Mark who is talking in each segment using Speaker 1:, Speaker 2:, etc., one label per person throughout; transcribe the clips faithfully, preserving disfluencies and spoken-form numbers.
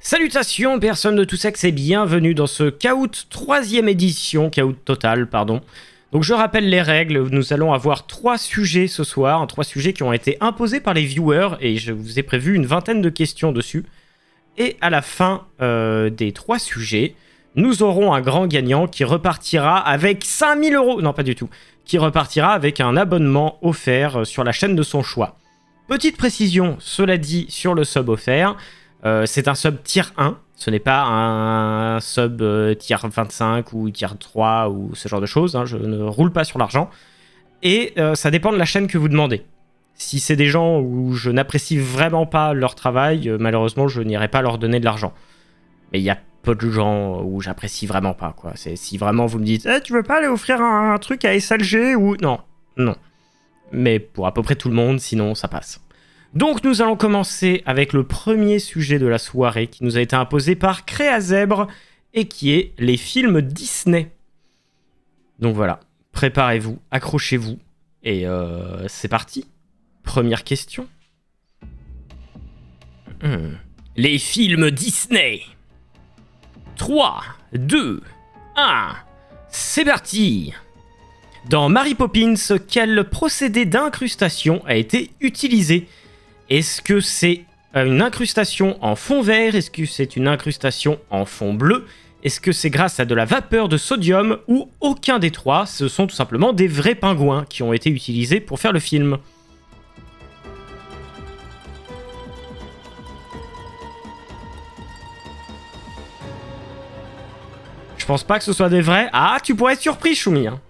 Speaker 1: Salutations personnes de tout sexe et bienvenue dans ce K-Out troisième édition, K-Out Total, pardon. Donc je rappelle les règles, nous allons avoir trois sujets ce soir, trois sujets qui ont été imposés par les viewers et je vous ai prévu une vingtaine de questions dessus. Et à la fin euh, des trois sujets, nous aurons un grand gagnant qui repartira avec cinq mille euros, non pas du tout, qui repartira avec un abonnement offert sur la chaîne de son choix. Petite précision, cela dit, sur le sub offert, euh, c'est un sub tier un, ce n'est pas un sub euh, tier vingt-cinq ou tier trois ou ce genre de choses, hein, je ne roule pas sur l'argent. Et euh, ça dépend de la chaîne que vous demandez. Si c'est des gens où je n'apprécie vraiment pas leur travail, euh, malheureusement je n'irai pas leur donner de l'argent. Mais il y a peu de gens où j'apprécie vraiment pas, quoi. C'est si vraiment vous me dites eh, « tu veux pas aller offrir un, un truc à S L G » ou... Non, non. Mais pour à peu près tout le monde, sinon ça passe. Donc nous allons commencer avec le premier sujet de la soirée qui nous a été imposé par Créazèbre et qui est les films Disney. Donc voilà, préparez-vous, accrochez-vous et euh, c'est parti. Première question. Hmm. Les films Disney. trois, deux, un, c'est parti. Dans Mary Poppins, quel procédé d'incrustation a été utilisé? Est-ce que c'est une incrustation en fond vert? Est-ce que c'est une incrustation en fond bleu? Est-ce que c'est grâce à de la vapeur de sodium? Ou aucun des trois? Ce sont tout simplement des vrais pingouins qui ont été utilisés pour faire le film. Je pense pas que ce soit des vrais. Ah, tu pourrais être surpris, Choumi. Hein.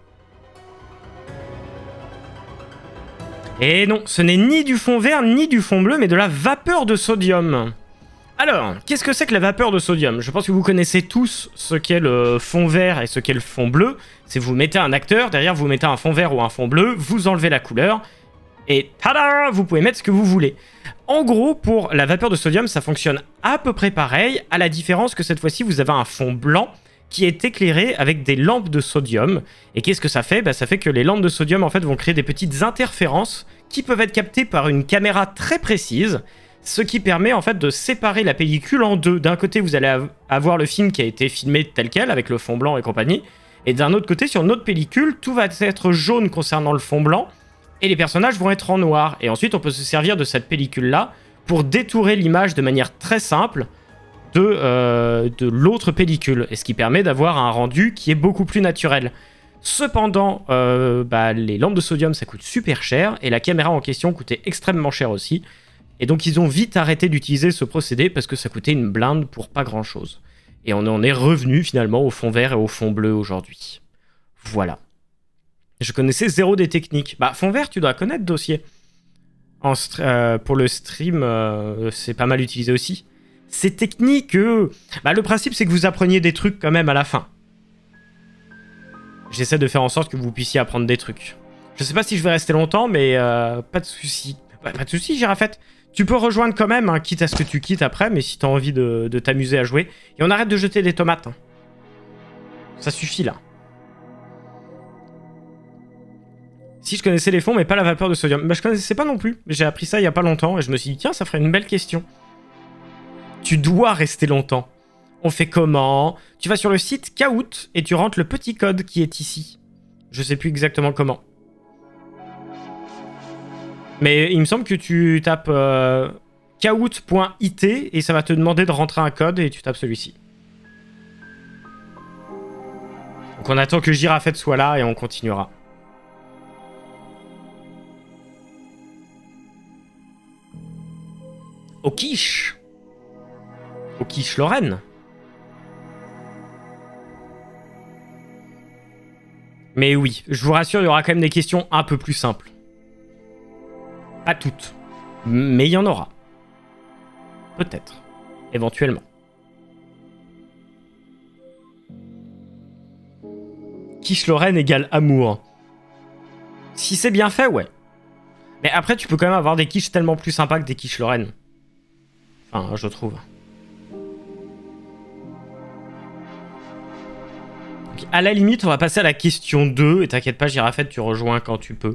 Speaker 1: Et non, ce n'est ni du fond vert, ni du fond bleu, mais de la vapeur de sodium. Alors, qu'est-ce que c'est que la vapeur de sodium? Je pense que vous connaissez tous ce qu'est le fond vert et ce qu'est le fond bleu. C'est vous mettez un acteur, derrière vous mettez un fond vert ou un fond bleu, vous enlevez la couleur, et tada, vous pouvez mettre ce que vous voulez. En gros, pour la vapeur de sodium, ça fonctionne à peu près pareil, à la différence que cette fois-ci, vous avez un fond blanc qui est éclairé avec des lampes de sodium. Et qu'est-ce que ça fait? Bah, ça fait que les lampes de sodium en fait vont créer des petites interférences qui peuvent être captées par une caméra très précise, ce qui permet en fait de séparer la pellicule en deux. D'un côté, vous allez avoir le film qui a été filmé tel quel, avec le fond blanc et compagnie, et d'un autre côté, sur notre pellicule, tout va être jaune concernant le fond blanc, et les personnages vont être en noir. Et ensuite, on peut se servir de cette pellicule-là pour détourer l'image de manière très simple, de, euh, de l'autre pellicule, et ce qui permet d'avoir un rendu qui est beaucoup plus naturel. Cependant, euh, bah, les lampes de sodium ça coûte super cher, et la caméra en question coûtait extrêmement cher aussi, et donc ils ont vite arrêté d'utiliser ce procédé parce que ça coûtait une blinde pour pas grand chose. Et on en est revenu finalement au fond vert et au fond bleu aujourd'hui. Voilà. Je connaissais zéro des techniques. Bah, fond vert, tu dois connaître, dossier. En euh, pour le stream, euh, c'est pas mal utilisé aussi. Ces techniques, euh... bah, le principe c'est que vous appreniez des trucs quand même à la fin. J'essaie de faire en sorte que vous puissiez apprendre des trucs. Je sais pas si je vais rester longtemps, mais euh, pas de soucis. Bah, pas de soucis, Girafette. Tu peux rejoindre quand même, hein, quitte à ce que tu quittes après, mais si t'as envie de, de t'amuser à jouer. Et on arrête de jeter des tomates. Hein. Ça suffit là. Si je connaissais les fonds, mais pas la vapeur de sodium. Bah je connaissais pas non plus. J'ai appris ça il y a pas longtemps et je me suis dit, tiens, ça ferait une belle question. Tu dois rester longtemps. On fait comment? Tu vas sur le site K-Out et tu rentres le petit code qui est ici. Je sais plus exactement comment. Mais il me semble que tu tapes euh, K-Out point I T et ça va te demander de rentrer un code et tu tapes celui-ci. Donc on attend que Girafette soit là et on continuera. Au quiche. Au quiche Lorraine. Mais oui, je vous rassure, il y aura quand même des questions un peu plus simples. Pas toutes. Mais il y en aura. Peut-être. Éventuellement. Quiche Lorraine égale amour. Si c'est bien fait, ouais. Mais après, tu peux quand même avoir des quiches tellement plus sympas que des quiches Lorraine. Enfin, je trouve. Donc, à la limite, on va passer à la question deux. Et t'inquiète pas, Girafette, tu rejoins quand tu peux.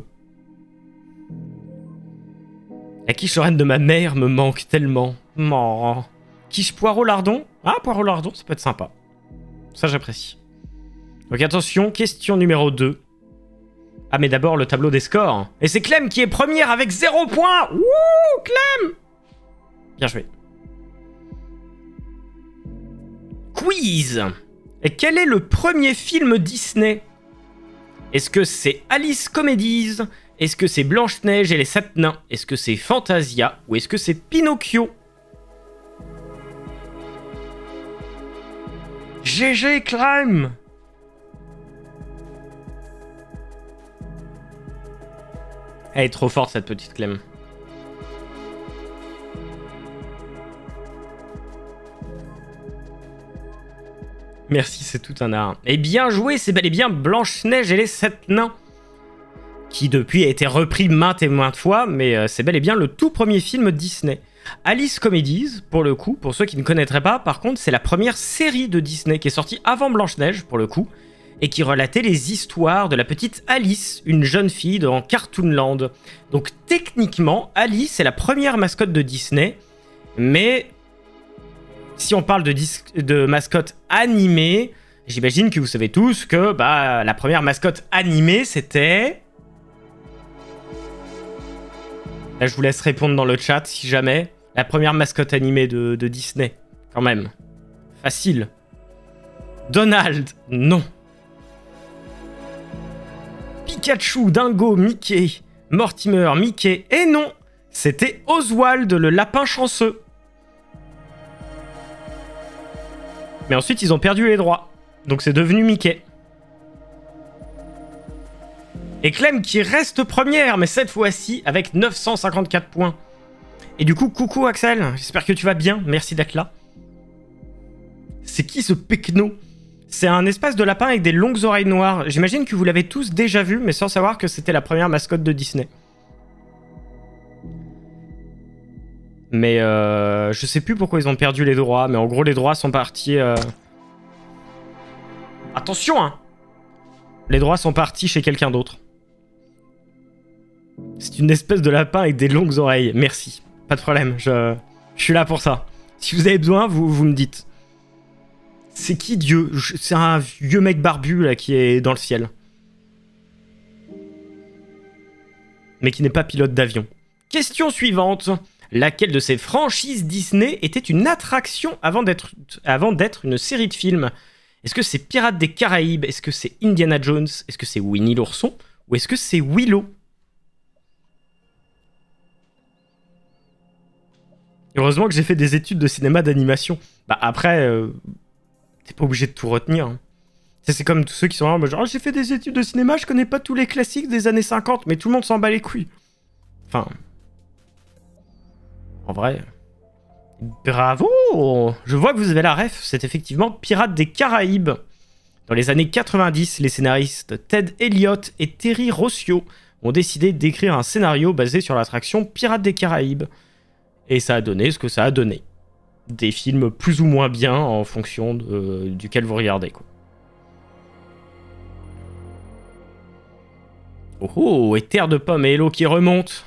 Speaker 1: La quiche Lorraine de ma mère me manque tellement. Oh. Quiche poireau lardon. Ah, poireau lardon, ça peut être sympa. Ça, j'apprécie. Donc attention, question numéro deux. Ah, mais d'abord, le tableau des scores. Et c'est Clem qui est première avec zéro point. Wouh, Clem! Bien joué. Quiz. Et quel est le premier film Disney? Est-ce que c'est Alice Comedies? Est-ce que c'est Blanche-Neige et les Sept Nains? Est-ce que c'est Fantasia? Ou est-ce que c'est Pinocchio? G G Clem! Elle est trop forte, cette petite Clem. Merci, c'est tout un art. Et bien joué, c'est bel et bien Blanche-Neige et les Sept Nains. Qui depuis a été repris maintes et maintes fois, mais euh, c'est bel et bien le tout premier film Disney. Alice Comedies, pour le coup, pour ceux qui ne connaîtraient pas, par contre, c'est la première série de Disney qui est sortie avant Blanche-Neige, pour le coup, et qui relatait les histoires de la petite Alice, une jeune fille dans Cartoonland. Donc techniquement, Alice est la première mascotte de Disney, mais si on parle de, de mascotte animée, j'imagine que vous savez tous que bah, la première mascotte animée, c'était... Là, je vous laisse répondre dans le chat, si jamais. La première mascotte animée de, de Disney, quand même. Facile. Donald, non. Pikachu, Dingo, Mickey, Mortimer, Mickey, et non, c'était Oswald, le lapin chanceux. Mais ensuite, ils ont perdu les droits. Donc c'est devenu Mickey. Et Clem qui reste première, mais cette fois-ci avec neuf cent cinquante-quatre points. Et du coup, coucou Axel, j'espère que tu vas bien, merci d'être là. C'est qui ce Pecno? C'est un espace de lapin avec des longues oreilles noires. J'imagine que vous l'avez tous déjà vu, mais sans savoir que c'était la première mascotte de Disney. Mais euh, je sais plus pourquoi ils ont perdu les droits, mais en gros les droits sont partis... Euh... Attention hein! Les droits sont partis chez quelqu'un d'autre. C'est une espèce de lapin avec des longues oreilles. Merci. Pas de problème, je, je suis là pour ça. Si vous avez besoin, vous, vous me dites. C'est qui Dieu? C'est un vieux mec barbu là qui est dans le ciel. Mais qui n'est pas pilote d'avion. Question suivante. Laquelle de ces franchises Disney était une attraction avant d'être avant d'être une série de films? Est-ce que c'est Pirates des Caraïbes? Est-ce que c'est Indiana Jones? Est-ce que c'est Winnie l'ourson? Ou est-ce que c'est Willow? Heureusement que j'ai fait des études de cinéma d'animation. Bah après, euh, t'es pas obligé de tout retenir. Hein. C'est comme tous ceux qui sont là, genre oh, j'ai fait des études de cinéma, je connais pas tous les classiques des années cinquante, mais tout le monde s'en bat les couilles. Enfin... En vrai... Bravo! Je vois que vous avez la ref, c'est effectivement Pirates des Caraïbes. Dans les années quatre-vingt-dix, les scénaristes Ted Elliott et Terry Rossio ont décidé d'écrire un scénario basé sur l'attraction Pirates des Caraïbes. Et ça a donné ce que ça a donné. Des films plus ou moins bien en fonction de, euh, duquel vous regardez. Quoi. Oh oh, et Terre de Pommes et Hello qui remonte.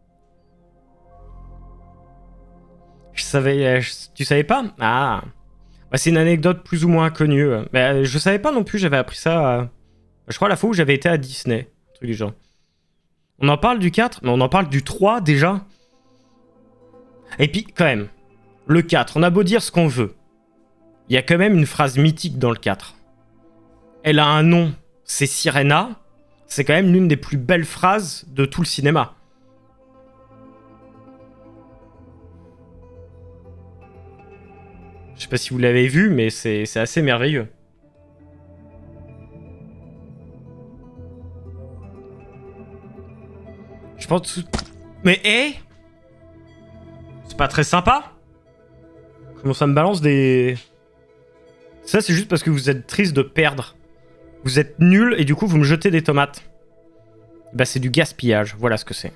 Speaker 1: Je savais... Je, tu savais pas? Ah. Bah, c'est une anecdote plus ou moins connue. Mais euh, je savais pas non plus, j'avais appris ça... Euh, je crois la fois où j'avais été à Disney. Un truc du genre. On en parle du quatre, mais on en parle du trois déjà. Et puis, quand même, le quatre, on a beau dire ce qu'on veut. Il y a quand même une phrase mythique dans le quatre. Elle a un nom, c'est Sirena. C'est quand même l'une des plus belles phrases de tout le cinéma. Je sais pas si vous l'avez vu, mais c'est assez merveilleux. Je pense... Mais hé hey, c'est pas très sympa. Comment ça me balance des... Ça, c'est juste parce que vous êtes triste de perdre. Vous êtes nul et du coup, vous me jetez des tomates. Bah, c'est du gaspillage. Voilà ce que c'est.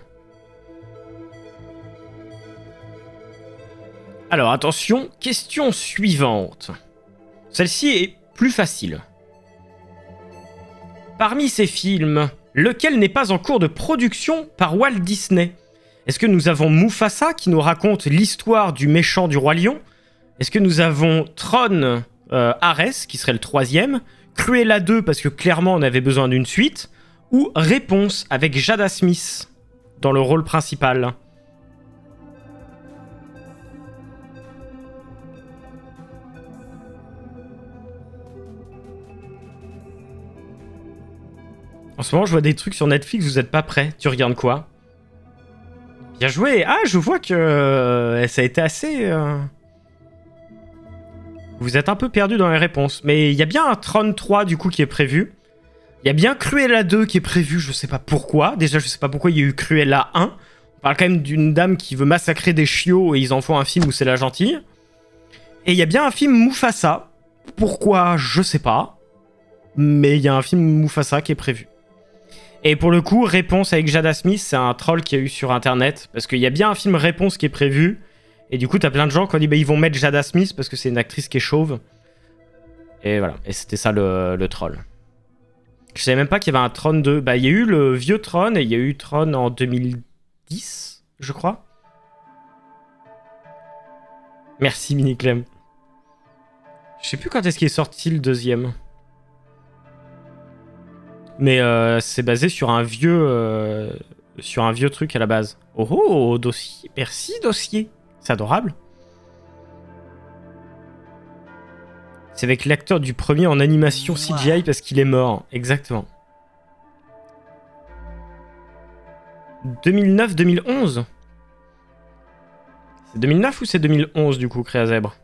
Speaker 1: Alors, attention. Question suivante. Celle-ci est plus facile. Parmi ces films, lequel n'est pas en cours de production par Walt Disney? Est-ce que nous avons Mufasa qui nous raconte l'histoire du méchant du Roi Lion? Est-ce que nous avons Tron euh, Ares, qui serait le troisième, Cruella deux, parce que clairement on avait besoin d'une suite, ou Réponse, avec Jada Smith dans le rôle principal? En ce moment, je vois des trucs sur Netflix, vous êtes pas prêts. Tu regardes quoi? Bien joué. Ah, je vois que euh, ça a été assez... Euh... Vous êtes un peu perdu dans les réponses. Mais il y a bien un Tron trois, du coup, qui est prévu. Il y a bien Cruella deux qui est prévu, je sais pas pourquoi. Déjà, je sais pas pourquoi il y a eu Cruella un. On parle quand même d'une dame qui veut massacrer des chiots et ils en font un film où c'est la gentille. Et il y a bien un film Mufasa. Pourquoi? Je sais pas. Mais il y a un film Mufasa qui est prévu. Et pour le coup, Réponse avec Jada Smith, c'est un troll qu'il y a eu sur internet. Parce qu'il y a bien un film Réponse qui est prévu. Et du coup, t'as plein de gens qui ont dit bah, ils vont mettre Jada Smith parce que c'est une actrice qui est chauve. Et voilà. Et c'était ça le, le troll. Je savais même pas qu'il y avait un Tron deux. Bah, il y a eu le vieux Tron et il y a eu Tron en deux mille dix, je crois. Merci, Mini-Clem. Je sais plus quand est-ce qu'il est sorti le deuxième. Mais euh, c'est basé sur un vieux euh, sur un vieux truc à la base. Oh oh, dossier. Merci, dossier. C'est adorable. C'est avec l'acteur du premier en animation C G I parce qu'il est mort. Exactement. deux mille neuf deux mille onze. C'est deux mille neuf ou c'est deux mille onze du coup, Créazèbre?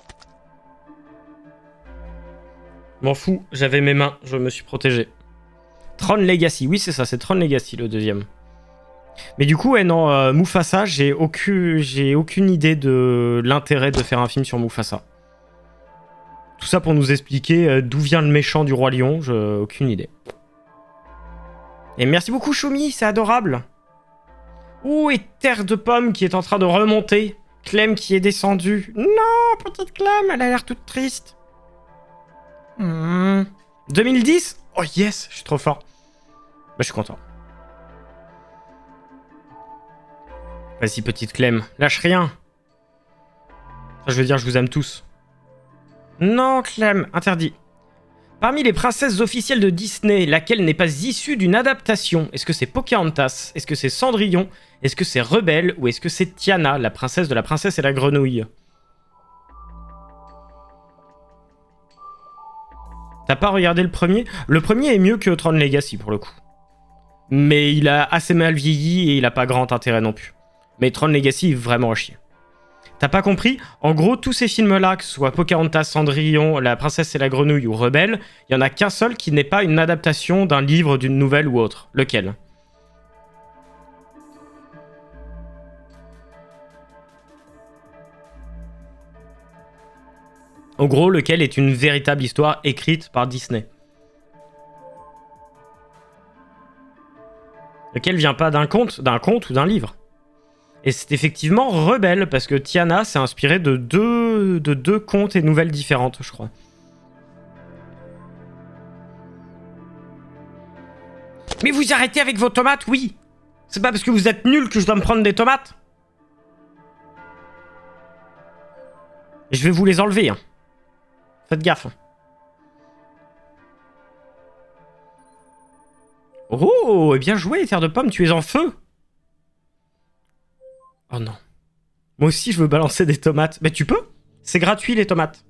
Speaker 1: M'en fous, j'avais mes mains, je me suis protégé. Tron Legacy, oui c'est ça, c'est Tron Legacy le deuxième. Mais du coup, ouais, non, euh, Mufasa, j'ai aucune, j'ai aucune idée de l'intérêt de faire un film sur Mufasa. Tout ça pour nous expliquer euh, d'où vient le méchant du Roi Lion, j'ai aucune idée. Et merci beaucoup Choumi, c'est adorable. Ouh, et Terre de Pomme qui est en train de remonter. Clem qui est descendue. Non, petite Clem, elle a l'air toute triste. Mmh. deux mille dix? Oh yes, je suis trop fort. Bah, je suis content. Vas-y, petite Clem, lâche rien. Enfin, je veux dire, je vous aime tous. Non, Clem, interdit. Parmi les princesses officielles de Disney, laquelle n'est pas issue d'une adaptation? Est-ce que c'est Pocahontas? Est-ce que c'est Cendrillon? Est-ce que c'est Rebelle? Ou est-ce que c'est Tiana, la princesse de la princesse et la grenouille? T'as pas regardé le premier? Le premier est mieux que Tron Legacy pour le coup. Mais il a assez mal vieilli et il a pas grand intérêt non plus. Mais Tron Legacy est vraiment à chier. T'as pas compris? En gros, tous ces films-là, que ce soit Pocahontas, Cendrillon, La Princesse et la Grenouille ou Rebelle, il y en a qu'un seul qui n'est pas une adaptation d'un livre, d'une nouvelle ou autre. Lequel? En gros, lequel est une véritable histoire écrite par Disney. Lequel vient pas d'un conte, d'un conte ou d'un livre. Et c'est effectivement Rebelle, parce que Tiana s'est inspiré de deux, de deux contes et nouvelles différentes, je crois. Mais vous arrêtez avec vos tomates, oui. C'est pas parce que vous êtes nuls que je dois me prendre des tomates. Je vais vous les enlever, hein. Faites gaffe. Oh, bien joué, Terre de Pomme, tu es en feu. Oh non. Moi aussi, je veux balancer des tomates. Mais tu peux? C'est gratuit, les tomates.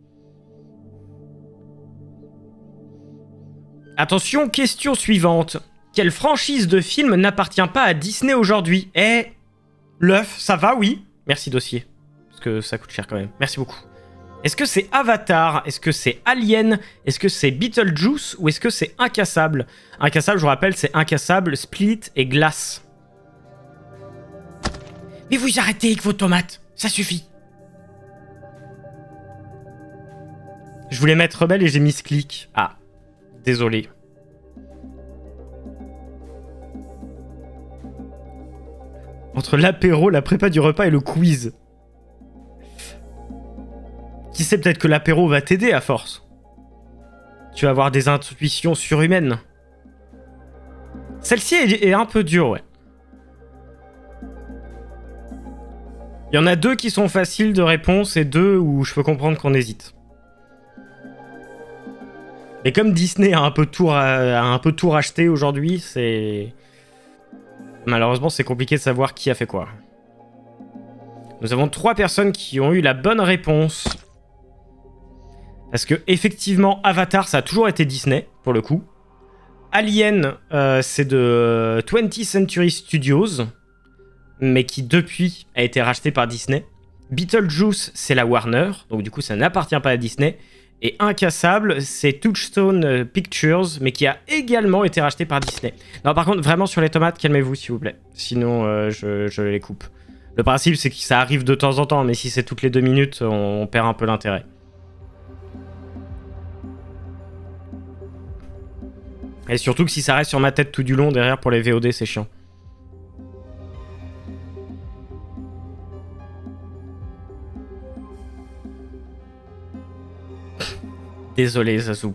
Speaker 1: Attention, question suivante. Quelle franchise de film n'appartient pas à Disney aujourd'hui? Eh, l'œuf, ça va, oui. Merci, dossier. Parce que ça coûte cher quand même. Merci beaucoup. Est-ce que c'est Avatar? Est-ce que c'est Alien? Est-ce que c'est Beetlejuice? Ou est-ce que c'est Incassable? Incassable, je vous rappelle, c'est Incassable, Split et Glace. Mais vous arrêtez avec vos tomates, ça suffit. Je voulais mettre Rebelle et j'ai mis Click. Ah, désolé. Entre l'apéro, la prépa du repas et le quiz. Qui sait, peut-être que l'apéro va t'aider à force. Tu vas avoir des intuitions surhumaines. Celle-ci est, est un peu dure, ouais. Il y en a deux qui sont faciles de réponse et deux où je peux comprendre qu'on hésite. Mais comme Disney a un peu tout, a un peu tout racheté aujourd'hui, c'est... Malheureusement, c'est compliqué de savoir qui a fait quoi. Nous avons trois personnes qui ont eu la bonne réponse. Parce que, effectivement, Avatar, ça a toujours été Disney, pour le coup. Alien, euh, c'est de twentieth Century Studios, mais qui, depuis, a été racheté par Disney. Beetlejuice, c'est la Warner, donc du coup, ça n'appartient pas à Disney. Et Incassable, c'est Touchstone Pictures, mais qui a également été racheté par Disney. Non, par contre, vraiment, sur les tomates, calmez-vous, s'il vous plaît. Sinon, euh, je, je les coupe. Le principe, c'est que ça arrive de temps en temps, mais si c'est toutes les deux minutes, on, on perd un peu l'intérêt. Et surtout que si ça reste sur ma tête tout du long, derrière, pour les V O D, c'est chiant. Désolé, Zazoup.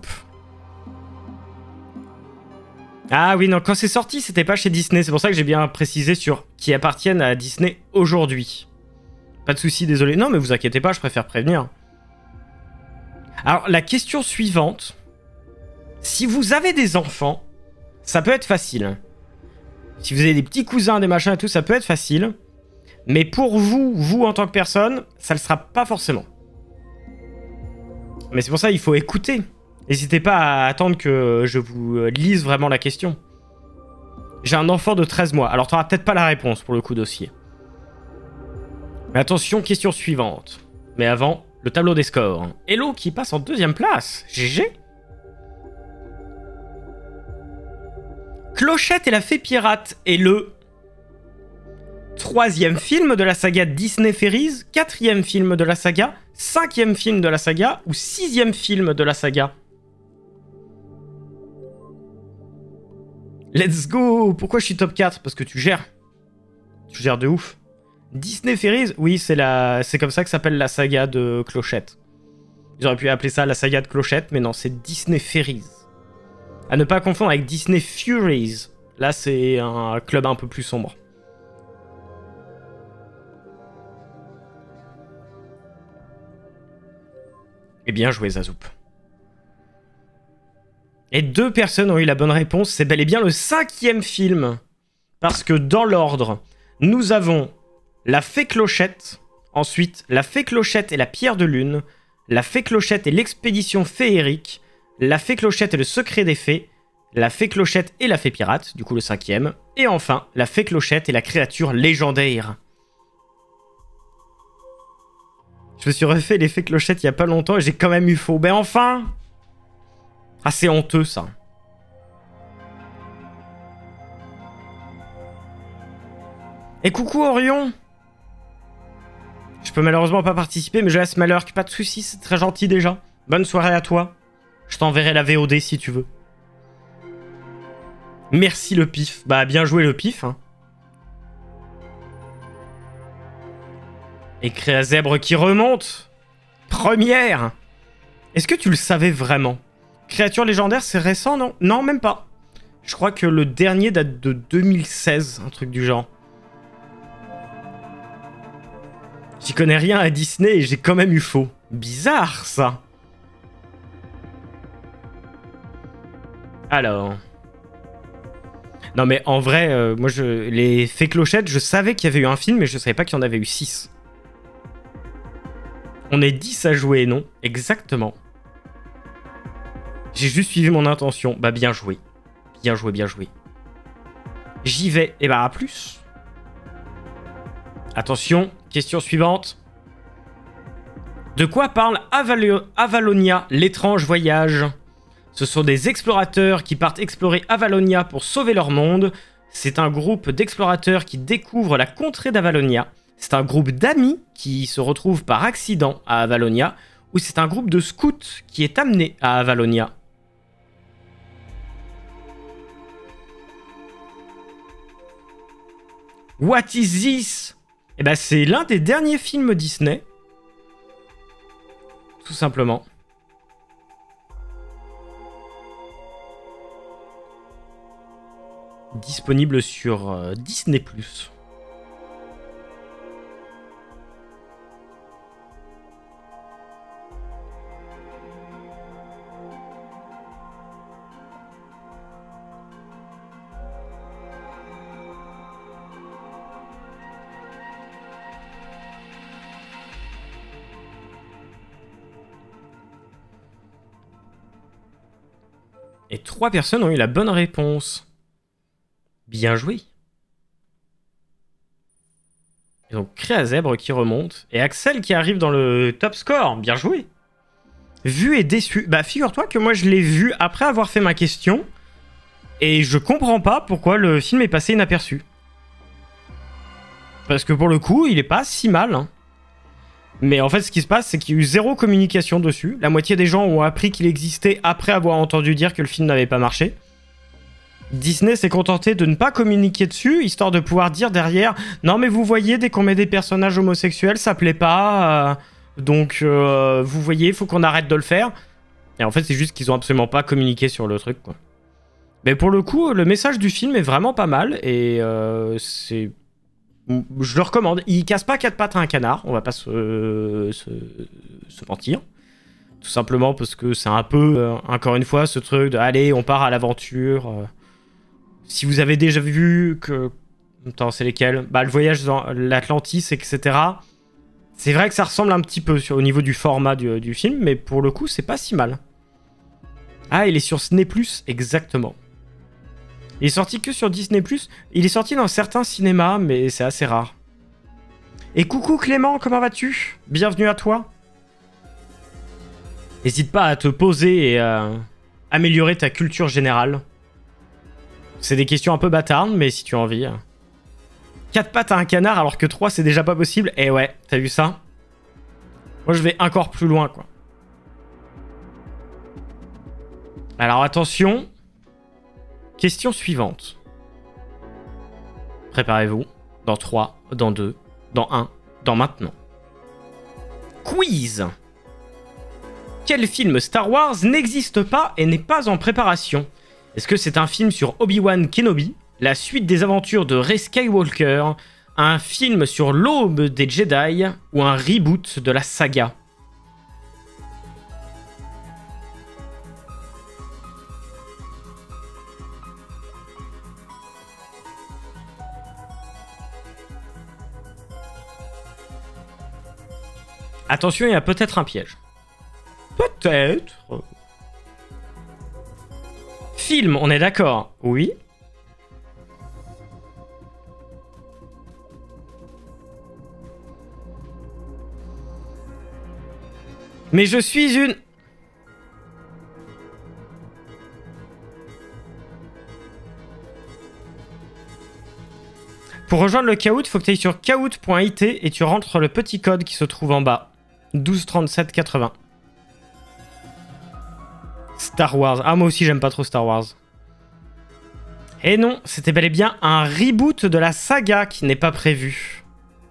Speaker 1: Ah oui, non, quand c'est sorti, c'était pas chez Disney. C'est pour ça que j'ai bien précisé sur qui appartiennent à Disney aujourd'hui. Pas de souci, désolé. Non, mais vous inquiétez pas, je préfère prévenir. Alors, la question suivante. Si vous avez des enfants, ça peut être facile. Si vous avez des petits cousins, des machins et tout, ça peut être facile. Mais pour vous, vous en tant que personne, ça ne le sera pas forcément. Mais c'est pour ça qu'il faut écouter. N'hésitez pas à attendre que je vous lise vraiment la question. J'ai un enfant de treize mois. Alors, tu n'auras peut-être pas la réponse pour le coup dossier. Mais attention, question suivante. Mais avant, le tableau des scores. Hello qui passe en deuxième place. G G. Clochette et la Fée Pirate est le troisième film de la saga Disney Fairies, quatrième film de la saga, cinquième film de la saga ou sixième film de la saga. Let's go! Pourquoi je suis top quatre? Parce que tu gères. Tu gères de ouf. Disney Fairies, oui, c'est la... c'est comme ça que s'appelle la saga de Clochette. Ils auraient pu appeler ça la saga de Clochette, mais non, c'est Disney Fairies. À ne pas confondre avec Disney Furies. Là, c'est un club un peu plus sombre. Et bien joué, Zazoup. Et deux personnes ont eu la bonne réponse. C'est bel et bien le cinquième film. Parce que dans l'ordre, nous avons la Fée Clochette. Ensuite, la Fée Clochette et la Pierre de Lune. La Fée Clochette et l'expédition féerique. La Fée Clochette et le secret des fées. La Fée Clochette et la Fée Pirate, du coup le cinquième. Et enfin, la Fée Clochette et la créature légendaire. Je me suis refait les Fées Clochette il y a pas longtemps et j'ai quand même eu faux. Ben enfin! Ah, c'est honteux ça. Et coucou Orion! Je peux malheureusement pas participer, mais je laisse Malurk. Pas de soucis, c'est très gentil déjà. Bonne soirée à toi. Je t'enverrai la V O D si tu veux. Merci le pif. Bah, bien joué le pif. Hein. Et Créa Zèbre qui remonte. Première. Est-ce que tu le savais vraiment? Créature légendaire, c'est récent, non? Non, même pas. Je crois que le dernier date de deux mille seize, un truc du genre. J'y connais rien à Disney et j'ai quand même eu faux. Bizarre, ça. Alors... Non mais en vrai, euh, moi je les Fées Clochette, je savais qu'il y avait eu un film, mais je savais pas qu'il y en avait eu six. On est dix à jouer, non? Exactement. J'ai juste suivi mon intention. Bah bien joué. Bien joué, bien joué. J'y vais. Et bah à plus. Attention, question suivante. De quoi parle Aval- Avalonia, l'étrange voyage? Ce sont des explorateurs qui partent explorer Avalonia pour sauver leur monde. C'est un groupe d'explorateurs qui découvrent la contrée d'Avalonia. C'est un groupe d'amis qui se retrouvent par accident à Avalonia. Ou c'est un groupe de scouts qui est amené à Avalonia. What is this? Eh ben c'est l'un des derniers films Disney. Tout simplement. Disponible sur euh, Disney plus. Et trois personnes ont eu la bonne réponse. Bien joué. Et donc Créazèbre qui remonte. Et Axel qui arrive dans le top score. Bien joué. Vu et déçu. Bah figure-toi que moi je l'ai vu après avoir fait ma question. Et je comprends pas pourquoi le film est passé inaperçu. Parce que pour le coup, il est pas si mal. Hein. Mais en fait, ce qui se passe, c'est qu'il y a eu zéro communication dessus. La moitié des gens ont appris qu'il existait après avoir entendu dire que le film n'avait pas marché. Disney s'est contenté de ne pas communiquer dessus, histoire de pouvoir dire derrière « Non mais vous voyez, dès qu'on met des personnages homosexuels, ça plaît pas, euh, donc euh, vous voyez, il faut qu'on arrête de le faire. » Et en fait, c'est juste qu'ils ont absolument pas communiqué sur le truc, quoi. Mais pour le coup, le message du film est vraiment pas mal, et euh, c'est... Je le recommande. Il casse pas quatre pattes à un canard, on va pas se, se, se mentir. Tout simplement parce que c'est un peu, euh, encore une fois, ce truc de « Allez, on part à l'aventure euh. ». Si vous avez déjà vu que... Attends, c'est lesquels? Bah, le voyage dans l'Atlantis, et cetera. C'est vrai que ça ressemble un petit peu sur, au niveau du format du, du film, mais pour le coup, c'est pas si mal. Ah, il est sur Disney plus, exactement. Il est sorti que sur Disney plus. Il est sorti dans certains cinémas, mais c'est assez rare. Et coucou Clément, comment vas-tu? Bienvenue à toi. N'hésite pas à te poser et à améliorer ta culture générale. C'est des questions un peu bâtardes, mais si tu as envie. quatre pattes à un canard alors que trois c'est déjà pas possible. Eh ouais, t'as vu ça? Moi je vais encore plus loin, quoi. Alors attention. Question suivante. Préparez-vous. Dans trois, dans deux, dans un, dans maintenant. Quiz. Quel film Star Wars n'existe pas et n'est pas en préparation? Est-ce que c'est un film sur Obi-Wan Kenobi, la suite des aventures de Rey Skywalker, un film sur l'aube des Jedi ou un reboot de la saga? Attention, il y a peut-être un piège. Peut-être. Film, on est d'accord? Oui. Mais je suis une... Pour rejoindre le Kahoot, il faut que tu ailles sur kahoot point I T et tu rentres le petit code qui se trouve en bas. douze trente-sept quatre-vingts. Star Wars. Ah, moi aussi, j'aime pas trop Star Wars. Et non, c'était bel et bien un reboot de la saga qui n'est pas prévu.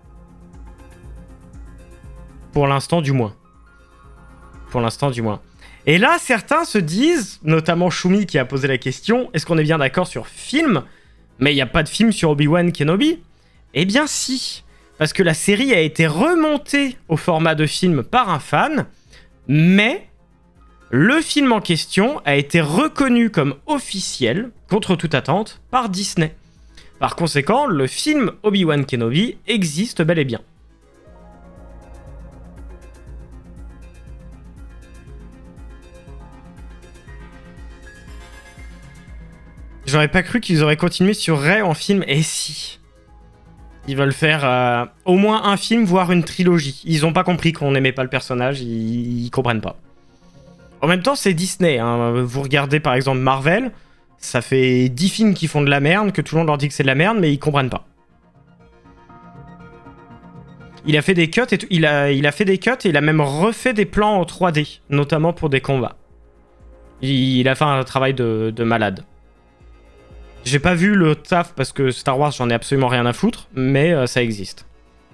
Speaker 1: Pour l'instant, du moins. Pour l'instant, du moins. Et là, certains se disent, notamment Shumi qui a posé la question, est-ce qu'on est bien d'accord sur film? Mais il n'y a pas de film sur Obi-Wan Kenobi? Eh bien si, parce que la série a été remontée au format de film par un fan, mais le film en question a été reconnu comme officiel, contre toute attente, par Disney. Par conséquent, le film Obi-Wan Kenobi existe bel et bien. J'aurais pas cru qu'ils auraient continué sur Rey en film, et si. Ils veulent faire euh, au moins un film, voire une trilogie. Ils ont pas compris qu'on n'aimait pas le personnage, ils, ils comprennent pas. En même temps, c'est Disney. Hein. Vous regardez par exemple Marvel, ça fait dix films qui font de la merde, que tout le monde leur dit que c'est de la merde, mais ils comprennent pas. Il a fait des cuts et tout, il a, il a fait des cuts et il a même refait des plans en trois D, notamment pour des combats. Il, il a fait un travail de, de malade. J'ai pas vu le taf parce que Star Wars, j'en ai absolument rien à foutre, mais euh, ça existe.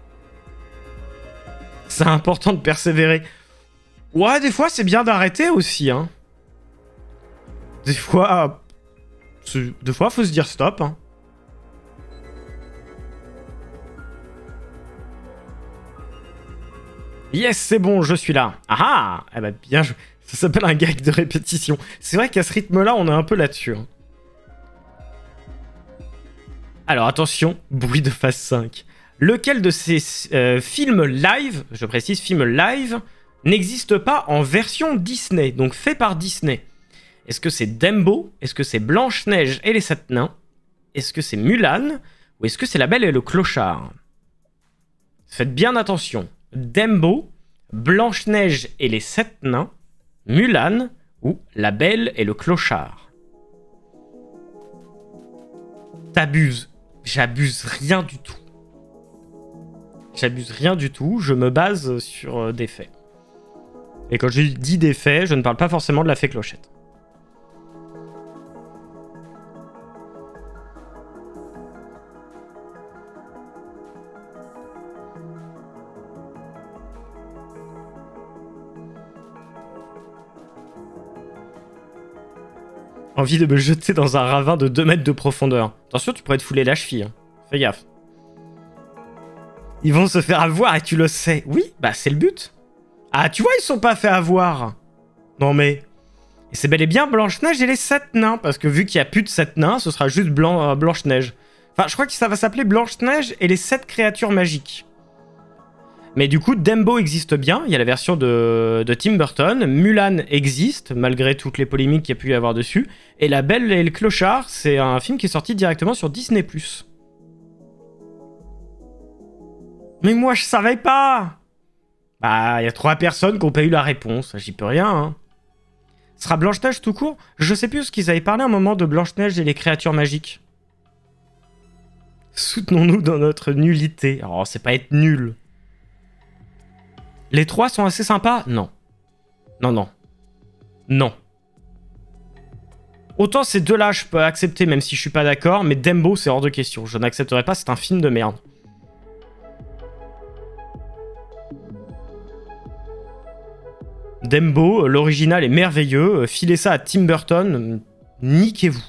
Speaker 1: C'est important de persévérer. Ouais, des fois, c'est bien d'arrêter aussi, hein. Des fois... Des fois, faut se dire stop, hein. Yes, c'est bon, je suis là. Ah ah. Eh ben, bien joué. Ça s'appelle un gag de répétition. C'est vrai qu'à ce rythme-là, on est un peu là-dessus, hein. Alors attention, bruit de phase cinq. Lequel de ces euh, films live, je précise films live, n'existe pas en version Disney, donc fait par Disney? Est-ce que c'est Dumbo? Est-ce que c'est Blanche-Neige et les Sept Nains? Est-ce que c'est Mulan? Ou est-ce que c'est La Belle et le Clochard? Faites bien attention. Dumbo, Blanche-Neige et les Sept Nains, Mulan ou La Belle et le Clochard. T'abuses. J'abuse rien du tout. J'abuse rien du tout. Je me base sur euh, des faits. Et quand je dis des faits, je ne parle pas forcément de la fée Clochette. Envie de me jeter dans un ravin de deux mètres de profondeur. Attention, tu pourrais te fouler la cheville. Hein. Fais gaffe. Ils vont se faire avoir et tu le sais. Oui, bah c'est le but. Ah, tu vois, ils sont pas fait avoir. Non mais... Et c'est bel et bien Blanche-Neige et les Sept Nains. Parce que vu qu'il n'y a plus de Sept Nains, ce sera juste Blanc, euh, Blanche-Neige. Enfin, je crois que ça va s'appeler Blanche-Neige et les Sept Créatures Magiques. Mais du coup, Dumbo existe bien. Il y a la version de, de Tim Burton. Mulan existe, malgré toutes les polémiques qu'il y a pu y avoir dessus. Et La Belle et le Clochard, c'est un film qui est sorti directement sur Disney plus. Mais moi, je savais pas. Bah, il y a trois personnes qui n'ont pas eu la réponse. J'y peux rien, hein. Ce sera Blanche-Neige tout court? Je sais plus ce qu'ils avaient parlé à un moment de Blanche-Neige et les créatures magiques. Soutenons-nous dans notre nullité. Alors, c'est pas être nul. Les trois sont assez sympas? Non. Non, non. Non. Autant ces deux-là, je peux accepter même si je suis pas d'accord, mais Dumbo, c'est hors de question. Je n'accepterai pas, c'est un film de merde. Dumbo, l'original est merveilleux. Filez ça à Tim Burton, niquez-vous.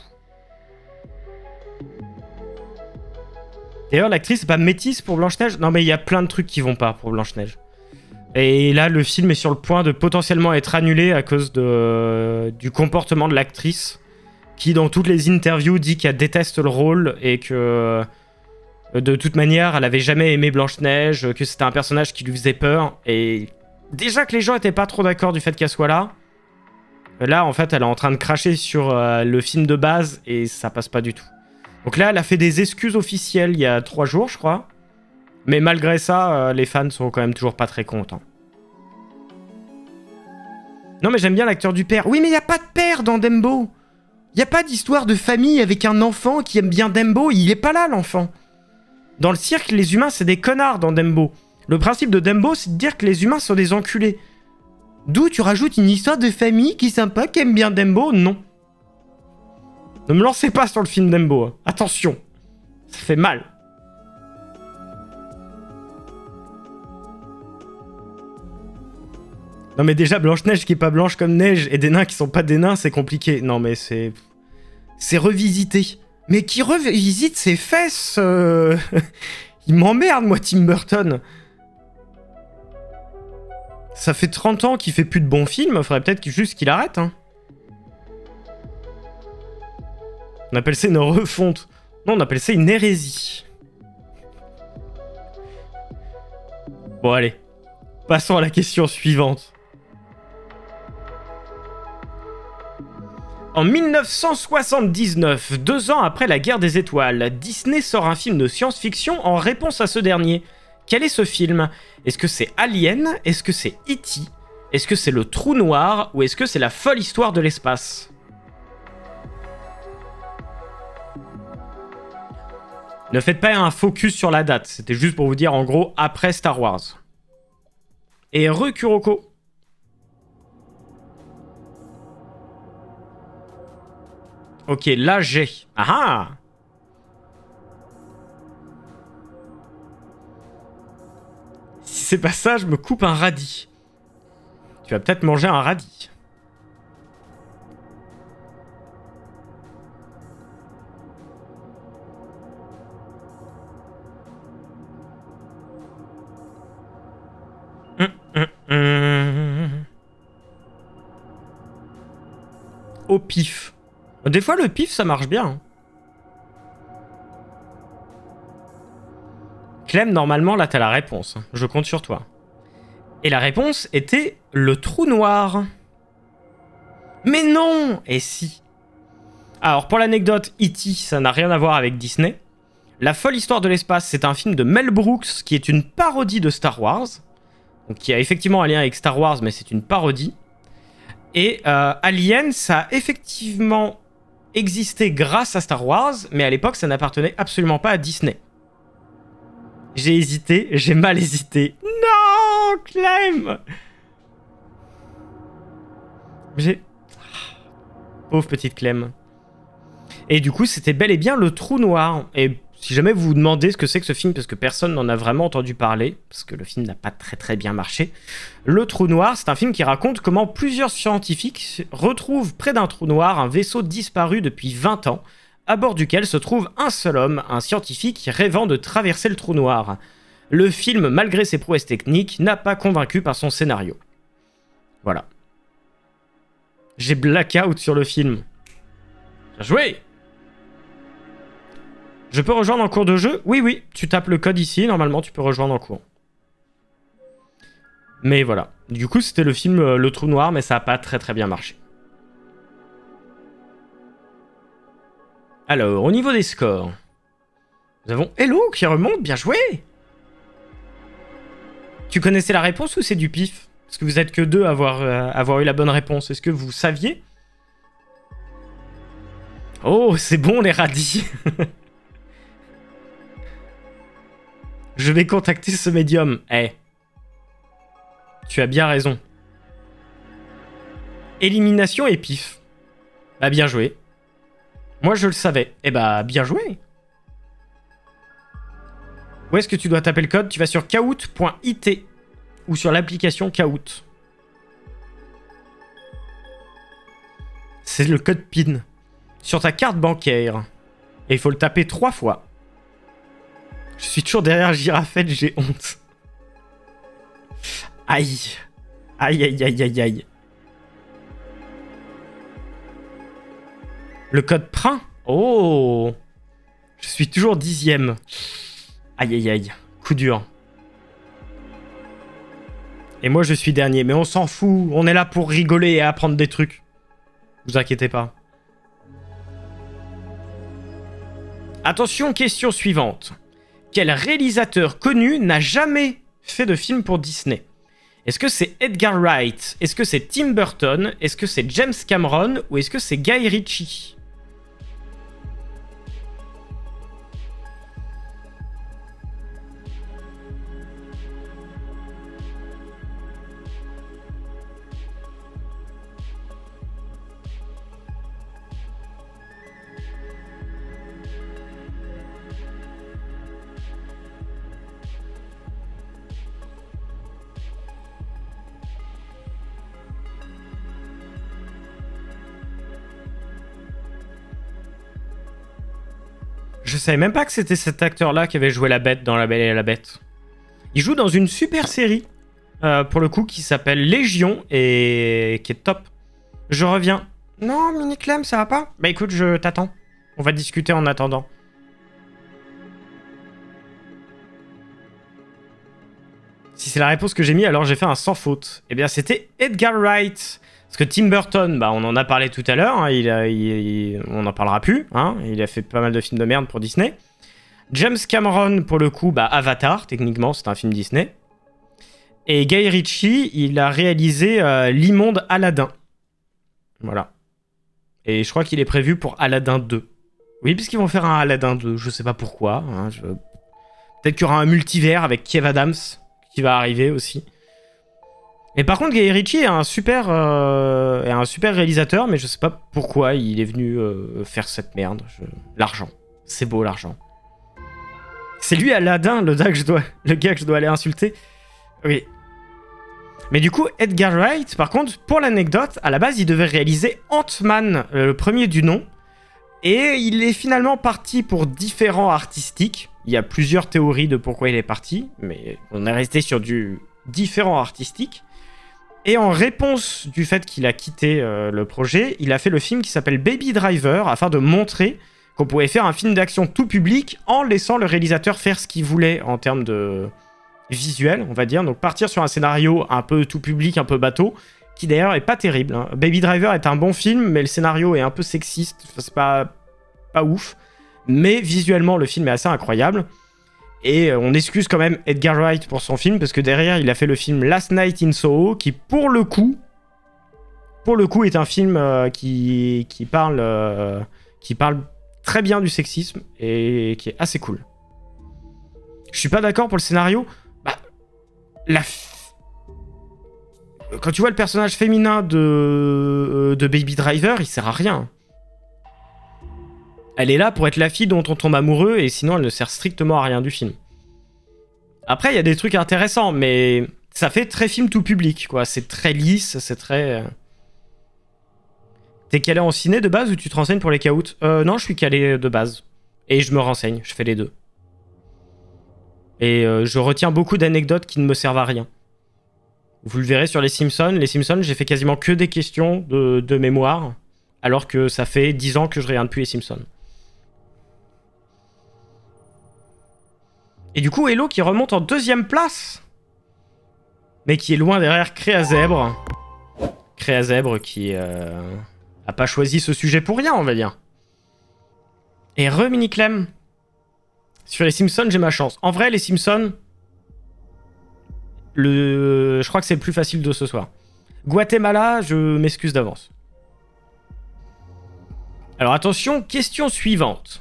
Speaker 1: D'ailleurs, l'actrice, c'est pas métisse pour Blanche-Neige? Non, mais il y a plein de trucs qui vont pas pour Blanche-Neige. Et là, le film est sur le point de potentiellement être annulé à cause de, du comportement de l'actrice, qui, dans toutes les interviews, dit qu'elle déteste le rôle et que, de toute manière, elle avait jamais aimé Blanche-Neige, que c'était un personnage qui lui faisait peur. Et déjà que les gens étaient pas trop d'accord du fait qu'elle soit là, là, en fait, elle est en train de cracher sur euh, le film de base et ça passe pas du tout. Donc là, elle a fait des excuses officielles il y a trois jours, je crois. Mais malgré ça, euh, les fans sont quand même toujours pas très contents. Non, mais j'aime bien l'acteur du père. Oui, mais il n'y a pas de père dans Dumbo. Il n'y a pas d'histoire de famille avec un enfant qui aime bien Dumbo. Il est pas là, l'enfant. Dans le cirque, les humains, c'est des connards dans Dumbo. Le principe de Dumbo, c'est de dire que les humains sont des enculés. D'où tu rajoutes une histoire de famille qui est sympa, qui aime bien Dumbo? Non. Ne me lancez pas sur le film Dumbo. Hein. Attention. Ça fait mal. Non mais déjà, Blanche-Neige qui est pas blanche comme neige et des nains qui sont pas des nains, c'est compliqué. Non mais c'est... C'est revisité. Mais qui revisite ses fesses euh... Il m'emmerde, moi, Tim Burton. Ça fait trente ans qu'il fait plus de bons films, faudrait peut-être juste qu'il arrête, hein. On appelle ça une refonte. Non, on appelle ça une hérésie. Bon, allez. Passons à la question suivante. En mille neuf cent soixante-dix-neuf, deux ans après la guerre des étoiles, Disney sort un film de science-fiction en réponse à ce dernier. Quel est ce film? Est-ce que c'est Alien? Est-ce que c'est E T? Est-ce que c'est Le Trou Noir? Ou est-ce que c'est La Folle Histoire de l'Espace? Ne faites pas un focus sur la date, c'était juste pour vous dire en gros après Star Wars. Et re Kuroko. Ok, là j'ai. Ah ah! Si c'est pas ça, je me coupe un radis. Tu vas peut-être manger un radis. Hum, hum, hum. Au pif. Des fois, le pif, ça marche bien. Clem, normalement, là, t'as la réponse. Je compte sur toi. Et la réponse était Le Trou Noir. Mais non! Et si? Alors, pour l'anecdote, E T, ça n'a rien à voir avec Disney. La folle histoire de l'espace, c'est un film de Mel Brooks qui est une parodie de Star Wars. Donc, qui a effectivement un lien avec Star Wars, mais c'est une parodie. Et euh, Alien, ça a effectivement existé grâce à Star Wars, mais à l'époque, ça n'appartenait absolument pas à Disney. J'ai hésité, j'ai mal hésité. Non, Clem! J'ai... Pauvre petite Clem. Et du coup, c'était bel et bien le trou noir. Et si jamais vous vous demandez ce que c'est que ce film, parce que personne n'en a vraiment entendu parler, parce que le film n'a pas très très bien marché, le trou noir, c'est un film qui raconte comment plusieurs scientifiques retrouvent près d'un trou noir un vaisseau disparu depuis vingt ans, à bord duquel se trouve un seul homme, un scientifique rêvant de traverser le trou noir. Le film, malgré ses prouesses techniques, n'a pas convaincu par son scénario. Voilà. J'ai blackout sur le film. Bien joué! Je peux rejoindre en cours de jeu? Oui, oui. Tu tapes le code ici. Normalement, tu peux rejoindre en cours. Mais voilà. Du coup, c'était le film euh, Le Trou Noir, mais ça n'a pas très très bien marché. Alors, au niveau des scores, nous avons Hello qui remonte. Bien joué! Tu connaissais la réponse ou c'est du pif? Parce que vous êtes que deux à avoir, euh, avoir eu la bonne réponse. Est-ce que vous saviez? Oh, c'est bon les radis. Je vais contacter ce médium. Eh. Hey. Tu as bien raison. Élimination et pif. Bah bien joué. Moi je le savais. Eh bah bien joué. Où est-ce que tu dois taper le code? Tu vas sur kahoot point I T ou sur l'application Kahoot. C'est le code PIN. Sur ta carte bancaire. Et il faut le taper trois fois. Je suis toujours derrière Girafette, j'ai honte. Aïe. Aïe, aïe, aïe, aïe, aïe. Le code P R I N. Oh. Je suis toujours dixième. Aïe, aïe, aïe. Coup dur. Et moi, je suis dernier. Mais on s'en fout. On est là pour rigoler et apprendre des trucs. Vous inquiétez pas. Attention, question suivante. Quel réalisateur connu n'a jamais fait de film pour Disney? Est-ce que c'est Edgar Wright? Est-ce que c'est Tim Burton? Est-ce que c'est James Cameron? Ou est-ce que c'est Guy Ritchie? Je savais même pas que c'était cet acteur-là qui avait joué la Bête dans La Belle et la Bête. Il joue dans une super série, euh, pour le coup, qui s'appelle Légion et qui est top. Je reviens. Non, Mini Clem, ça va pas? Bah écoute, je t'attends. On va discuter en attendant. Si c'est la réponse que j'ai mis, alors j'ai fait un sans faute. Eh bien, c'était Edgar Wright. Parce que Tim Burton, bah, on en a parlé tout à l'heure, hein, il a, il, il, on n'en parlera plus, hein, il a fait pas mal de films de merde pour Disney. James Cameron, pour le coup, bah, Avatar, techniquement, c'est un film Disney. Et Guy Ritchie, il a réalisé euh, l'immonde Aladdin. Voilà. Et je crois qu'il est prévu pour Aladdin deux. Oui, puisqu'ils vont faire un Aladdin deux, je sais pas pourquoi. Hein, je... Peut-être qu'il y aura un multivers avec Kev Adams, qui va arriver aussi. Et par contre, Guy Ritchie est un super, euh, est un super réalisateur, mais je sais pas pourquoi il est venu euh, faire cette merde. Je... L'argent. C'est beau, l'argent. C'est lui, Aladdin, le gars, que je dois... le gars que je dois aller insulter. Oui. Mais du coup, Edgar Wright, par contre, pour l'anecdote, à la base, il devait réaliser Ant-Man, euh, le premier du nom. Et il est finalement parti pour différents artistiques. Il y a plusieurs théories de pourquoi il est parti, mais on est resté sur du différent artistique. Et en réponse du fait qu'il a quitté euh, le projet, il a fait le film qui s'appelle Baby Driver, afin de montrer qu'on pouvait faire un film d'action tout public en laissant le réalisateur faire ce qu'il voulait en termes de visuel, on va dire. Donc partir sur un scénario un peu tout public, un peu bateau, qui d'ailleurs est pas terrible. Hein. Baby Driver est un bon film, mais le scénario est un peu sexiste, c'est pas, pas ouf. Mais visuellement, le film est assez incroyable. Et on excuse quand même Edgar Wright pour son film, parce que derrière, il a fait le film Last Night in Soho, qui pour le coup, pour le coup est un film euh, qui, qui, parle, euh, qui parle très bien du sexisme, et qui est assez cool. Je suis pas d'accord pour le scénario. Bah, la... Quand tu vois le personnage féminin de, de Baby Driver, il sert à rien. Elle est là pour être la fille dont on tombe amoureux, et sinon elle ne sert strictement à rien du film. Après, il y a des trucs intéressants, mais ça fait très film tout public, quoi. C'est très lisse, c'est très... T'es calé en ciné de base ou tu te renseignes pour les caouts? euh, Non, je suis calé de base. Et je me renseigne, je fais les deux. Et euh, je retiens beaucoup d'anecdotes qui ne me servent à rien. Vous le verrez sur les Simpsons. Les Simpsons, j'ai fait quasiment que des questions de, de mémoire, alors que ça fait dix ans que je regarde plus les Simpsons. Et du coup, Hello qui remonte en deuxième place, mais qui est loin derrière Créazèbre. Créazèbre qui euh, a pas choisi ce sujet pour rien, on va dire. Et re-mini Clem. Sur les Simpsons, j'ai ma chance. En vrai, les Simpsons... Le... Je crois que c'est le plus facile de ce soir. Guatemala, je m'excuse d'avance. Alors attention, question suivante.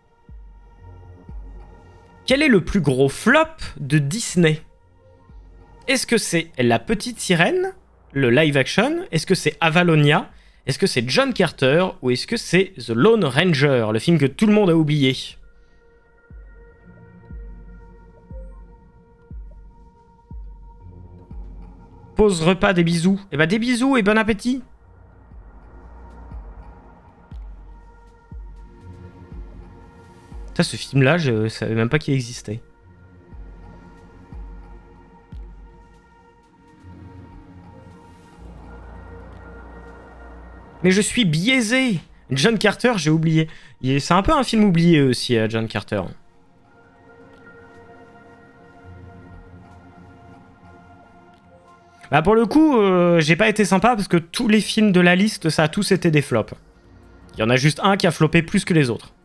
Speaker 1: Quel est le plus gros flop de Disney? Est-ce que c'est La Petite Sirène, le live action? Est-ce que c'est Avalonia? Est-ce que c'est John Carter? Ou est-ce que c'est The Lone Ranger, le film que tout le monde a oublié? Pause repas, des bisous. Et bah des bisous et bon appétit. Ça, ce film-là, je savais même pas qu'il existait. Mais je suis biaisé. John Carter, j'ai oublié. C'est un peu un film oublié aussi, John Carter. Bah pour le coup, euh, j'ai pas été sympa parce que tous les films de la liste, ça a tous été des flops. Il y en a juste un qui a floppé plus que les autres.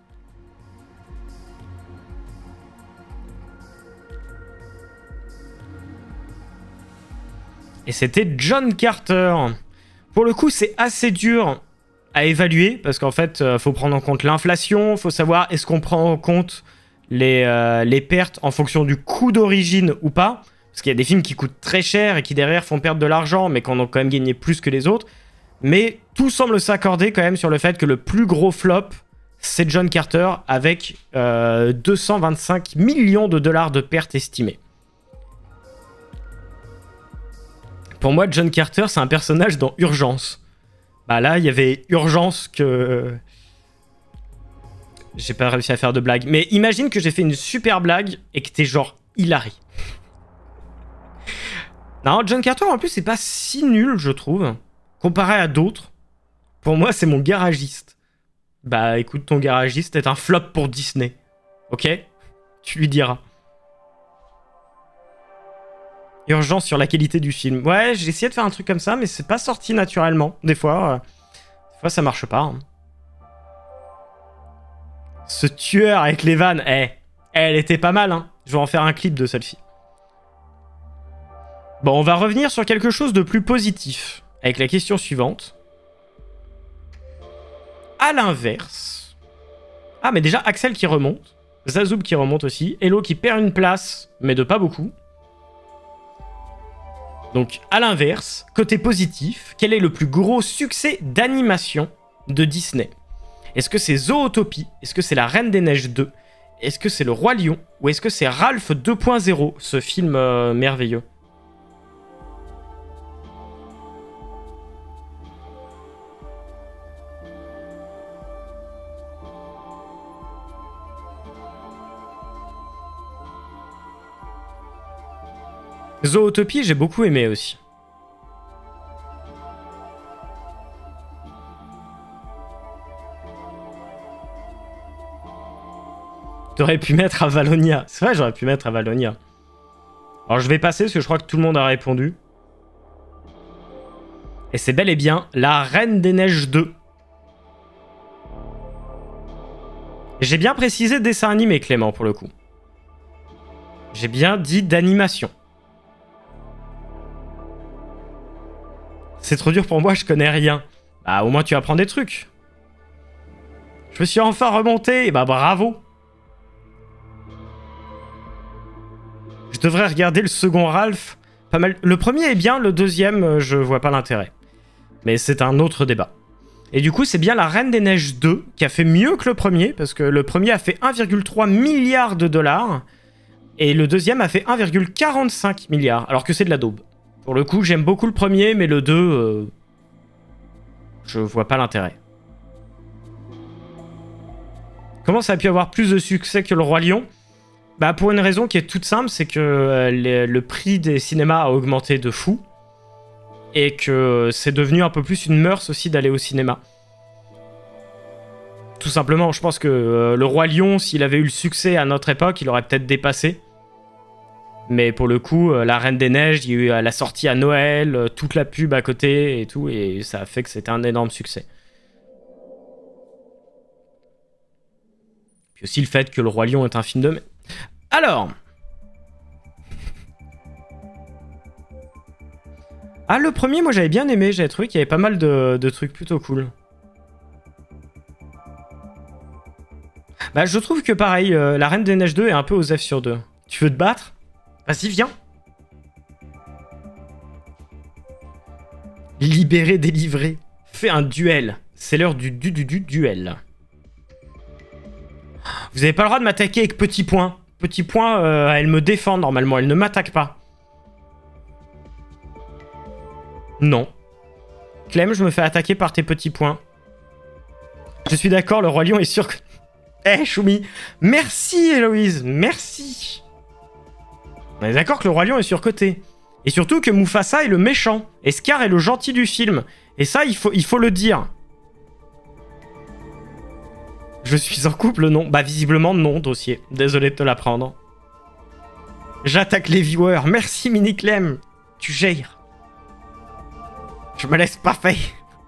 Speaker 1: Et c'était John Carter. Pour le coup, c'est assez dur à évaluer parce qu'en fait, euh, faut prendre en compte l'inflation, faut savoir est-ce qu'on prend en compte les, euh, les pertes en fonction du coût d'origine ou pas. Parce qu'il y a des films qui coûtent très cher et qui derrière font perdre de l'argent, mais qui en ont quand même gagné plus que les autres. Mais tout semble s'accorder quand même sur le fait que le plus gros flop, c'est John Carter, avec euh, deux cent vingt-cinq millions de dollars de pertes estimées. Pour moi, John Carter, c'est un personnage dans Urgence. Bah là, il y avait Urgence que... J'ai pas réussi à faire de blague. Mais imagine que j'ai fait une super blague et que t'es genre Hilary. Non, John Carter, en plus, c'est pas si nul, je trouve. Comparé à d'autres. Pour moi, c'est mon garagiste. Bah, écoute, ton garagiste est un flop pour Disney. Ok? Tu lui diras. Urgence sur la qualité du film. Ouais, j'ai essayé de faire un truc comme ça, mais c'est pas sorti naturellement. Des fois, euh, des fois ça marche pas. Hein. Ce tueur avec les vannes, eh, elle était pas mal, hein. Je vais en faire un clip de celle-ci. Bon, on va revenir sur quelque chose de plus positif, avec la question suivante. À l'inverse... Ah, mais déjà, Axel qui remonte. Zazoub qui remonte aussi. Hello qui perd une place, mais de pas beaucoup. Donc, à l'inverse, côté positif, quel est le plus gros succès d'animation de Disney? Est-ce que c'est Zootopie? Est-ce que c'est La Reine des Neiges deux? Est-ce que c'est Le Roi Lion? Ou est-ce que c'est Ralph deux point zéro, ce film euh, merveilleux? Zootopie, j'ai beaucoup aimé aussi. T'aurais pu mettre Avalonia. C'est vrai, j'aurais pu mettre Avalonia. Alors je vais passer parce que je crois que tout le monde a répondu. Et c'est bel et bien La Reine des Neiges deux. J'ai bien précisé dessin animé, Clément, pour le coup. J'ai bien dit d'animation. C'est trop dur pour moi, je connais rien. Bah, au moins tu apprends des trucs. Je me suis enfin remonté, et bah bravo. Je devrais regarder le second Ralph. Pas mal. Le premier est bien, le deuxième, je vois pas l'intérêt. Mais c'est un autre débat. Et du coup, c'est bien La Reine des Neiges deux qui a fait mieux que le premier, parce que le premier a fait un virgule trois milliard de dollars, et le deuxième a fait un virgule quarante-cinq milliard, alors que c'est de la daube. Pour le coup, j'aime beaucoup le premier, mais le deux, euh, je vois pas l'intérêt. Comment ça a pu avoir plus de succès que Le Roi Lion? Bah, pour une raison qui est toute simple, c'est que euh, les, le prix des cinémas a augmenté de fou. Et que c'est devenu un peu plus une mœurs aussi d'aller au cinéma. Tout simplement, je pense que euh, Le Roi Lion, s'il avait eu le succès à notre époque, il aurait peut-être dépassé. Mais pour le coup, euh, La Reine des Neiges, il y a eu euh, la sortie à Noël, euh, toute la pub à côté et tout, et ça a fait que c'était un énorme succès. Puis aussi le fait que Le Roi Lion est un film de... Alors... Ah, le premier, moi j'avais bien aimé, j'avais trouvé qu'il y avait pas mal de, de trucs plutôt cool. Bah, je trouve que pareil, euh, La Reine des Neiges deux est un peu aux F sur deux. Tu veux te battre? Vas-y, viens. Libéré, délivré. Fais un duel. C'est l'heure du, du, du, du duel. Vous avez pas le droit de m'attaquer avec petit point. Petit point, euh, elle me défend normalement, elle ne m'attaque pas. Non. Clem, je me fais attaquer par tes petits points. Je suis d'accord, Le Roi Lion est sûr que... Eh, hey, Choumi. Merci, Héloïse. Merci. On est d'accord que Le Roi Lion est surcoté. Et surtout que Mufasa est le méchant. Et Scar est le gentil du film. Et ça, il faut, il faut le dire. Je suis en couple, non. Bah, visiblement, non, dossier. Désolé de te l'apprendre. J'attaque les viewers. Merci, Mini Clem. Tu gères. Je me laisse pas faire.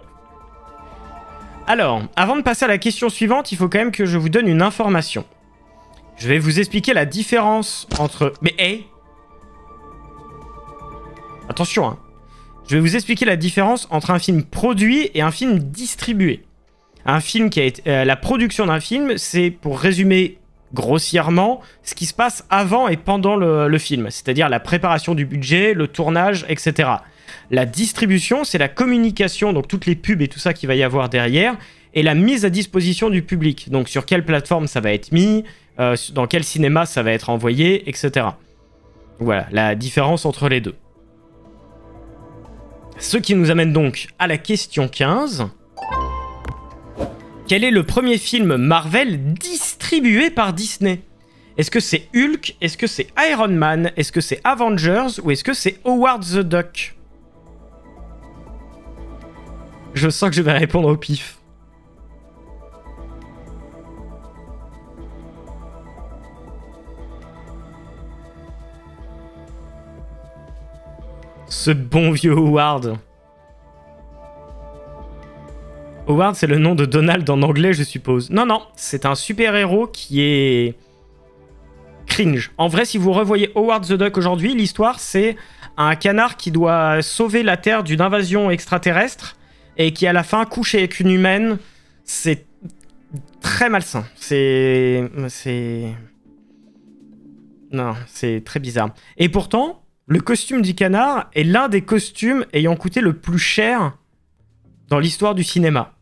Speaker 1: Alors, avant de passer à la question suivante, il faut quand même que je vous donne une information. Je vais vous expliquer la différence entre... Mais hé hey Attention, hein. Je vais vous expliquer la différence entre un film produit et un film distribué. Un film qui a été... Euh, la production d'un film, c'est, pour résumer grossièrement, ce qui se passe avant et pendant le, le film. C'est-à-dire la préparation du budget, le tournage, et cetera. La distribution, c'est la communication, donc toutes les pubs et tout ça qu'il va y avoir derrière, et la mise à disposition du public. Donc sur quelle plateforme ça va être mis, euh, dans quel cinéma ça va être envoyé, et cetera. Voilà, la différence entre les deux. Ce qui nous amène donc à la question quinze. Quel est le premier film Marvel distribué par Disney? Est-ce que c'est Hulk? Est-ce que c'est Iron Man? Est-ce que c'est Avengers? Ou est-ce que c'est Howard the Duck? Je sens que je vais répondre au pif. Ce bon vieux Howard. Howard, c'est le nom de Donald en anglais, je suppose. Non, non, c'est un super-héros qui est... cringe. En vrai, si vous revoyez Howard the Duck aujourd'hui, l'histoire, c'est un canard qui doit sauver la Terre d'une invasion extraterrestre et qui, à la fin, couche avec une humaine. C'est très malsain. C'est... C'est... Non, c'est très bizarre. Et pourtant, le costume du canard est l'un des costumes ayant coûté le plus cher dans l'histoire du cinéma.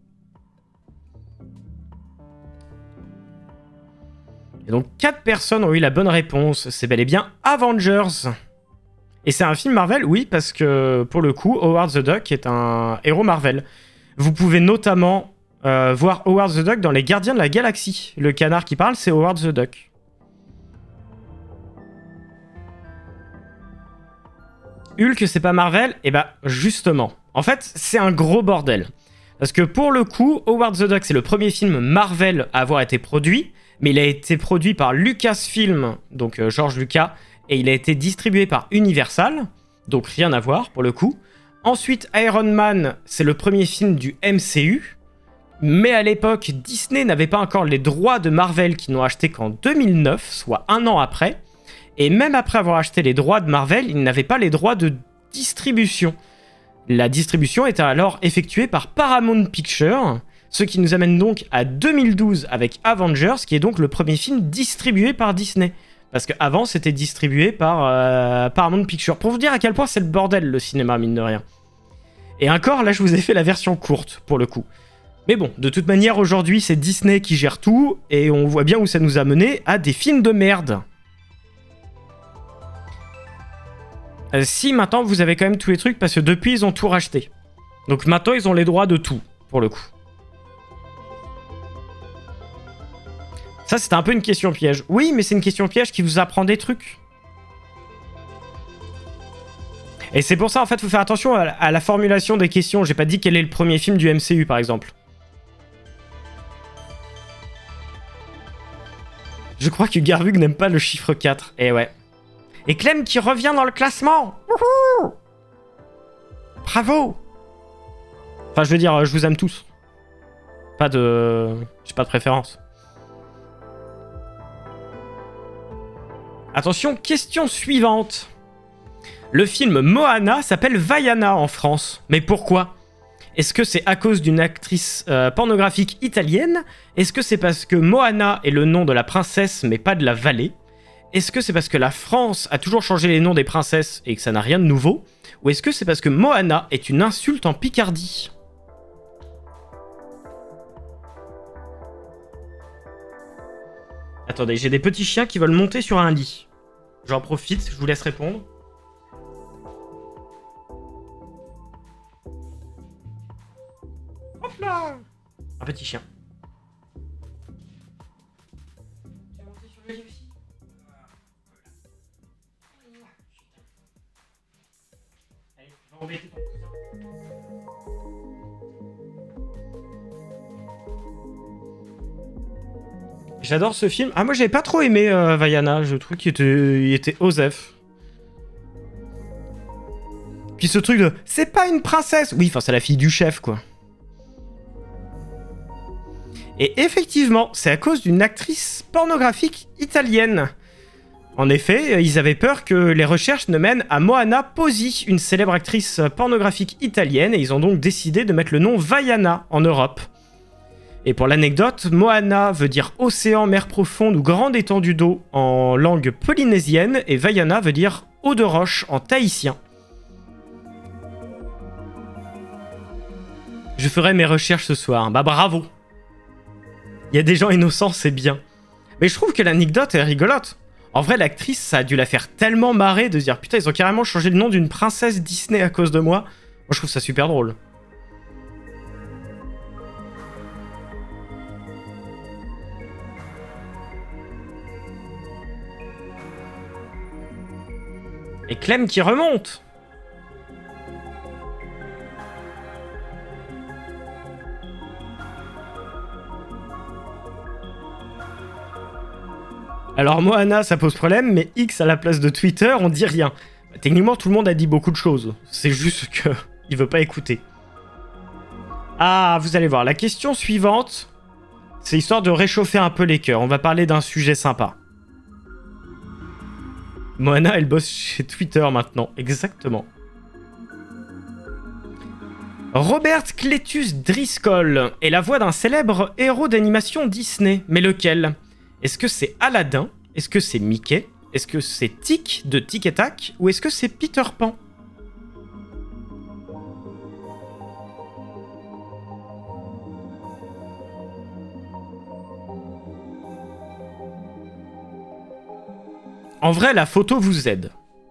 Speaker 1: Et donc, quatre personnes ont eu la bonne réponse. C'est bel et bien Avengers. Et c'est un film Marvel, oui, parce que, pour le coup, Howard the Duck est un héros Marvel. Vous pouvez notamment euh, voir Howard the Duck dans Les Gardiens de la Galaxie. Le canard qui parle, c'est Howard the Duck. Hulk, c'est pas Marvel? Eh bah, justement. En fait, c'est un gros bordel. Parce que pour le coup, Howard the Duck, c'est le premier film Marvel à avoir été produit, mais il a été produit par Lucasfilm, donc euh, George Lucas, et il a été distribué par Universal, donc rien à voir pour le coup. Ensuite, Iron Man, c'est le premier film du M C U. Mais à l'époque, Disney n'avait pas encore les droits de Marvel qu'ils n'ont achetés qu'en deux mille neuf, soit un an après. Et même après avoir acheté les droits de Marvel, ils n'avaient pas les droits de distribution. La distribution était alors effectuée par Paramount Pictures, ce qui nous amène donc à deux mille douze avec Avengers, qui est donc le premier film distribué par Disney. Parce qu'avant, c'était distribué par euh, Paramount Pictures. Pour vous dire à quel point c'est le bordel, le cinéma, mine de rien. Et encore, là, je vous ai fait la version courte, pour le coup. Mais bon, de toute manière, aujourd'hui, c'est Disney qui gère tout, et on voit bien où ça nous a mené à des films de merde. Euh, si, maintenant, vous avez quand même tous les trucs, parce que depuis, ils ont tout racheté. Donc maintenant, ils ont les droits de tout, pour le coup. Ça, c'était un peu une question piège. Oui, mais c'est une question piège qui vous apprend des trucs. Et c'est pour ça, en fait, il faut faire attention à, à la formulation des questions. J'ai pas dit quel est le premier film du M C U, par exemple. Je crois que Garbug n'aime pas le chiffre quatre. Eh ouais. Et Clem qui revient dans le classement. Wouhou! Bravo! Enfin, je veux dire, je vous aime tous. Pas de... J'ai pas de préférence. Attention, question suivante. Le film Moana s'appelle Vaiana en France. Mais pourquoi? Est-ce que c'est à cause d'une actrice euh, pornographique italienne? Est-ce que c'est parce que Moana est le nom de la princesse mais pas de la vallée? Est-ce que c'est parce que la France a toujours changé les noms des princesses et que ça n'a rien de nouveau? Ou est-ce que c'est parce que Moana est une insulte en Picardie? Attendez, j'ai des petits chiens qui veulent monter sur un lit. J'en profite, je vous laisse répondre. Hop là! Un petit chien. Tu vas monter sur le lit aussi? Allez, va embêter ton cousin. J'adore ce film. Ah, moi, j'avais pas trop aimé euh, Vaiana. Je trouve qu'il était, il était osef. Puis ce truc de... C'est pas une princesse. Oui, enfin, c'est la fille du chef, quoi. Et effectivement, c'est à cause d'une actrice pornographique italienne. En effet, ils avaient peur que les recherches ne mènent à Moana Posi, une célèbre actrice pornographique italienne, et ils ont donc décidé de mettre le nom Vaiana en Europe. Et pour l'anecdote, Moana veut dire océan, mer profonde ou grande étendue d'eau en langue polynésienne, et Vaiana veut dire eau de roche en tahitien. Je ferai mes recherches ce soir. Bah bravo. Il y a des gens innocents, c'est bien. Mais je trouve que l'anecdote est rigolote. En vrai, l'actrice, ça a dû la faire tellement marrer de se dire « Putain, ils ont carrément changé le nom d'une princesse Disney à cause de moi. » Moi, je trouve ça super drôle. Et Clem qui remonte. Alors Moana, ça pose problème, mais X à la place de Twitter, on dit rien. Bah, techniquement, tout le monde a dit beaucoup de choses. C'est juste que il veut pas écouter. Ah, vous allez voir, la question suivante, c'est histoire de réchauffer un peu les cœurs. On va parler d'un sujet sympa. Moana, elle bosse chez Twitter maintenant, exactement. Robert Cletus Driscoll est la voix d'un célèbre héros d'animation Disney. Mais lequel? Est-ce que c'est Aladdin? Est-ce que c'est Mickey? Est-ce que c'est Tic de Tic et Tac? Ou est-ce que c'est Peter Pan? En vrai, la photo vous aide.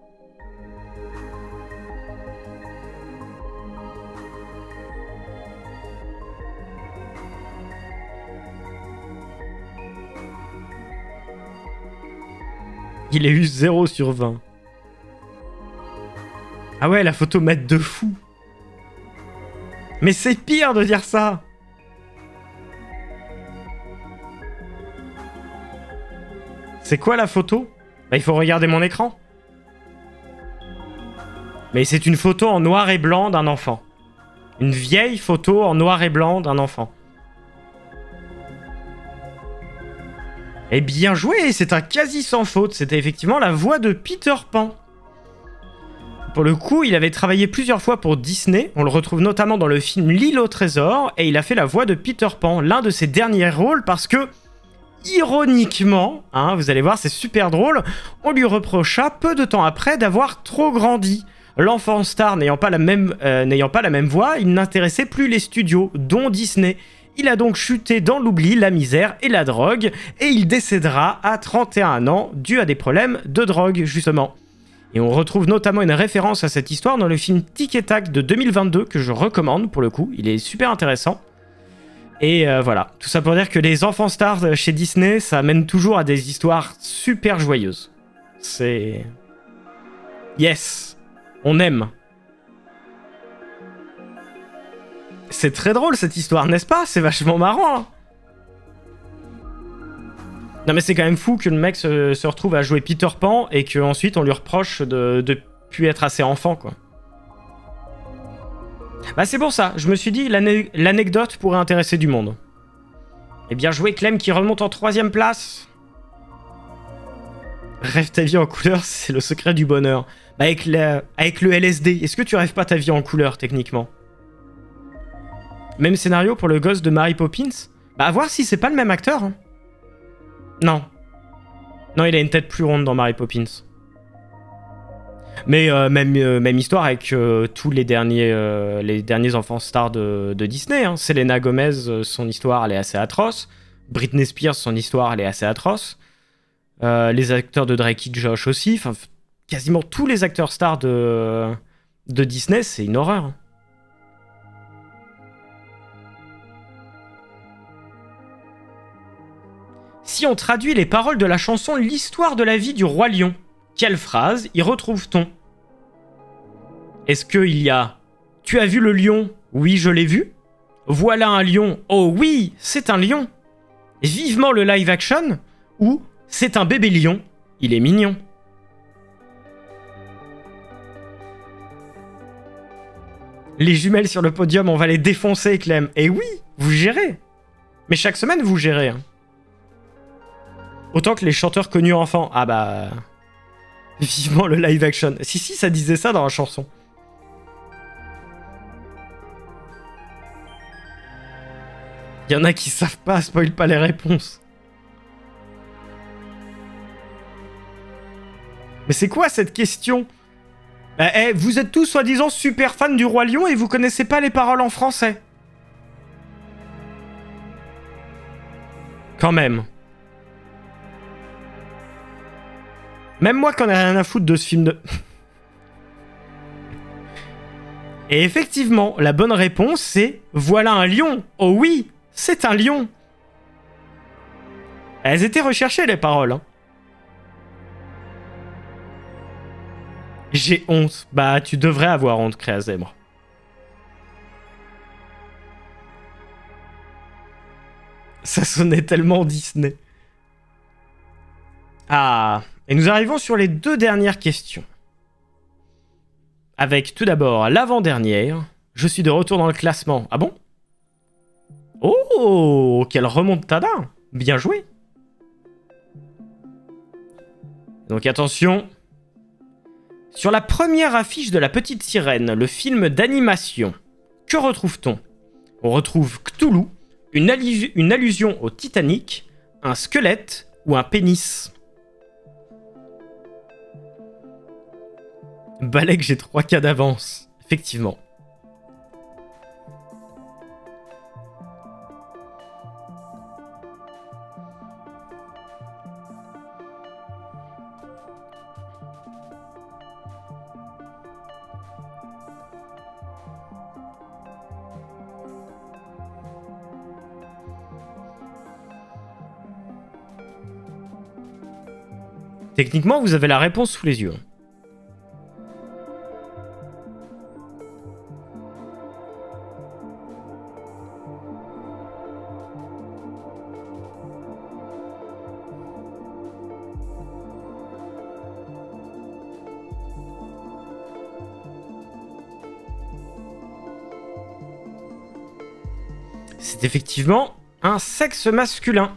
Speaker 1: Il a eu zéro sur vingt. Ah ouais, la photo m'aide de fou. Mais c'est pire de dire ça. C'est quoi la photo? Bah, il faut regarder mon écran. Mais c'est une photo en noir et blanc d'un enfant. Une vieille photo en noir et blanc d'un enfant. Et bien joué, c'est un quasi sans faute. C'était effectivement la voix de Peter Pan. Pour le coup, il avait travaillé plusieurs fois pour Disney. On le retrouve notamment dans le film L'île au trésor. Et il a fait la voix de Peter Pan, l'un de ses derniers rôles, parce que, ironiquement, hein, vous allez voir, c'est super drôle, on lui reprocha peu de temps après d'avoir trop grandi. L'enfant star n'ayant pas la même, euh, n'ayant pas la même voix, il n'intéressait plus les studios, dont Disney. Il a donc chuté dans l'oubli, la misère et la drogue, et il décédera à trente et un ans, dû à des problèmes de drogue, justement. Et on retrouve notamment une référence à cette histoire dans le film Tic et Tac de deux mille vingt-deux, que je recommande pour le coup, il est super intéressant. Et euh, voilà, tout ça pour dire que les enfants stars chez Disney, ça mène toujours à des histoires super joyeuses. C'est... Yes, on aime. C'est très drôle cette histoire, n'est-ce pas? C'est vachement marrant. Hein. Non mais c'est quand même fou que le mec se, se retrouve à jouer Peter Pan et qu'ensuite on lui reproche de, de plus être assez enfant, quoi. Bah c'est pour ça, je me suis dit l'anecdote pourrait intéresser du monde. Et bien joué Clem qui remonte en troisième place. Rêve ta vie en couleur, c'est le secret du bonheur. Bah avec, la, avec le L S D, est-ce que tu rêves pas ta vie en couleur techniquement? Même scénario pour le gosse de Mary Poppins? Bah à voir si c'est pas le même acteur. Hein. Non. Non, il a une tête plus ronde dans Mary Poppins. Mais euh, même, euh, même histoire avec euh, tous les derniers, euh, les derniers enfants stars de, de Disney. Hein. Selena Gomez, euh, son histoire, elle est assez atroce. Britney Spears, son histoire, elle est assez atroce. Euh, les acteurs de Drake et Josh aussi. Enfin, quasiment tous les acteurs stars de, de Disney, c'est une horreur. Si on traduit les paroles de la chanson L'histoire de la vie du roi lion, quelle phrase y retrouve-t-on? Est-ce qu'il y a « Tu as vu le lion? Oui, je l'ai vu. Voilà un lion. Oh oui, c'est un lion. Vivement le live action » ou « C'est un bébé lion. Il est mignon. » Les jumelles sur le podium, on va les défoncer, Clem. Et oui, vous gérez. Mais chaque semaine, vous gérez. Hein. Autant que les chanteurs connus enfants. Ah bah... Vivement le live action. Si, si, ça disait ça dans la chanson. Il y en a qui savent pas, spoil pas les réponses. Mais c'est quoi cette question? Bah, eh, vous êtes tous soi-disant super fans du Roi Lion et vous connaissez pas les paroles en français. Quand même. Même moi, qu'on a rien à foutre de ce film de... Et effectivement, la bonne réponse, c'est « Voilà un lion. Oh oui, c'est un lion. » Elles étaient recherchées, les paroles. Hein. J'ai honte. Bah, tu devrais avoir honte, Créazèbre. Ça sonnait tellement Disney. Ah... Et nous arrivons sur les deux dernières questions. Avec tout d'abord l'avant-dernière. Je suis de retour dans le classement. Ah bon? Oh, quelle remontada! Bien joué. Donc attention. Sur la première affiche de La Petite Sirène, le film d'animation, que retrouve-t-on? On retrouve Cthulhu, une, allu une allusion au Titanic, un squelette ou un pénis? Balek, j'ai trois cas d'avance. Effectivement. Techniquement, vous avez la réponse sous les yeux. C'est effectivement un sexe masculin.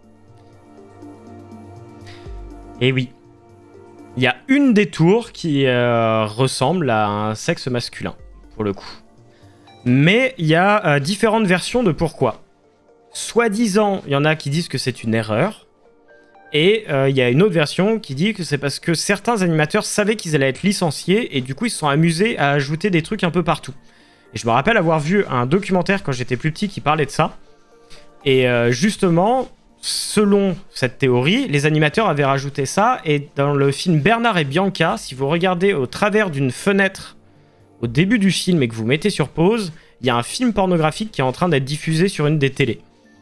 Speaker 1: Et oui. Il y a une des tours qui euh, ressemble à un sexe masculin, pour le coup. Mais il y a euh, différentes versions de pourquoi. Soi-disant, il y en a qui disent que c'est une erreur. Et euh, il y a une autre version qui dit que c'est parce que certains animateurs savaient qu'ils allaient être licenciés et du coup ils se sont amusés à ajouter des trucs un peu partout. Et je me rappelle avoir vu un documentaire quand j'étais plus petit qui parlait de ça. Et euh, justement, selon cette théorie, les animateurs avaient rajouté ça. Et dans le film Bernard et Bianca, si vous regardez au travers d'une fenêtre au début du film et que vous mettez sur pause, il y a un film pornographique qui est en train d'être diffusé sur une des télés.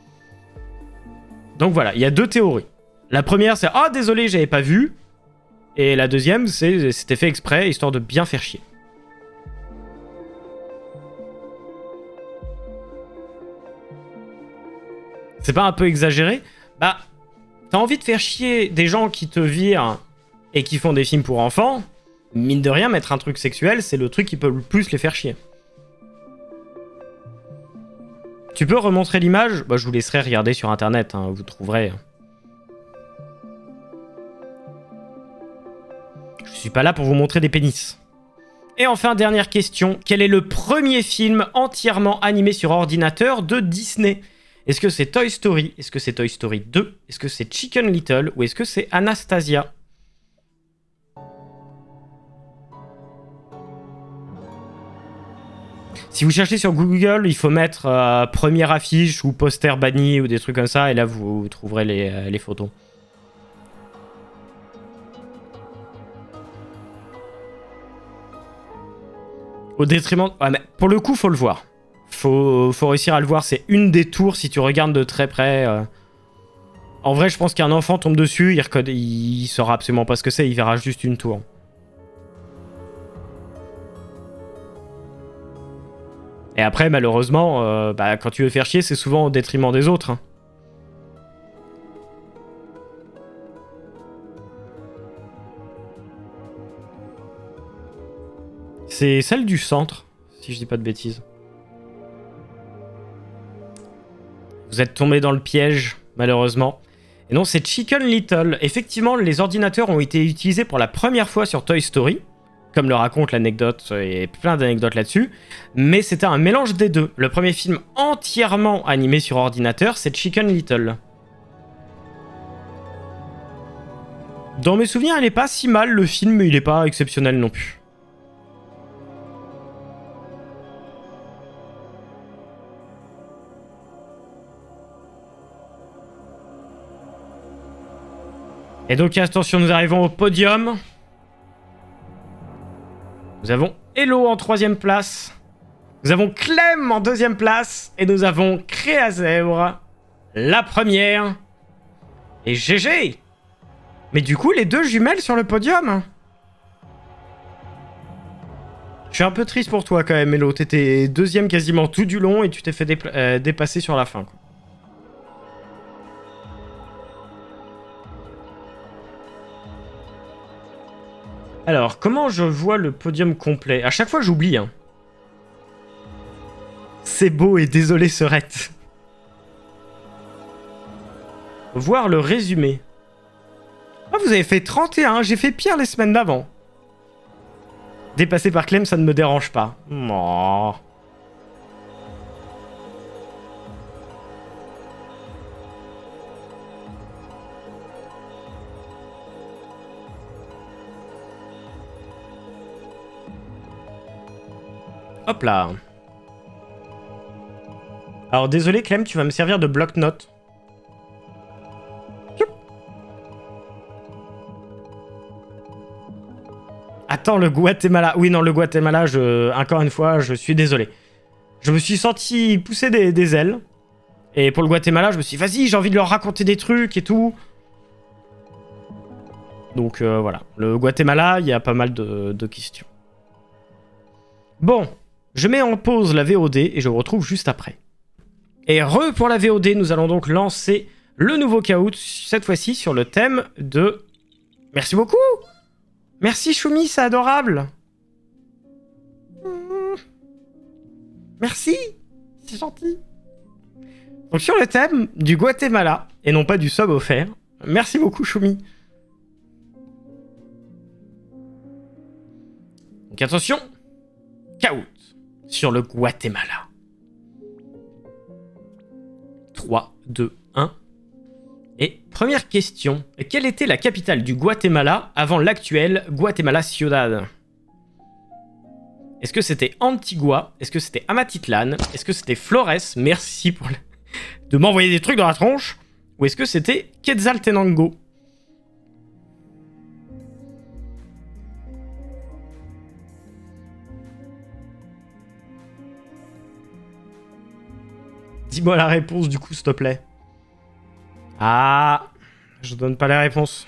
Speaker 1: Donc voilà, il y a deux théories. La première, c'est « Ah, désolé, j'avais pas vu ». Et la deuxième, c'est « C'était fait exprès, histoire de bien faire chier ». C'est pas un peu exagéré? Bah, t'as envie de faire chier des gens qui te virent et qui font des films pour enfants, mine de rien, mettre un truc sexuel, c'est le truc qui peut le plus les faire chier. Tu peux remontrer l'image? Bah, je vous laisserai regarder sur internet, hein, vous trouverez... Je suis pas là pour vous montrer des pénis. Et enfin, dernière question. Quel est le premier film entièrement animé sur ordinateur de Disney? Est-ce que c'est Toy Story? Est-ce que c'est Toy Story deux? Est-ce que c'est Chicken Little? Ou est-ce que c'est Anastasia? Si vous cherchez sur Google, il faut mettre euh, première affiche ou poster banni ou des trucs comme ça. Et là, vous, vous trouverez les, euh, les photos. Au détriment... Ouais, mais pour le coup, faut le voir. Faut, faut réussir à le voir. C'est une des tours, si tu regardes de très près. Euh... En vrai, je pense qu'un enfant tombe dessus, il, recode... il saura absolument pas ce que c'est, il verra juste une tour. Et après, malheureusement, euh, bah, quand tu veux faire chier, c'est souvent au détriment des autres. Hein. C'est celle du centre, si je dis pas de bêtises. Vous êtes tombé dans le piège, malheureusement. Et non, c'est Chicken Little. Effectivement, les ordinateurs ont été utilisés pour la première fois sur Toy Story, comme le raconte l'anecdote, et plein d'anecdotes là-dessus. Mais c'était un mélange des deux. Le premier film entièrement animé sur ordinateur, c'est Chicken Little. Dans mes souvenirs, il est pas si mal, le film, mais il est pas exceptionnel non plus. Et donc, attention, nous arrivons au podium. Nous avons Hello en troisième place. Nous avons Clem en deuxième place. Et nous avons Créazèbre, la première. Et G G. Mais du coup, les deux jumelles sur le podium. Je suis un peu triste pour toi quand même, Hello. T'étais deuxième quasiment tout du long et tu t'es fait dé euh, dépasser sur la fin, quoi. Alors, comment je vois le podium complet? À chaque fois, j'oublie. Hein. C'est beau et désolé, Serette. Voir le résumé. Ah, vous avez fait trente et un. J'ai fait pire les semaines d'avant. Dépassé par Clem, ça ne me dérange pas. Oh. Hop là. Alors désolé Clem, tu vas me servir de bloc-notes. Attends, le Guatemala. Oui, non, le Guatemala, je... encore une fois, je suis désolé. Je me suis senti pousser des, des ailes. Et pour le Guatemala, je me suis dit, vas-y, j'ai envie de leur raconter des trucs et tout. Donc euh, voilà. Le Guatemala, il y a pas mal de, de questions. Bon. Je mets en pause la V O D et je vous retrouve juste après. Et re pour la V O D, nous allons donc lancer le nouveau Kahoot, cette fois-ci sur le thème de... Merci beaucoup. Merci Choumi, c'est adorable. Merci, c'est gentil. Donc sur le thème du Guatemala, et non pas du sub offert. Merci beaucoup, Choumi. Donc attention, Kaut sur le Guatemala. trois, deux, un. Et première question. Quelle était la capitale du Guatemala avant l'actuelle Guatemala Ciudad? Est-ce que c'était Antigua? Est-ce que c'était Amatitlán? Est-ce que c'était Flores? Merci pour le... de m'envoyer des trucs dans la tronche. Ou est-ce que c'était Quetzaltenango? Dis-moi la réponse du coup, s'il te plaît. Ah, je donne pas la réponse.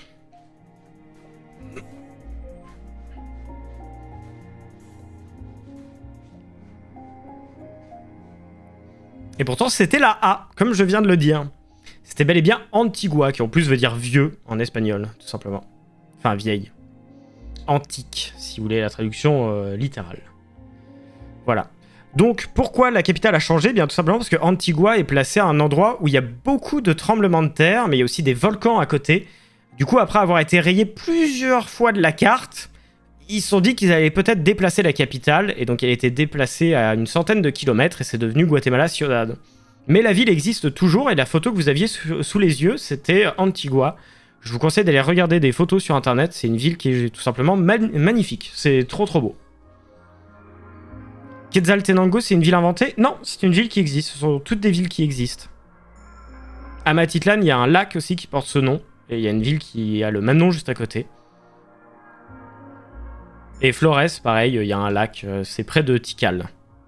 Speaker 1: Et pourtant, c'était la A, comme je viens de le dire. C'était bel et bien Antigua, qui en plus veut dire vieux en espagnol, tout simplement. Enfin, vieille. Antique, si vous voulez la traduction euh, littérale. Voilà. Donc, pourquoi la capitale a changé? Bien tout simplement parce que Antigua est placée à un endroit où il y a beaucoup de tremblements de terre, mais il y a aussi des volcans à côté. Du coup, après avoir été rayé plusieurs fois de la carte, ils se sont dit qu'ils allaient peut-être déplacer la capitale, et donc elle a été déplacée à une centaine de kilomètres, et c'est devenu Guatemala Ciudad. Mais la ville existe toujours, et la photo que vous aviez sous les yeux, c'était Antigua. Je vous conseille d'aller regarder des photos sur internet, c'est une ville qui est tout simplement magnifique, c'est trop trop beau. Quetzaltenango, c'est une ville inventée? Non, c'est une ville qui existe. Ce sont toutes des villes qui existent. À Amatitlán, il y a un lac aussi qui porte ce nom. Et il y a une ville qui a le même nom juste à côté. Et Flores, pareil, il y a un lac. C'est près de Tikal.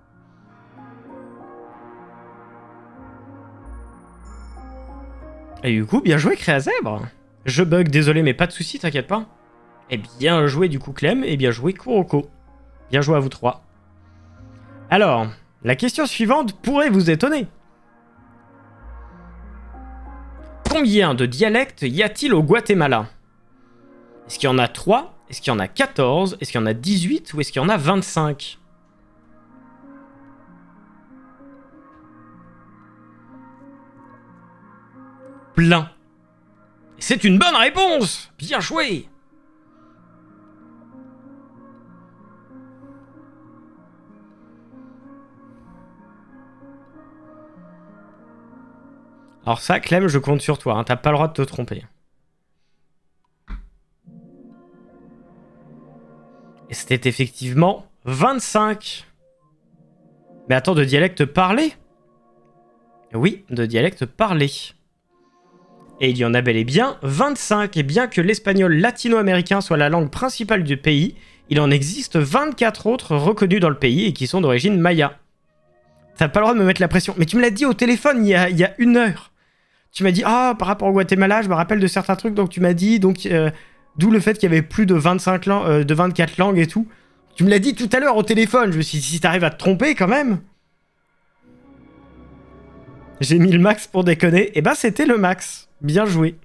Speaker 1: Et du coup, bien joué, Créazèbre. Je bug, désolé, mais pas de soucis, t'inquiète pas. Et bien joué, du coup, Clem. Et bien joué, Kuroko. Bien joué à vous trois. Alors, la question suivante pourrait vous étonner. Combien de dialectes y a-t-il au Guatemala? Est-ce qu'il y en a trois? Est-ce qu'il y en a quatorze? Est-ce qu'il y en a dix-huit? Ou est-ce qu'il y en a vingt-cinq? Plein. C'est une bonne réponse! Bien joué! Alors ça, Clem, je compte sur toi, hein. T'as pas le droit de te tromper. Et c'était effectivement vingt-cinq. Mais attends, de dialecte parlé? Oui, de dialecte parlé. Et il y en a bel et bien vingt-cinq. Et bien que l'espagnol latino-américain soit la langue principale du pays, il en existe vingt-quatre autres reconnus dans le pays et qui sont d'origine maya. T'as pas le droit de me mettre la pression. Mais tu me l'as dit au téléphone il y a, il y a une heure. Tu m'as dit, ah, par rapport au Guatemala, je me rappelle de certains trucs, donc tu m'as dit, donc euh, d'où le fait qu'il y avait plus de vingt-cinq langues, euh, de vingt-quatre langues et tout. Tu me l'as dit tout à l'heure au téléphone, je me suis dit, si t'arrives à te tromper quand même. J'ai mis le max pour déconner, et ben c'était le max. Bien joué.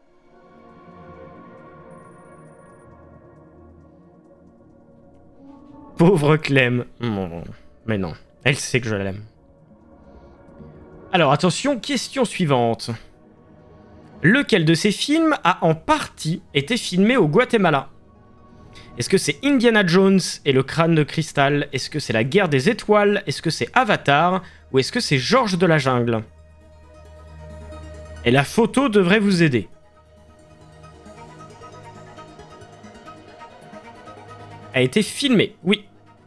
Speaker 1: Pauvre Clem. Oh, mais non, elle sait que je l'aime. Alors attention, question suivante. Lequel de ces films a en partie été filmé au Guatemala? Est-ce que c'est Indiana Jones et le crâne de cristal? Est-ce que c'est la guerre des étoiles? Est-ce que c'est Avatar? Ou est-ce que c'est Georges de la jungle? Et la photo devrait vous aider. A été filmée, oui.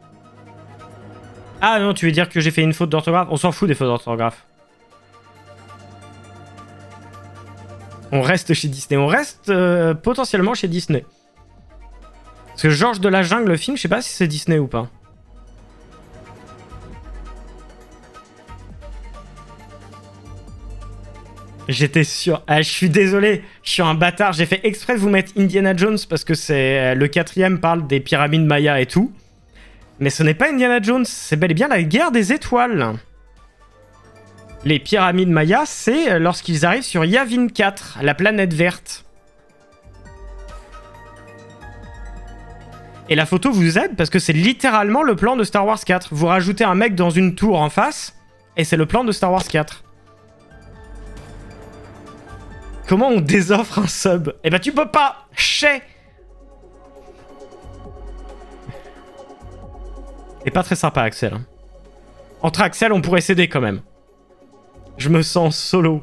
Speaker 1: Ah non, tu veux dire que j'ai fait une faute d'orthographe? On s'en fout des fautes d'orthographe. On reste chez Disney. On reste euh, potentiellement chez Disney. Parce que Georges de la jungle, le film, je sais pas si c'est Disney ou pas. J'étais sûr. Ah, je suis désolé. Je suis un bâtard. J'ai fait exprès de vous mettre Indiana Jones parce que c'est le quatrième parle des pyramides mayas et tout. Mais ce n'est pas Indiana Jones. C'est bel et bien la guerre des étoiles. Les pyramides mayas, c'est lorsqu'ils arrivent sur Yavin quatre, la planète verte. Et la photo vous aide parce que c'est littéralement le plan de Star Wars quatre. Vous rajoutez un mec dans une tour en face, et c'est le plan de Star Wars quatre. Comment on désoffre un sub? Eh ben tu peux pas. Chais. C'est pas très sympa, Axel. Entre Axel, on pourrait s'aider quand même. Je me sens solo.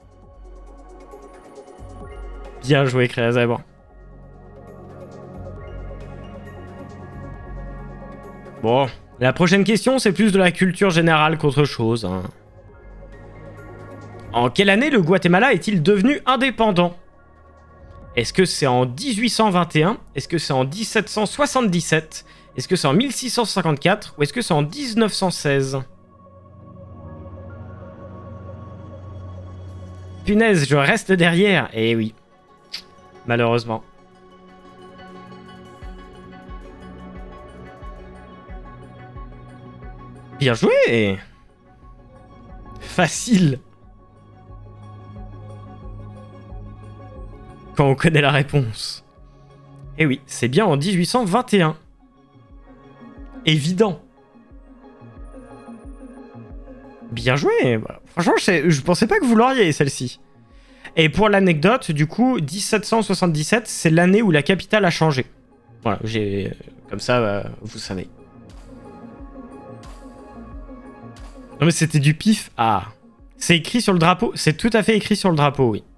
Speaker 1: Bien joué, Créazèbre. Bon, la prochaine question, c'est plus de la culture générale qu'autre chose. Hein. En quelle année le Guatemala est-il devenu indépendant? Est-ce que c'est en mille huit cent vingt et un? Est-ce que c'est en mille sept cent soixante-dix-sept? Est-ce que c'est en mille six cent cinquante-quatre? Ou est-ce que c'est en mille neuf cent seize? Punaise, je reste derrière. Eh oui. Malheureusement. Bien joué! Facile. Quand on connaît la réponse. Eh oui, c'est bien en mille huit cent vingt et un. Évident. Bien joué. Franchement, je, je pensais pas que vous l'auriez, celle-ci. Et pour l'anecdote, du coup, mille sept cent soixante-dix-sept, c'est l'année où la capitale a changé. Voilà, j'ai... Comme ça, euh, vous savez. Non mais c'était du pif. Ah. C'est écrit sur le drapeau. C'est tout à fait écrit sur le drapeau, oui.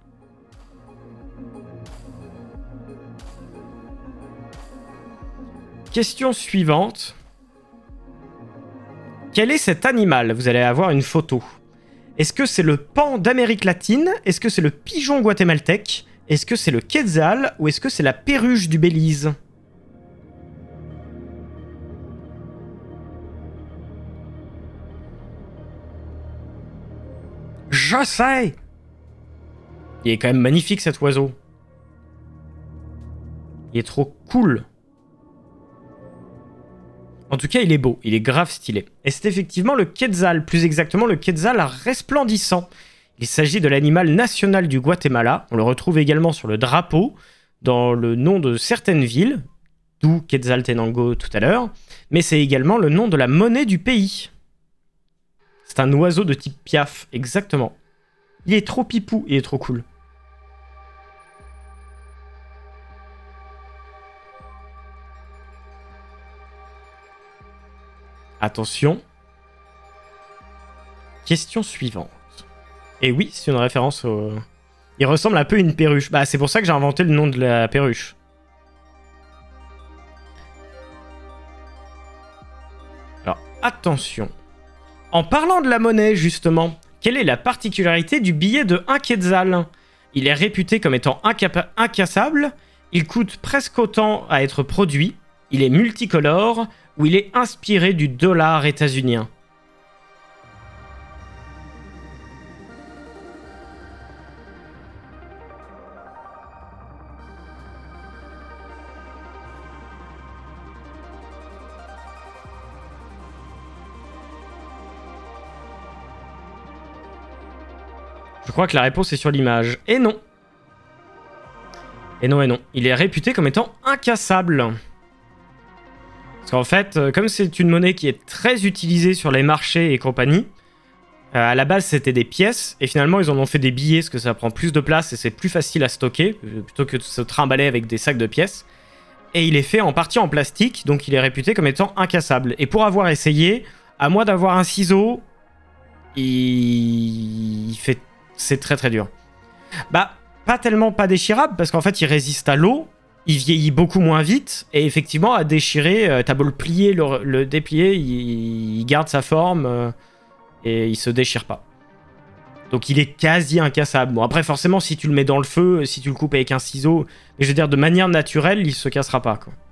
Speaker 1: Question suivante. Quel est cet animal? Vous allez avoir une photo. Est-ce que c'est le pan d'Amérique latine? Est-ce que c'est le pigeon guatémaltèque? Est-ce que c'est le quetzal? Ou est-ce que c'est la perruche du Belize? Je sais! Il est quand même magnifique cet oiseau. Il est trop cool. En tout cas, il est beau. Il est grave stylé. Et c'est effectivement le quetzal, plus exactement le quetzal resplendissant. Il s'agit de l'animal national du Guatemala. On le retrouve également sur le drapeau, dans le nom de certaines villes, d'où Quetzaltenango tout à l'heure. Mais c'est également le nom de la monnaie du pays. C'est un oiseau de type piaf, exactement. Il est trop pipou, il est trop cool. Attention. Question suivante. Et oui, c'est une référence au... Il ressemble un peu à une perruche. Bah, c'est pour ça que j'ai inventé le nom de la perruche. Alors, attention. En parlant de la monnaie, justement, quelle est la particularité du billet de un quetzal? Il est réputé comme étant incassable, il coûte presque autant à être produit, il est multicolore, ou il est inspiré du dollar états-unien. Je crois que la réponse est sur l'image. Et non. Et non, et non. Il est réputé comme étant incassable. Parce qu'en fait, comme c'est une monnaie qui est très utilisée sur les marchés et compagnie, euh, à la base c'était des pièces, et finalement ils en ont fait des billets, parce que ça prend plus de place et c'est plus facile à stocker, plutôt que de se trimballer avec des sacs de pièces. Et il est fait en partie en plastique, donc il est réputé comme étant incassable. Et pour avoir essayé, à moins d'avoir un ciseau, il, il fait... c'est très très dur. Bah, pas tellement pas déchirable, parce qu'en fait il résiste à l'eau, il vieillit beaucoup moins vite, et effectivement, à déchirer, euh, t'as beau le plier, le, le déplier, il, il garde sa forme, euh, et il se déchire pas. Donc il est quasi incassable. Bon, après, forcément, si tu le mets dans le feu, si tu le coupes avec un ciseau, mais je veux dire, de manière naturelle, il se cassera pas, quoi.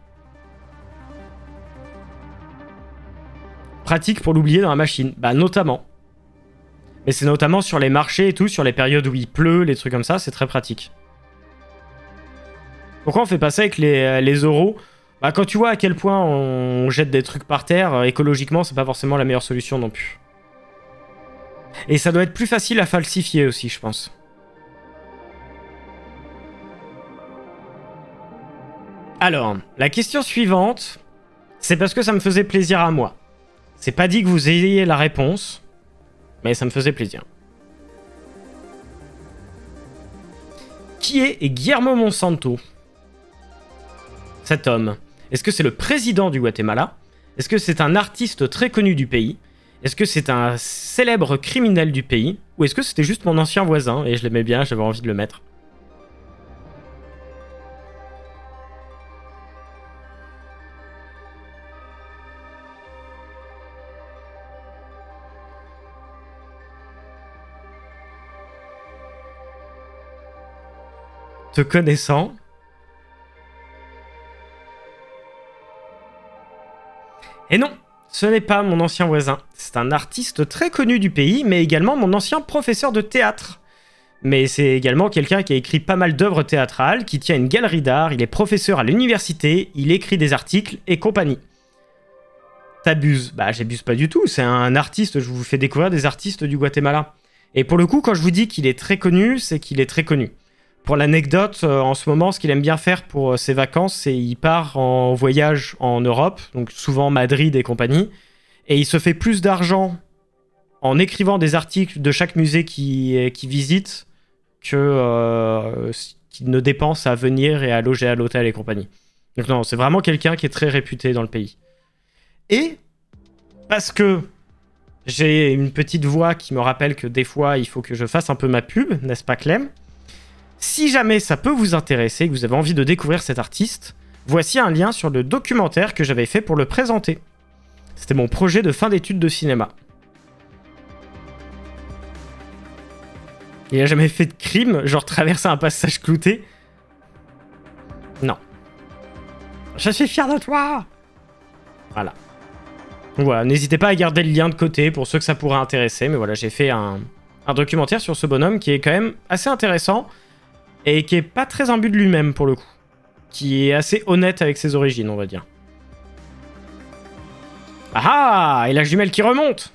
Speaker 1: Pratique pour l'oublier dans la machine. Bah, notamment. Mais c'est notamment sur les marchés et tout, sur les périodes où il pleut, les trucs comme ça, c'est très pratique. Pourquoi on fait pas ça avec les, les euros? Bah, quand tu vois à quel point on jette des trucs par terre, écologiquement, c'est pas forcément la meilleure solution non plus. Et ça doit être plus facile à falsifier aussi, je pense. Alors, la question suivante, c'est parce que ça me faisait plaisir à moi. C'est pas dit que vous ayez la réponse, mais ça me faisait plaisir. Qui est Guillermo Monsanto? Cet homme. Est-ce que c'est le président du Guatemala? Est-ce que c'est un artiste très connu du pays? Est-ce que c'est un célèbre criminel du pays? Ou est-ce que c'était juste mon ancien voisin et je l'aimais bien, j'avais envie de le mettre? Te connaissant... Et non, ce n'est pas mon ancien voisin. C'est un artiste très connu du pays, mais également mon ancien professeur de théâtre. Mais c'est également quelqu'un qui a écrit pas mal d'œuvres théâtrales, qui tient une galerie d'art, il est professeur à l'université, il écrit des articles et compagnie. T'abuses? Bah j'abuse pas du tout, c'est un artiste, je vous fais découvrir des artistes du Guatemala. Et pour le coup, quand je vous dis qu'il est très connu, c'est qu'il est très connu. Pour l'anecdote, euh, en ce moment, ce qu'il aime bien faire pour euh, ses vacances, c'est qu'il part en voyage en Europe, donc souvent Madrid et compagnie, et il se fait plus d'argent en écrivant des articles de chaque musée qu'il qui visite que euh, qu'il ne dépense à venir et à loger à l'hôtel et compagnie. Donc non, c'est vraiment quelqu'un qui est très réputé dans le pays. Et parce que j'ai une petite voix qui me rappelle que des fois, il faut que je fasse un peu ma pub, n'est-ce pas Clem ? Si jamais ça peut vous intéresser, que vous avez envie de découvrir cet artiste, voici un lien sur le documentaire que j'avais fait pour le présenter. C'était mon projet de fin d'études de cinéma. Il a jamais fait de crime, genre traverser un passage clouté? Non. Je suis fier de toi! Voilà. Donc voilà, n'hésitez pas à garder le lien de côté pour ceux que ça pourrait intéresser, mais voilà, j'ai fait un, un documentaire sur ce bonhomme qui est quand même assez intéressant. Et qui est pas très imbu de lui-même, pour le coup. Qui est assez honnête avec ses origines, on va dire. Ah ah! Et la jumelle qui remonte!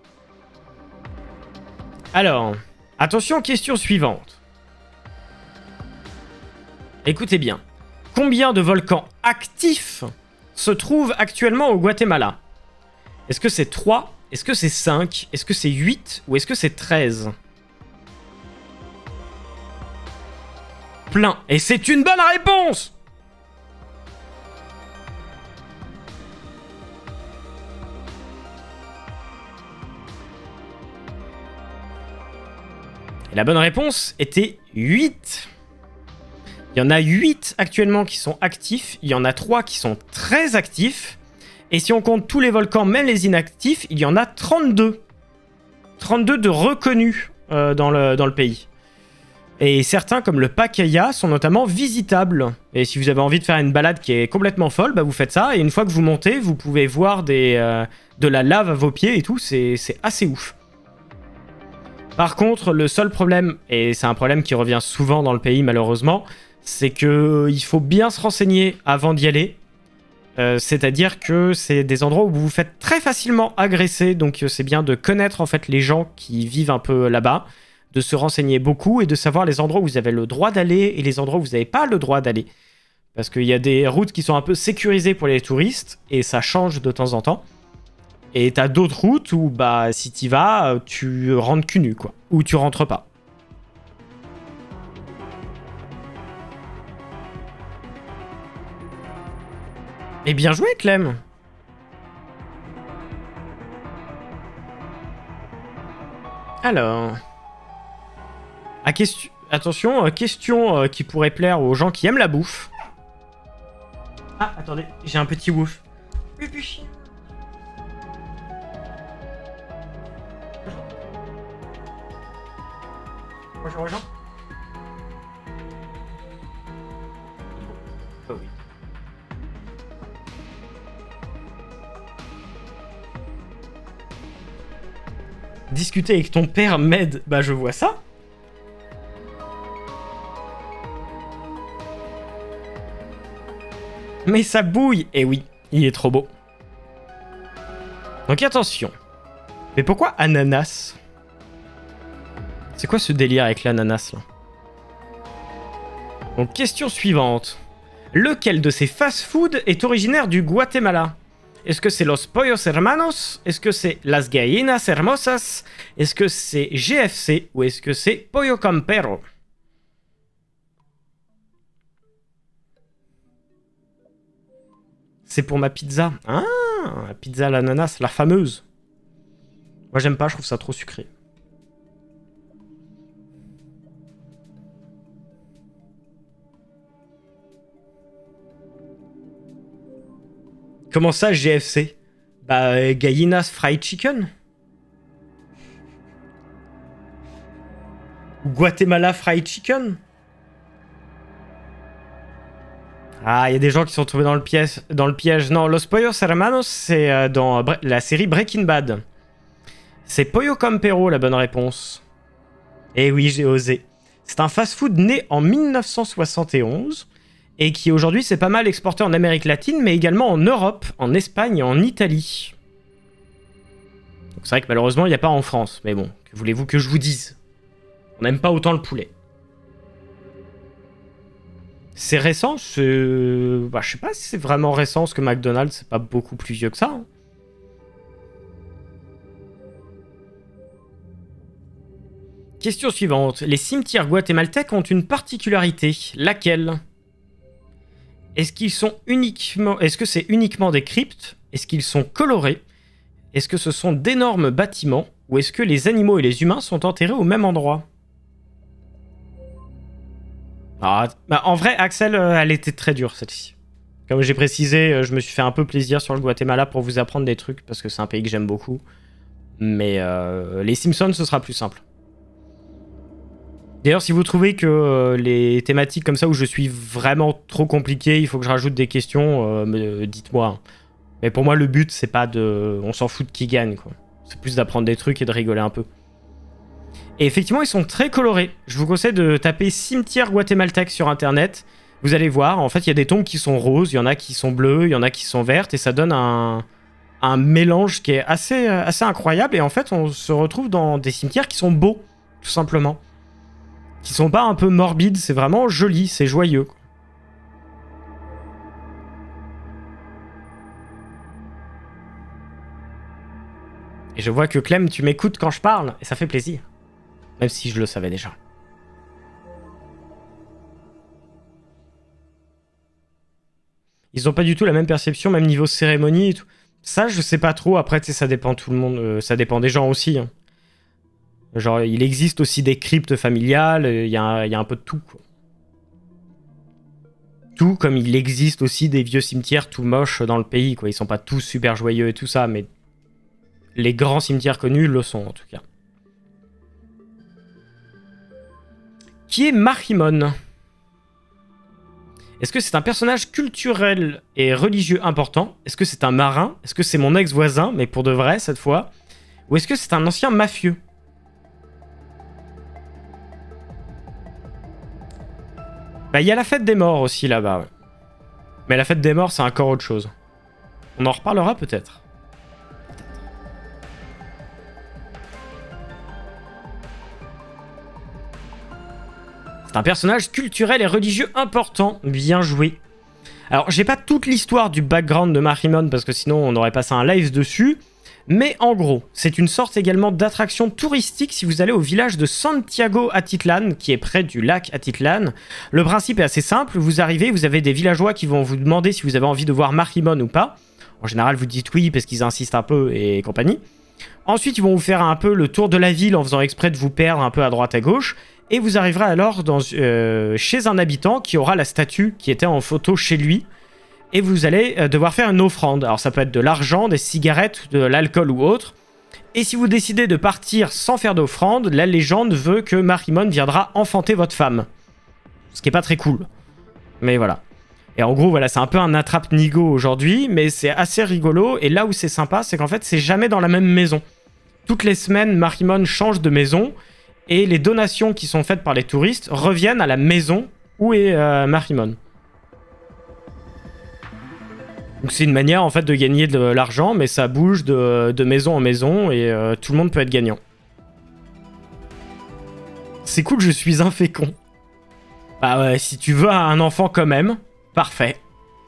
Speaker 1: Alors, attention, question suivante. Écoutez bien. Combien de volcans actifs se trouvent actuellement au Guatemala? Est-ce que c'est trois? Est-ce que c'est cinq? Est-ce que c'est huit? Ou est-ce que c'est treize? Plein. Et c'est une bonne réponse! Et la bonne réponse était huit. Il y en a huit actuellement qui sont actifs. Il y en a trois qui sont très actifs. Et si on compte tous les volcans, même les inactifs, il y en a trente-deux. trente-deux de reconnus euh, dans, le, dans le pays. Et certains, comme le Pacaya, sont notamment visitables. Et si vous avez envie de faire une balade qui est complètement folle, bah vous faites ça. Et une fois que vous montez, vous pouvez voir des, euh, de la lave à vos pieds et tout. C'est assez ouf. Par contre, le seul problème, et c'est un problème qui revient souvent dans le pays malheureusement, c'est qu'il faut bien se renseigner avant d'y aller. Euh, C'est-à-dire que c'est des endroits où vous vous faites très facilement agresser. Donc c'est bien de connaître en fait les gens qui vivent un peu là-bas. De se renseigner beaucoup et de savoir les endroits où vous avez le droit d'aller et les endroits où vous n'avez pas le droit d'aller. Parce qu'il y a des routes qui sont un peu sécurisées pour les touristes et ça change de temps en temps. Et t'as d'autres routes où, bah, si t'y vas, tu rentres cul nu, quoi. Ou tu rentres pas. Et bien joué, Clem! Alors... À question... Attention, euh, question euh, qui pourrait plaire aux gens qui aiment la bouffe. Ah, attendez, j'ai un petit wouf. Bonjour aux gens. Oh oui. Discuter avec ton père m'aide. Bah je vois ça. Mais ça bouille. Eh oui, il est trop beau. Donc attention. Mais pourquoi ananas? C'est quoi ce délire avec l'ananas là? Donc question suivante. Lequel de ces fast-food est originaire du Guatemala? Est-ce que c'est Los Pollos Hermanos? Est-ce que c'est Las Gallinas Hermosas? Est-ce que c'est G F C? Ou est-ce que c'est Pollo Campero? C'est pour ma pizza. Ah, la pizza à l'ananas, la fameuse. Moi, j'aime pas, je trouve ça trop sucré. Comment ça, G F C? Bah, euh, Gallina's Fried Chicken? Ou Guatemala Fried Chicken? Ah, il y a des gens qui sont tombés dans le piège. Dans le piège. Non, Los Pollos Hermanos, c'est euh, dans Bre la série Breaking Bad. C'est Pollo Campero, la bonne réponse. Eh oui, j'ai osé. C'est un fast-food né en mille neuf cent soixante et onze et qui aujourd'hui s'est pas mal exporté en Amérique latine, mais également en Europe, en Espagne et en Italie. C'est vrai que malheureusement, il n'y a pas en France. Mais bon, que voulez-vous que je vous dise? On n'aime pas autant le poulet. C'est récent, c'est... Bah, je sais pas si c'est vraiment récent, parce que McDonald's, c'est pas beaucoup plus vieux que ça. Hein. Question suivante. Les cimetières guatémaltèques ont une particularité. Laquelle? Est-ce qu'ils sont uniquement... Est-ce que c'est uniquement des cryptes? Est-ce qu'ils sont colorés? Est-ce que ce sont d'énormes bâtiments? Ou est-ce que les animaux et les humains sont enterrés au même endroit? Ah, bah en vrai, Axel, euh, elle était très dure, celle-ci. Comme j'ai précisé, euh, je me suis fait un peu plaisir sur le Guatemala pour vous apprendre des trucs, parce que c'est un pays que j'aime beaucoup. Mais euh, les Simpsons, ce sera plus simple. D'ailleurs, si vous trouvez que euh, les thématiques comme ça, où je suis vraiment trop compliqué, il faut que je rajoute des questions, euh, euh, dites-moi. Mais pour moi, le but, c'est pas de... On s'en fout de qui gagne, quoi. C'est plus d'apprendre des trucs et de rigoler un peu. Et effectivement, ils sont très colorés. Je vous conseille de taper cimetière guatémaltèque sur internet. Vous allez voir, en fait, il y a des tombes qui sont roses, il y en a qui sont bleues, il y en a qui sont vertes, et ça donne un, un mélange qui est assez, assez incroyable. Et en fait, on se retrouve dans des cimetières qui sont beaux, tout simplement. Qui sont pas un peu morbides, c'est vraiment joli, c'est joyeux. Et je vois que Clem, tu m'écoutes quand je parle, et ça fait plaisir. Même si je le savais déjà. Ils ont pas du tout la même perception, même niveau cérémonie et tout. Ça, je sais pas trop. Après, tu sais, ça dépend tout le monde. Euh, ça dépend des gens aussi. Hein. Genre, il existe aussi des cryptes familiales. Il y, y a un peu de tout, quoi. Tout comme il existe aussi des vieux cimetières tout moches dans le pays, quoi. Ils sont pas tous super joyeux et tout ça, mais les grands cimetières connus le sont, en tout cas. Qui est Marimón? Est-ce que c'est un personnage culturel et religieux important? Est-ce que c'est un marin? Est-ce que c'est mon ex-voisin, mais pour de vrai cette fois? Ou est-ce que c'est un ancien mafieux? Bah, il y a la fête des morts aussi là-bas. Ouais. Mais la fête des morts, c'est encore autre chose. On en reparlera peut-être. C'est un personnage culturel et religieux important. Bien joué. Alors, j'ai pas toute l'histoire du background de Marimón parce que sinon on aurait passé un live dessus. Mais en gros, c'est une sorte également d'attraction touristique si vous allez au village de Santiago Atitlan, qui est près du lac Atitlan. Le principe est assez simple, vous arrivez, vous avez des villageois qui vont vous demander si vous avez envie de voir Marimón ou pas. En général, vous dites oui parce qu'ils insistent un peu et compagnie. Ensuite, ils vont vous faire un peu le tour de la ville en faisant exprès de vous perdre un peu à droite à gauche. Et vous arriverez alors dans, euh, chez un habitant qui aura la statue qui était en photo chez lui. Et vous allez devoir faire une offrande. Alors ça peut être de l'argent, des cigarettes, de l'alcool ou autre. Et si vous décidez de partir sans faire d'offrande, la légende veut que Marimón viendra enfanter votre femme. Ce qui est pas très cool. Mais voilà. Et en gros, voilà, c'est un peu un attrape-nigo aujourd'hui, mais c'est assez rigolo. Et là où c'est sympa, c'est qu'en fait, c'est jamais dans la même maison. Toutes les semaines, Marimón change de maison. Et les donations qui sont faites par les touristes reviennent à la maison où est euh, Marimón. Donc c'est une manière en fait de gagner de l'argent, mais ça bouge de, de maison en maison et euh, tout le monde peut être gagnant. C'est cool, je suis infécond. Bah ouais, si tu veux un enfant quand même, parfait.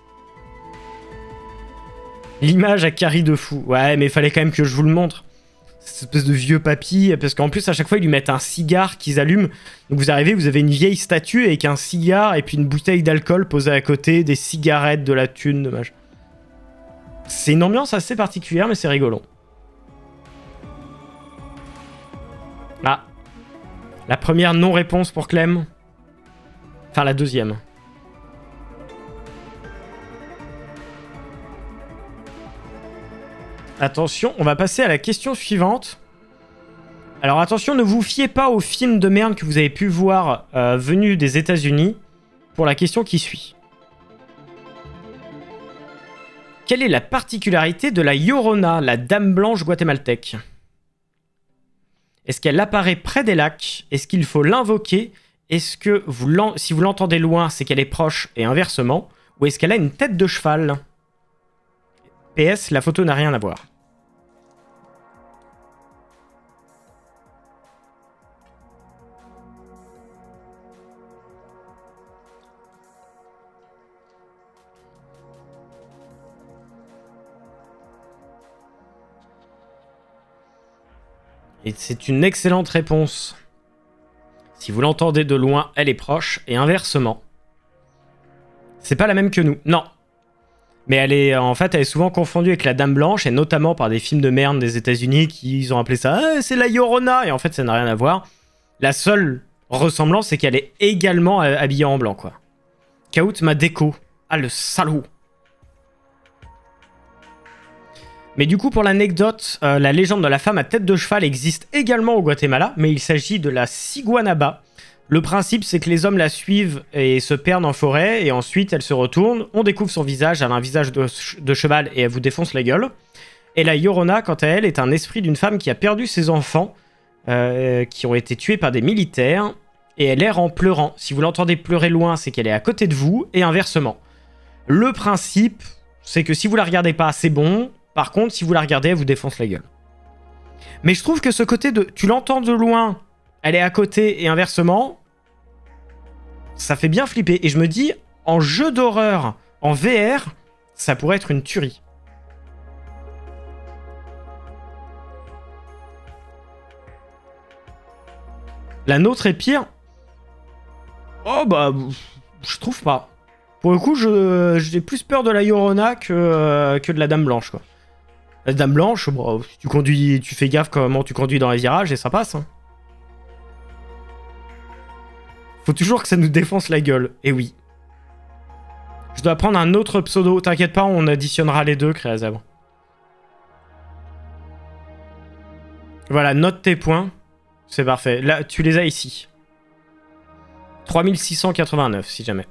Speaker 1: L'image à Carrie de fou. Ouais, mais il fallait quand même que je vous le montre. Cette espèce de vieux papy, parce qu'en plus à chaque fois ils lui mettent un cigare qu'ils allument. Donc vous arrivez, vous avez une vieille statue avec un cigare et puis une bouteille d'alcool posée à côté, des cigarettes, de la thune, dommage. C'est une ambiance assez particulière, mais c'est rigolo. Ah. La première non-réponse pour Clem. Enfin, la deuxième. Attention, on va passer à la question suivante. Alors attention, ne vous fiez pas aux films de merde que vous avez pu voir euh, venus des États-Unis pour la question qui suit. Quelle est la particularité de la Llorona, la dame blanche guatémaltèque? Est-ce qu'elle apparaît près des lacs? Est-ce qu'il faut l'invoquer? Est-ce que vous si vous l'entendez loin, c'est qu'elle est proche et inversement? Ou est-ce qu'elle a une tête de cheval? P S, la photo n'a rien à voir. Et c'est une excellente réponse. Si vous l'entendez de loin, elle est proche, et inversement. C'est pas la même que nous, non. Mais elle est, en fait, elle est souvent confondue avec la Dame Blanche, et notamment par des films de merde des États-Unis qui ils ont appelé ça ah, c'est la Llorona, et en fait, ça n'a rien à voir. La seule ressemblance, c'est qu'elle est également habillée en blanc, quoi. Kaut ma déco. Ah, le salaud. Mais du coup, pour l'anecdote, euh, la légende de la femme à tête de cheval existe également au Guatemala, mais il s'agit de la Ciguanaba. Le principe, c'est que les hommes la suivent et se perdent en forêt, et ensuite elle se retourne, on découvre son visage, elle a un visage de, de cheval et elle vous défonce la gueule. Et la Llorona, quant à elle, est un esprit d'une femme qui a perdu ses enfants, euh, qui ont été tués par des militaires, et elle erre en pleurant. Si vous l'entendez pleurer loin, c'est qu'elle est à côté de vous, et inversement. Le principe, c'est que si vous la regardez pas, c'est bon. Par contre, si vous la regardez, elle vous défonce la gueule. Mais je trouve que ce côté de... Tu l'entends de loin, elle est à côté et inversement, ça fait bien flipper. Et je me dis, en jeu d'horreur, en V R, ça pourrait être une tuerie. La nôtre est pire? Oh bah, je trouve pas. Pour le coup, j'ai plus peur de la Llorona que, euh, que de la Dame Blanche, quoi. La Dame Blanche, bon, tu conduis, tu fais gaffe comment tu conduis dans les virages et ça passe. Hein. Faut toujours que ça nous défonce la gueule. Et oui. Je dois prendre un autre pseudo. T'inquiète pas, on additionnera les deux, Créazab. Voilà, note tes points. C'est parfait. Là, tu les as ici. trois mille six cent quatre-vingt-neuf, si jamais.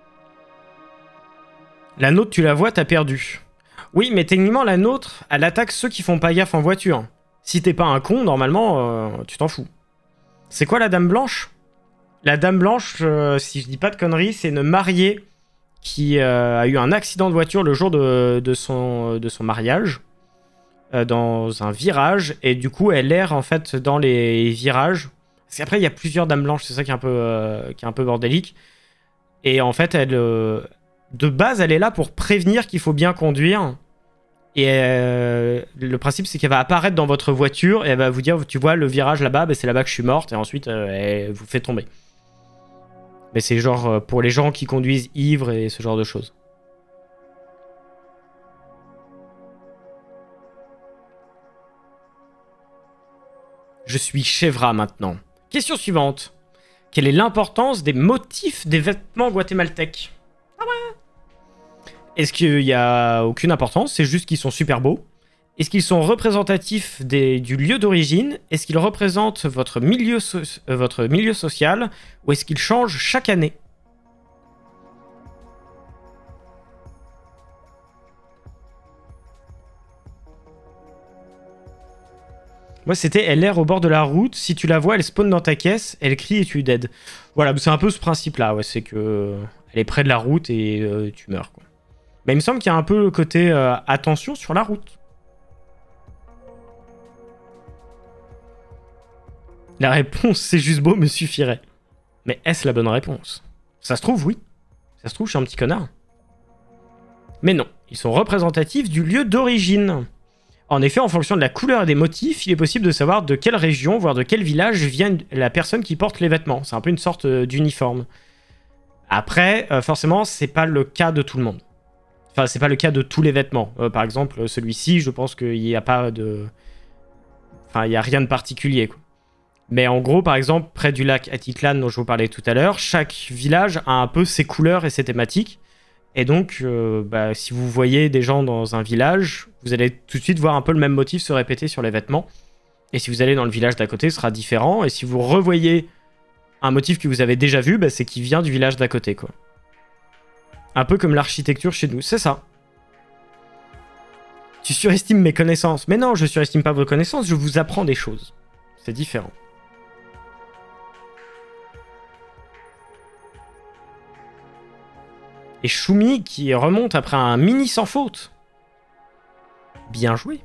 Speaker 1: La nôtre, tu la vois, t'as perdu. Oui, mais techniquement, la nôtre, elle attaque ceux qui font pas gaffe en voiture. Si t'es pas un con, normalement, euh, tu t'en fous. C'est quoi la Dame Blanche? La Dame Blanche, euh, si je dis pas de conneries, c'est une mariée qui euh, a eu un accident de voiture le jour de, de, son, de son mariage, euh, dans un virage, et du coup, elle erre en fait dans les virages. Parce qu'après, il y a plusieurs Dames Blanches, c'est ça qui est un peu, euh, qui est un peu bordélique. Et en fait, elle... Euh, de base, elle est là pour prévenir qu'il faut bien conduire. Et euh, le principe, c'est qu'elle va apparaître dans votre voiture et elle va vous dire, tu vois le virage là-bas, bah, c'est là-bas que je suis morte. Et ensuite, euh, elle vous fait tomber. Mais c'est genre euh, pour les gens qui conduisent ivres et ce genre de choses. Je suis Chevra maintenant. Question suivante. Quelle est l'importance des motifs des vêtements guatémaltèques? Ah ouais. Est-ce qu'il n'y a aucune importance? C'est juste qu'ils sont super beaux. Est-ce qu'ils sont représentatifs des, du lieu d'origine? Est-ce qu'ils représentent votre milieu, so euh, votre milieu social? Ou est-ce qu'ils changent chaque année? Moi, c'était elle erre au bord de la route. Si tu la vois, elle spawn dans ta caisse. Elle crie et tu dead. Voilà, c'est un peu ce principe-là. Ouais, c'est que elle est près de la route et euh, tu meurs, quoi. Mais il me semble qu'il y a un peu le côté euh, attention sur la route. La réponse, c'est juste beau, me suffirait. Mais est-ce la bonne réponse? Ça se trouve, oui. Ça se trouve, je suis un petit connard. Mais non, ils sont représentatifs du lieu d'origine. En effet, en fonction de la couleur et des motifs, il est possible de savoir de quelle région, voire de quel village vient la personne qui porte les vêtements. C'est un peu une sorte d'uniforme. Après, euh, forcément, c'est pas le cas de tout le monde. Enfin, c'est pas le cas de tous les vêtements. Euh, par exemple, celui-ci, je pense qu'il n'y a pas de... Enfin, il n'y a rien de particulier, quoi. Mais en gros, par exemple, près du lac Atitlan dont je vous parlais tout à l'heure, chaque village a un peu ses couleurs et ses thématiques. Et donc, euh, bah, si vous voyez des gens dans un village, vous allez tout de suite voir un peu le même motif se répéter sur les vêtements. Et si vous allez dans le village d'à côté, ce sera différent. Et si vous revoyez un motif que vous avez déjà vu, bah, c'est qu'il vient du village d'à côté, quoi. Un peu comme l'architecture chez nous, c'est ça. Tu surestimes mes connaissances. Mais non, je surestime pas vos connaissances, je vous apprends des choses. C'est différent. Et Shumi qui remonte après un mini sans faute. Bien joué.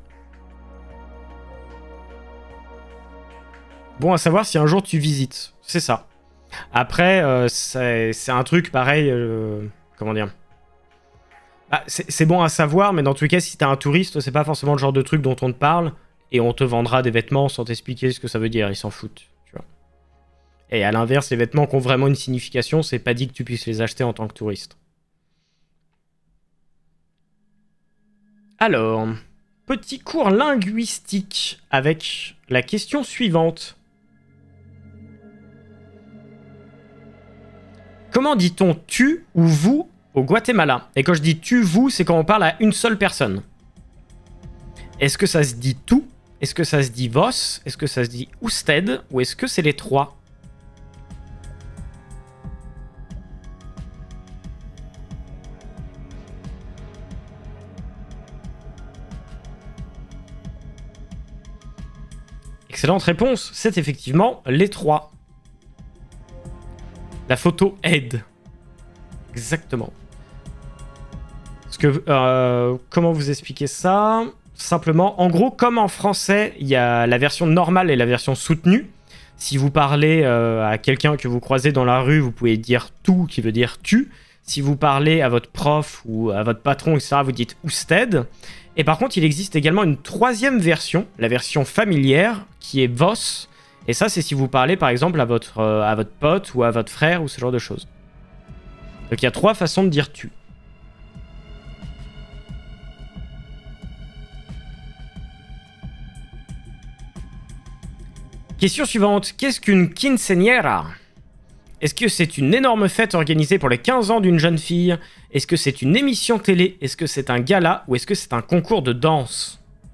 Speaker 1: Bon à savoir si un jour tu visites. C'est ça. Après, euh, c'est un truc pareil... Euh, comment dire, bah, c'est bon à savoir, mais dans tous les cas, si t'es un touriste, c'est pas forcément le genre de truc dont on te parle, et on te vendra des vêtements sans t'expliquer ce que ça veut dire, ils s'en foutent, tu vois. Et à l'inverse, les vêtements qui ont vraiment une signification, c'est pas dit que tu puisses les acheter en tant que touriste. Alors, petit cours linguistique avec la question suivante. Comment dit-on tu ou vous au Guatemala? Et quand je dis tu, vous, c'est quand on parle à une seule personne. Est-ce que ça se dit tout? Est-ce que ça se dit vos? Est-ce que ça se dit usted? Ou est-ce que c'est les trois? Excellente réponse, c'est effectivement les trois. La photo aide. Exactement. Parce que, euh, comment vous expliquer ça? Simplement, en gros, comme en français, il y a la version normale et la version soutenue. Si vous parlez euh, à quelqu'un que vous croisez dans la rue, vous pouvez dire tout, qui veut dire tu. Si vous parlez à votre prof ou à votre patron, et cetera, vous dites usted. Et par contre, il existe également une troisième version, la version familière, qui est vos. Et ça, c'est si vous parlez, par exemple, à votre, euh, à votre pote ou à votre frère ou ce genre de choses. Donc il y a trois façons de dire tu. Question suivante. Qu'est-ce qu'une quinceañera? Est-ce que c'est une énorme fête organisée pour les quinze ans d'une jeune fille? Est-ce que c'est une émission télé? Est-ce que c'est un gala? Ou est-ce que c'est un concours de danse?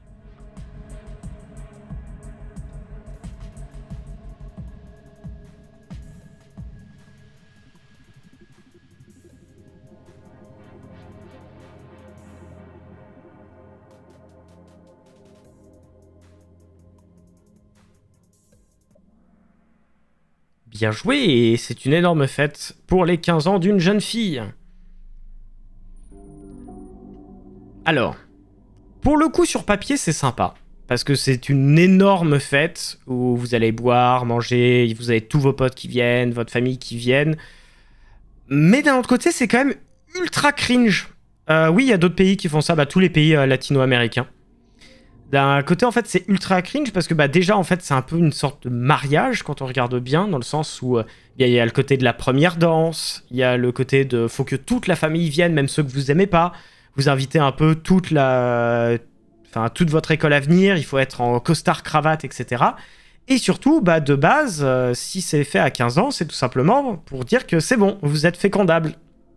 Speaker 1: Bien joué, et c'est une énorme fête pour les quinze ans d'une jeune fille. Alors, pour le coup sur papier c'est sympa, parce que c'est une énorme fête où vous allez boire, manger, vous avez tous vos potes qui viennent, votre famille qui viennent. Mais d'un autre côté c'est quand même ultra cringe. Euh, oui, il y a d'autres pays qui font ça, bah, tous les pays euh, latino-américains. D'un côté, en fait, c'est ultra cringe parce que bah, déjà, en fait, c'est un peu une sorte de mariage quand on regarde bien, dans le sens où il euh, y, y a le côté de la première danse, il y a le côté de faut que toute la famille vienne, même ceux que vous aimez pas. Vous invitez un peu toute la, enfin toute votre école à venir. Il faut être en costard cravate, et cetera. Et surtout, bah, de base, euh, si c'est fait à quinze ans, c'est tout simplement pour dire que c'est bon, vous êtes fécondable.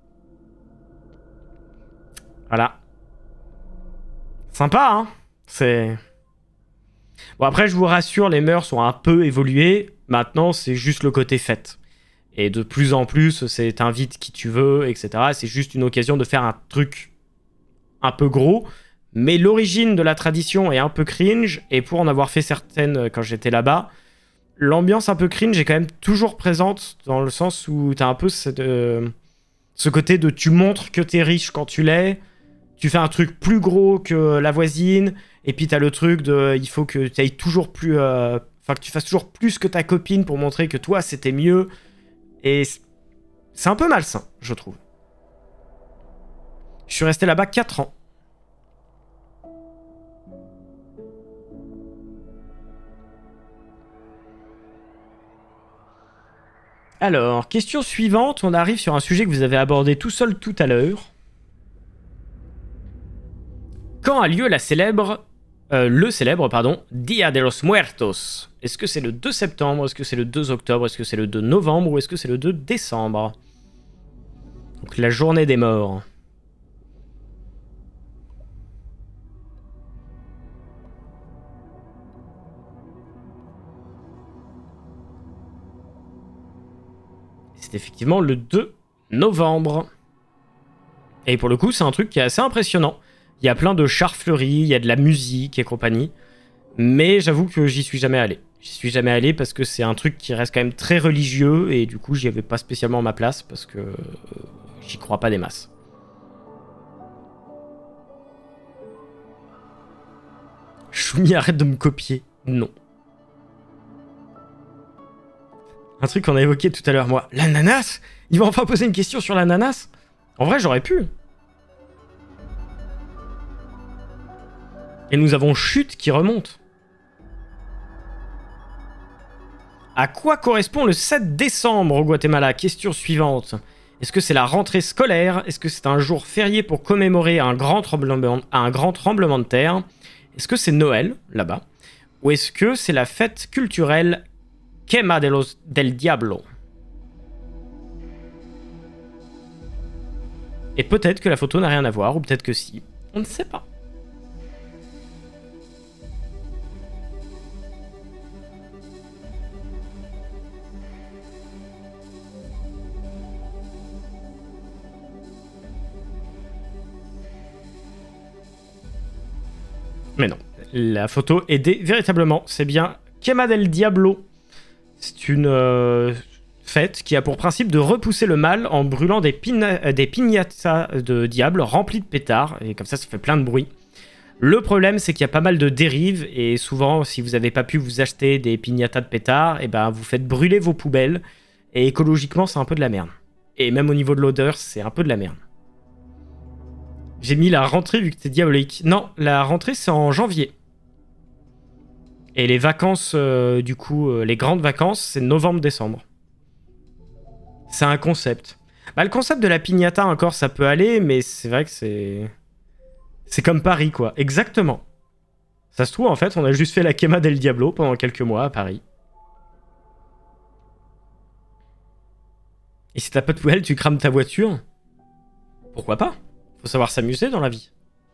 Speaker 1: Voilà. Sympa, hein? C'est... Bon, après, je vous rassure, les mœurs ont un peu évolué. Maintenant, c'est juste le côté fête. Et de plus en plus, c'est t'invites qui tu veux, et cetera. C'est juste une occasion de faire un truc un peu gros. Mais l'origine de la tradition est un peu cringe. Et pour en avoir fait certaines quand j'étais là-bas, l'ambiance un peu cringe est quand même toujours présente, dans le sens où t'as un peu cette, euh, ce côté de tu montres que t'es riche quand tu l'es. Tu fais un truc plus gros que la voisine, et puis t'as le truc de il faut que tu ailles toujours plus, euh, enfin que tu fasses toujours plus que ta copine pour montrer que toi c'était mieux. Et c'est un peu malsain, je trouve. Je suis resté là-bas quatre ans. Alors, question suivante, on arrive sur un sujet que vous avez abordé tout seul tout à l'heure. Quand a lieu la célèbre, euh, le célèbre pardon, Dia de los Muertos? Est-ce que c'est le deux septembre? Est-ce que c'est le deux octobre? Est-ce que c'est le deux novembre? Ou est-ce que c'est le deux décembre? Donc la journée des morts. C'est effectivement le deux novembre. Et pour le coup, c'est un truc qui est assez impressionnant. Il y a plein de chars fleuris, il y a de la musique et compagnie. Mais j'avoue que j'y suis jamais allé. J'y suis jamais allé parce que c'est un truc qui reste quand même très religieux. Et du coup, j'y avais pas spécialement ma place parce que euh, j'y crois pas des masses. Choumi, arrête de me copier. Non. Un truc qu'on a évoqué tout à l'heure, moi. L'ananas? Il va enfin poser une question sur l'ananas? En vrai, j'aurais pu. Et nous avons Chute qui remonte. À quoi correspond le sept décembre au Guatemala? Question suivante. Est-ce que c'est la rentrée scolaire? Est-ce que c'est un jour férié pour commémorer un grand tremblement, un grand tremblement de terre? Est-ce que c'est Noël, là-bas? Ou est-ce que c'est la fête culturelle Quema de los, del Diablo? Et peut-être que la photo n'a rien à voir, ou peut-être que si. On ne sait pas. Mais non, la photo aidait véritablement. C'est bien Quema del Diablo. C'est une euh, fête qui a pour principe de repousser le mal en brûlant des, pina des piñatas de diable remplis de pétards. Et comme ça, ça fait plein de bruit. Le problème, c'est qu'il y a pas mal de dérives. Et souvent, si vous n'avez pas pu vous acheter des piñatas de pétards, et ben, vous faites brûler vos poubelles. Et écologiquement, c'est un peu de la merde. Et même au niveau de l'odeur, c'est un peu de la merde. J'ai mis la rentrée vu que c'est diabolique. Non, la rentrée c'est en janvier. Et les vacances, euh, du coup, euh, les grandes vacances, c'est novembre-décembre. C'est un concept. Bah, le concept de la piñata encore, ça peut aller, mais c'est vrai que c'est... C'est comme Paris, quoi. Exactement. Ça se trouve, en fait, on a juste fait la Quema del Diablo pendant quelques mois à Paris. Et si t'as pas de poubelle, tu crames ta voiture? Pourquoi pas? Faut savoir s'amuser dans la vie.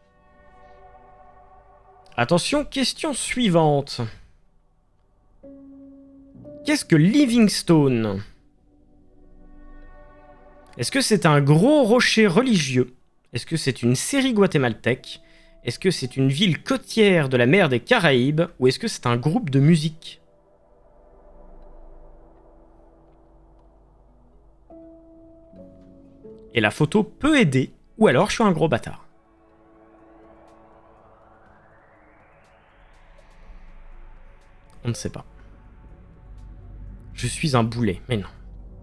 Speaker 1: Attention, question suivante. Qu'est-ce que Livingstone? Est-ce que c'est un gros rocher religieux? Est-ce que c'est une série guatémaltèque? Est-ce que c'est une ville côtière de la mer des Caraïbes? Ou est-ce que c'est un groupe de musique? Et la photo peut aider. Ou alors, je suis un gros bâtard. On ne sait pas. Je suis un boulet, mais non.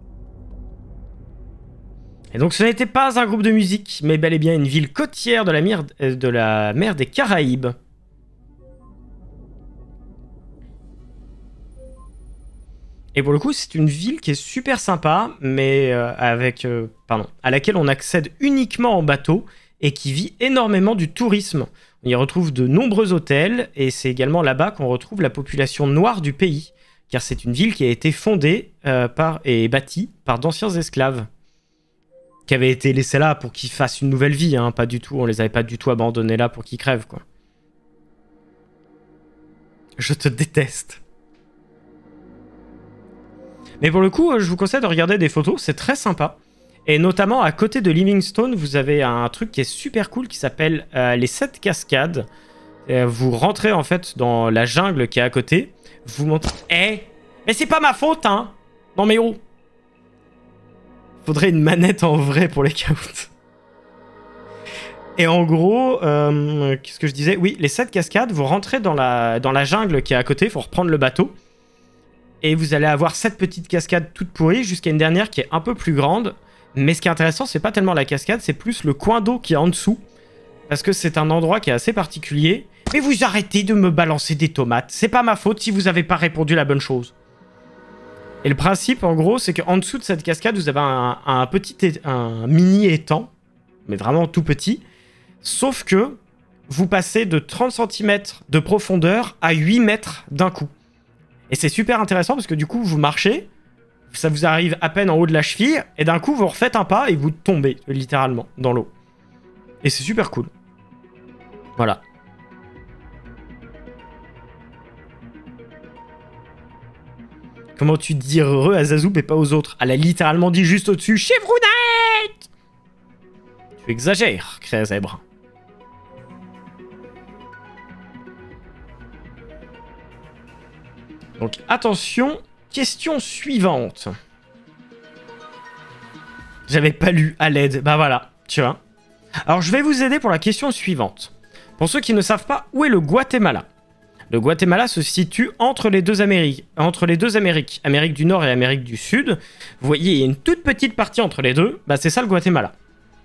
Speaker 1: Et donc, ce n'était pas un groupe de musique, mais bel et bien une ville côtière de la mer, de la mer des Caraïbes. Et pour le coup, c'est une ville qui est super sympa, mais euh, avec, euh, pardon, à laquelle on accède uniquement en bateau et qui vit énormément du tourisme. On y retrouve de nombreux hôtels et c'est également là-bas qu'on retrouve la population noire du pays, car c'est une ville qui a été fondée euh, par, et bâtie par d'anciens esclaves, qui avaient été laissés là pour qu'ils fassent une nouvelle vie, hein, pas du tout, on les avait pas du tout abandonnés là pour qu'ils crèvent, quoi. Je te déteste. Mais pour le coup, je vous conseille de regarder des photos, c'est très sympa. Et notamment, à côté de Livingstone, vous avez un truc qui est super cool qui s'appelle euh, les sept cascades. Euh, vous rentrez en fait dans la jungle qui est à côté. Vous montez... Eh hey, mais c'est pas ma faute, hein. Non mais oh. Faudrait une manette en vrai pour les scouts. Et en gros, euh, qu'est-ce que je disais? Oui, les sept cascades, vous rentrez dans la, dans la jungle qui est à côté, il faut reprendre le bateau. Et vous allez avoir sept petites cascades toutes pourries jusqu'à une dernière qui est un peu plus grande. Mais ce qui est intéressant, c'est pas tellement la cascade, c'est plus le coin d'eau qui est en dessous. Parce que c'est un endroit qui est assez particulier. Mais vous arrêtez de me balancer des tomates. C'est pas ma faute si vous avez pas répondu la bonne chose. Et le principe, en gros, c'est qu'en dessous de cette cascade, vous avez un, un petit, un mini étang. Mais vraiment tout petit. Sauf que vous passez de trente centimètres de profondeur à huit mètres d'un coup. Et c'est super intéressant parce que du coup, vous marchez, ça vous arrive à peine en haut de la cheville, et d'un coup, vous refaites un pas et vous tombez, littéralement, dans l'eau. Et c'est super cool. Voilà. Comment tu dis heureux à Zazoub et pas aux autres? Elle a littéralement dit juste au-dessus, Chevrounette! Tu exagères, Créazèbre. Donc attention, question suivante. J'avais pas lu à l'aide, bah voilà, tu vois. Alors je vais vous aider pour la question suivante. Pour ceux qui ne savent pas, où est le Guatemala? Le Guatemala se situe entre les deux Amériques, entre les deux Amériques, Amérique du Nord et Amérique du Sud. Vous voyez, il y a une toute petite partie entre les deux, bah c'est ça le Guatemala.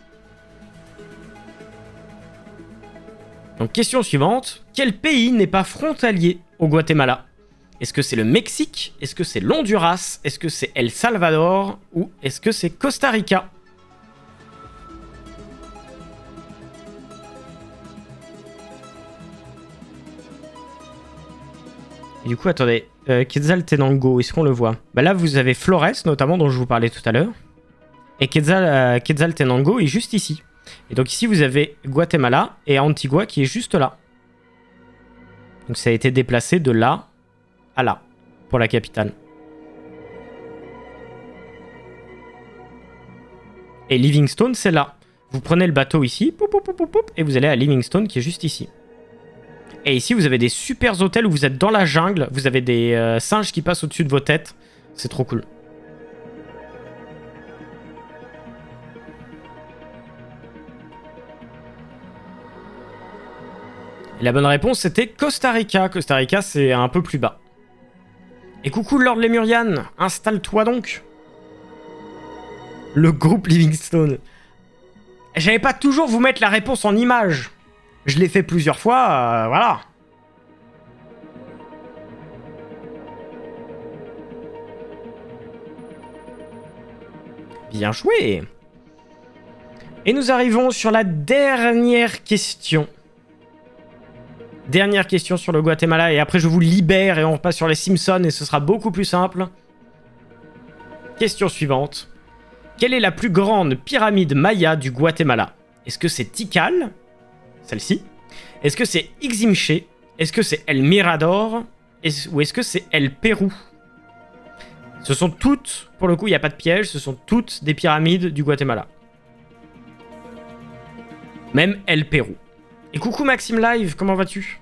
Speaker 1: Donc question suivante, quel pays n'est pas frontalier au Guatemala? Est-ce que c'est le Mexique? Est-ce que c'est l'Honduras? Est-ce que c'est El Salvador? Ou est-ce que c'est Costa Rica? Et du coup, attendez, euh, Quetzaltenango, est-ce qu'on le voit? Bah là, vous avez Flores, notamment, dont je vous parlais tout à l'heure. Et Quetzal, euh, Quetzaltenango est juste ici. Et donc ici, vous avez Guatemala et Antigua qui est juste là. Donc ça a été déplacé de là à là, pour la capitale. Et Livingstone, c'est là. Vous prenez le bateau ici, poup, poup, poup, poup, poup, et vous allez à Livingstone qui est juste ici. Et ici, vous avez des super hôtels où vous êtes dans la jungle. Vous avez des euh, singes qui passent au-dessus de vos têtes. C'est trop cool. Et la bonne réponse, c'était Costa Rica. Costa Rica, c'est un peu plus bas. Et coucou Lord Lemurian, installe-toi donc. Le groupe Livingstone. J'allais pas toujours vous mettre la réponse en image. Je l'ai fait plusieurs fois, euh, voilà. Bien joué. Et nous arrivons sur la dernière question. Dernière question sur le Guatemala et après je vous libère et on repasse sur les Simpsons et ce sera beaucoup plus simple. Question suivante. Quelle est la plus grande pyramide maya du Guatemala? Est-ce que c'est Tikal? Celle-ci. Est-ce que c'est Iximché? Est-ce que c'est El Mirador? Est Ou est-ce que c'est El Pérou? Ce sont toutes, pour le coup il n'y a pas de piège, ce sont toutes des pyramides du Guatemala. Même El Pérou. Et coucou Maxime Live, comment vas-tu?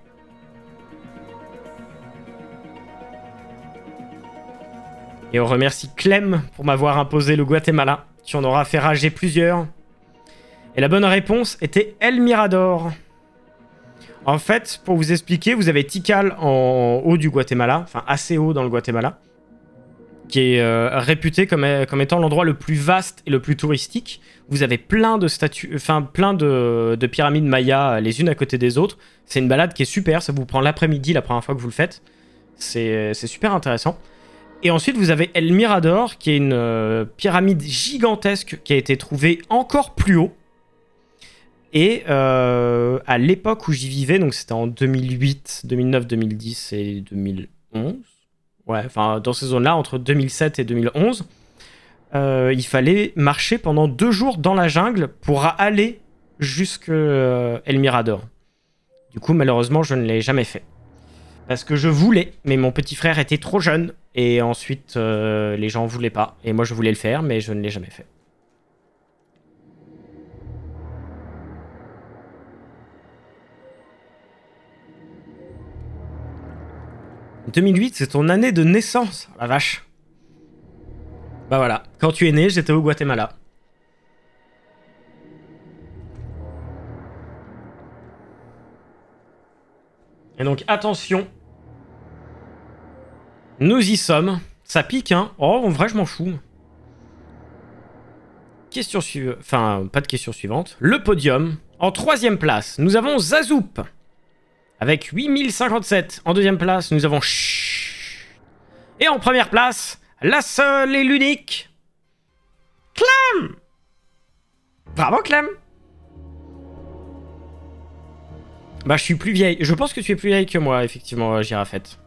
Speaker 1: Et on remercie Clem pour m'avoir imposé le Guatemala, qui en aura fait rager plusieurs. Et la bonne réponse était El Mirador. En fait, pour vous expliquer, vous avez Tikal en haut du Guatemala, enfin assez haut dans le Guatemala, qui est euh, réputé comme, comme étant l'endroit le plus vaste et le plus touristique. Vous avez plein de statues, enfin plein de, de pyramides mayas les unes à côté des autres. C'est une balade qui est super, ça vous prend l'après-midi la première fois que vous le faites. C'est super intéressant. Et ensuite vous avez El Mirador, qui est une euh, pyramide gigantesque qui a été trouvée encore plus haut. Et euh, à l'époque où j'y vivais, donc c'était en deux mille huit, deux mille neuf, deux mille dix et deux mille onze. Ouais, enfin dans ces zones-là, entre deux mille sept et deux mille onze, euh, il fallait marcher pendant deux jours dans la jungle pour aller jusqu'à euh, El Mirador. Du coup, malheureusement, je ne l'ai jamais fait. Parce que je voulais, mais mon petit frère était trop jeune. Et ensuite, euh, les gens ne voulaient pas. Et moi, je voulais le faire, mais je ne l'ai jamais fait. deux mille huit, c'est ton année de naissance. La vache. Bah voilà. Quand tu es né, j'étais au Guatemala. Et donc, attention. Nous y sommes. Ça pique, hein. Oh, en vrai, je m'en fous. Question suivante. Enfin, pas de question suivante. Le podium. En troisième place, nous avons Zazoup. Avec huit mille cinquante-sept. En deuxième place, nous avons Chut. Et en première place, la seule et l'unique Clem. Bravo Clem. Bah, je suis plus vieille. Je pense que tu es plus vieille que moi, effectivement, Girafette.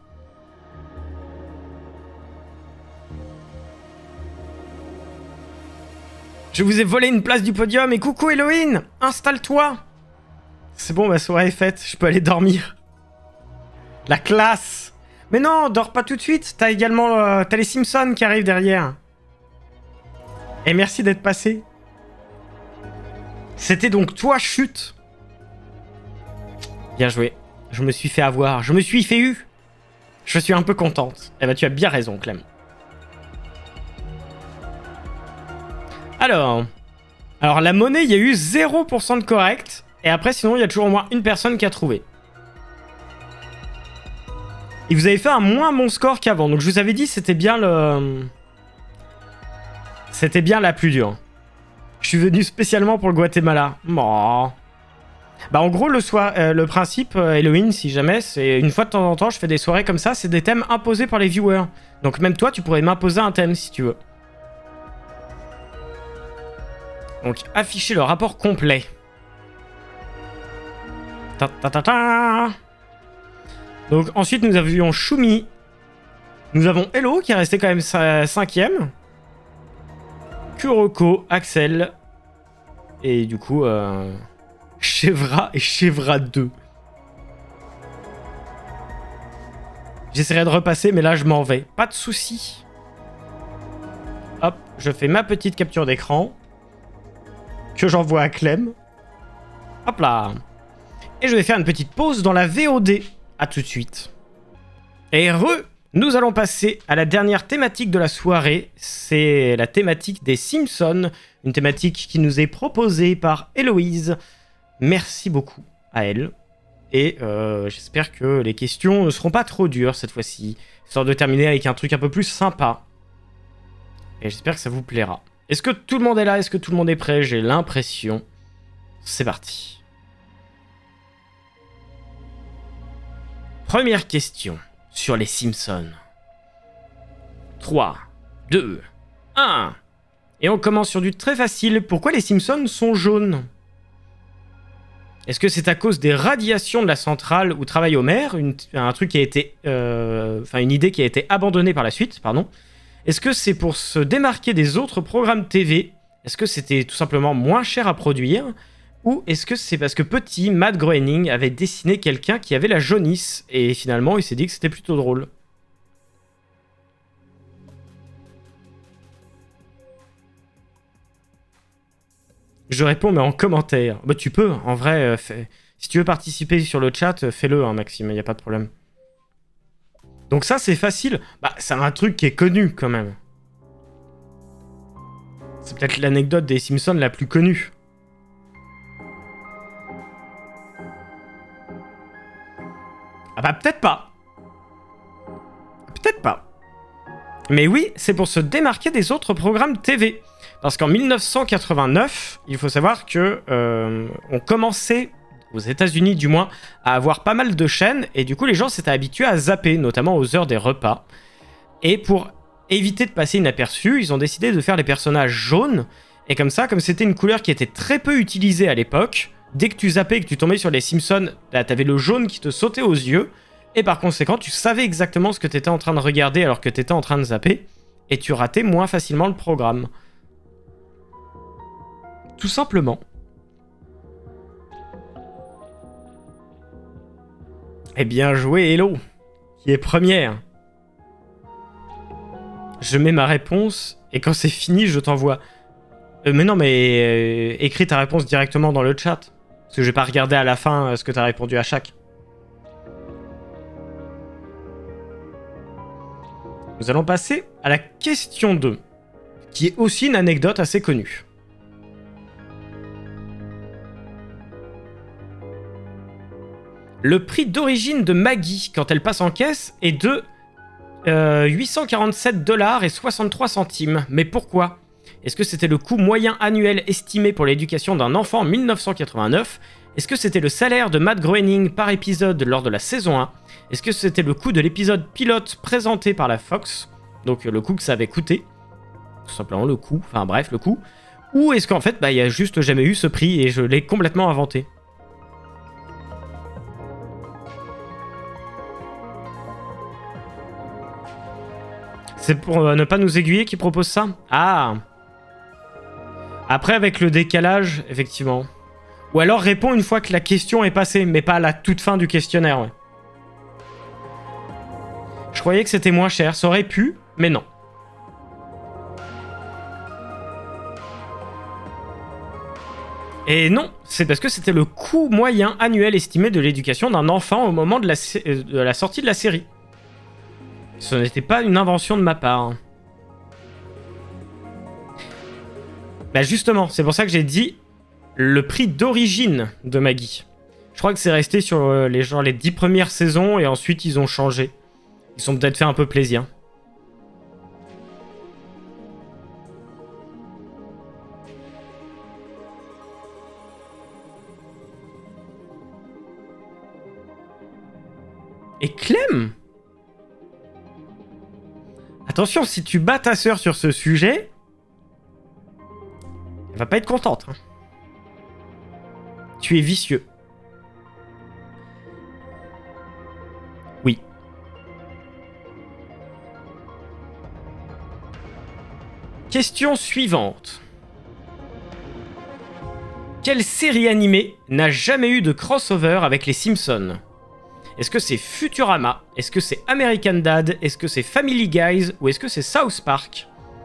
Speaker 1: Je vous ai volé une place du podium et coucou Héloïne, installe-toi. C'est bon, ma soirée est faite, je peux aller dormir. La classe. Mais non, dors pas tout de suite, t'as également euh, t'as les Simpsons qui arrivent derrière. Et merci d'être passé. C'était donc toi, chute. Bien joué. Je me suis fait avoir. Je me suis fait eu. Je suis un peu contente. Eh ben, tu as bien raison, Clem. Alors. Alors, la monnaie, il y a eu zéro pour cent de correct. Et après, sinon, il y a toujours au moins une personne qui a trouvé. Et vous avez fait un moins bon score qu'avant. Donc, je vous avais dit, c'était bien le... C'était bien la plus dure. Je suis venu spécialement pour le Guatemala. Oh. Bah en gros, le, soir, euh, le principe, euh, Halloween, si jamais, c'est une fois de temps en temps, je fais des soirées comme ça, c'est des thèmes imposés par les viewers. Donc même toi, tu pourrais m'imposer un thème si tu veux. Donc afficher le rapport complet. Ta -ta -ta -ta. Donc ensuite, nous avions Shumi. Nous avons Hello qui est resté quand même cinquième. Kuroko, Axel. Et du coup... Euh... Chevra et Chevra deux. J'essaierai de repasser, mais là, je m'en vais. Pas de soucis. Hop, je fais ma petite capture d'écran. Que j'envoie à Clem. Hop là. Et je vais faire une petite pause dans la V O D. A tout de suite. Et re, nous allons passer à la dernière thématique de la soirée. C'est la thématique des Simpsons. Une thématique qui nous est proposée par Héloïse. Merci beaucoup à elle. Et euh, j'espère que les questions ne seront pas trop dures cette fois-ci. Histoire de terminer avec un truc un peu plus sympa. Et j'espère que ça vous plaira. Est-ce que tout le monde est là? Est-ce que tout le monde est prêt? J'ai l'impression. C'est parti. Première question sur les Simpsons. trois, deux, un. Et on commence sur du très facile. Pourquoi les Simpsons sont jaunes? Est-ce que c'est à cause des radiations de la centrale où travaille Homer, une, un truc qui a été, euh, enfin une idée qui a été abandonnée par la suite, pardon. Est-ce que c'est pour se démarquer des autres programmes T V? Est-ce que c'était tout simplement moins cher à produire? Ou est-ce que c'est parce que petit, Matt Groening avait dessiné quelqu'un qui avait la jaunisse et finalement il s'est dit que c'était plutôt drôle? Je réponds, mais en commentaire. Bah, tu peux, en vrai. Euh, fais... Si tu veux participer sur le chat, fais-le, hein, Maxime, il n'y a pas de problème. Donc ça, c'est facile. Bah, c'est un truc qui est connu, quand même. C'est peut-être l'anecdote des Simpsons la plus connue. Ah bah, peut-être pas. Peut-être pas. Mais oui, c'est pour se démarquer des autres programmes T V. Parce qu'en mille neuf cent quatre-vingt-neuf, il faut savoir que euh, on commençait, aux États-Unis du moins, à avoir pas mal de chaînes, et du coup les gens s'étaient habitués à zapper, notamment aux heures des repas. Et pour éviter de passer inaperçu, ils ont décidé de faire les personnages jaunes, et comme ça, comme c'était une couleur qui était très peu utilisée à l'époque, dès que tu zappais et que tu tombais sur les Simpsons, là t'avais le jaune qui te sautait aux yeux, et par conséquent tu savais exactement ce que t'étais en train de regarder alors que t'étais en train de zapper, et tu ratais moins facilement le programme. Tout simplement. Et bien joué, Hello, qui est première. Je mets ma réponse, et quand c'est fini, je t'envoie. Euh, mais non, mais euh, écris ta réponse directement dans le chat. Parce que je vais pas regarder à la fin euh, ce que tu as répondu à chaque. Nous allons passer à la question deux, qui est aussi une anecdote assez connue. Le prix d'origine de Maggie, quand elle passe en caisse, est de euh, huit cent quarante-sept dollars et soixante-trois centimes. Mais pourquoi? Est-ce que c'était le coût moyen annuel estimé pour l'éducation d'un enfant en mille neuf cent quatre-vingt-neuf? Est-ce que c'était le salaire de Matt Groening par épisode lors de la saison un? Est-ce que c'était le coût de l'épisode pilote présenté par la Fox? Donc le coût que ça avait coûté. Tout simplement le coût, enfin bref, le coût. Ou est-ce qu'en fait, bah, il n'y a juste jamais eu ce prix et je l'ai complètement inventé? C'est pour euh, ne pas nous aiguiller qu'ils proposent ça? Ah. Après, avec le décalage, effectivement. Ou alors réponds une fois que la question est passée, mais pas à la toute fin du questionnaire, ouais. Je croyais que c'était moins cher. Ça aurait pu, mais non. Et non, c'est parce que c'était le coût moyen annuel estimé de l'éducation d'un enfant au moment de la, de la sortie de la série. Ce n'était pas une invention de ma part. Bah justement, c'est pour ça que j'ai dit le prix d'origine de Maggie. Je crois que c'est resté sur euh, les, genre, les dix premières saisons et ensuite ils ont changé. Ils sont peut-être fait un peu plaisir. Et Clem? Attention, si tu bats ta sœur sur ce sujet, elle va pas être contente. Hein. Tu es vicieux. Oui. Question suivante. Quelle série animée n'a jamais eu de crossover avec les Simpsons? Est-ce que c'est Futurama? Est-ce que c'est American Dad? Est-ce que c'est Family Guys? Ou est-ce que c'est South Park?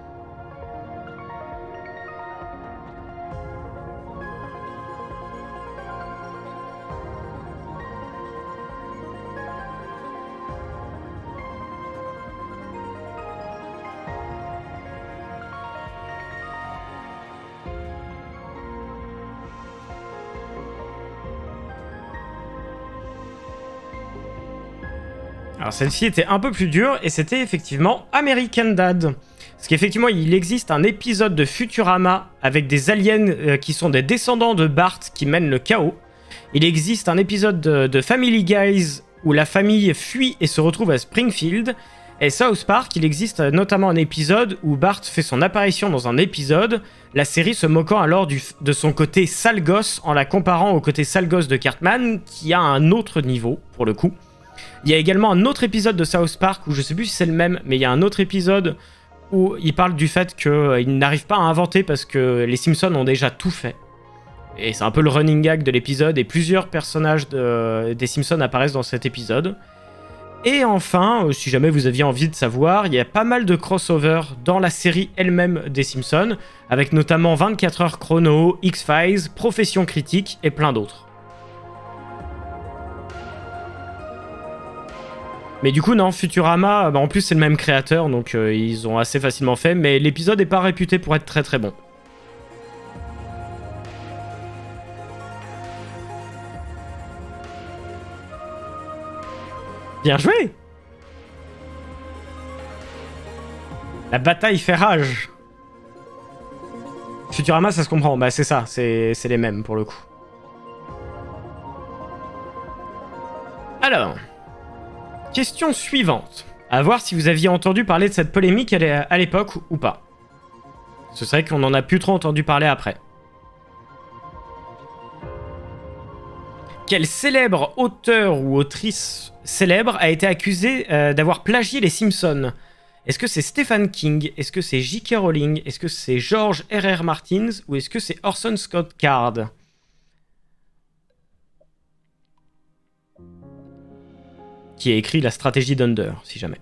Speaker 1: Alors celle-ci était un peu plus dure et c'était effectivement American Dad. Parce qu'effectivement il existe un épisode de Futurama avec des aliens euh, qui sont des descendants de Bart qui mènent le chaos. Il existe un épisode de, de Family Guys où la famille fuit et se retrouve à Springfield. Et South Park, il existe notamment un épisode où Bart fait son apparition dans un épisode, la série se moquant alors du, de son côté sale gosse en la comparant au côté sale gosse de Cartman qui a un autre niveau pour le coup. Il y a également un autre épisode de South Park où je sais plus si c'est le même, mais il y a un autre épisode où il parle du fait qu'il n'arrive pas à inventer parce que les Simpsons ont déjà tout fait. Et c'est un peu le running gag de l'épisode et plusieurs personnages de, des Simpsons apparaissent dans cet épisode. Et enfin, si jamais vous aviez envie de savoir, il y a pas mal de crossovers dans la série elle-même des Simpsons, avec notamment vingt-quatre heures chrono, X-Files, Profession critique et plein d'autres. Mais du coup, non, Futurama, bah en plus c'est le même créateur, donc euh, ils ont assez facilement fait, mais l'épisode n'est pas réputé pour être très très bon. Bien joué! La bataille fait rage. Futurama, ça se comprend, bah c'est ça, c'est les mêmes pour le coup. Alors... Question suivante. À voir si vous aviez entendu parler de cette polémique à l'époque ou pas. Ce serait qu'on en a plus trop entendu parler après. Quel célèbre auteur ou autrice célèbre a été accusé euh, d'avoir plagié les Simpsons? Est-ce que c'est Stephen King? Est-ce que c'est J K Rowling? Est-ce que c'est George R R Martin? Ou est-ce que c'est Orson Scott Card? Qui a écrit la stratégie d'Under, si jamais.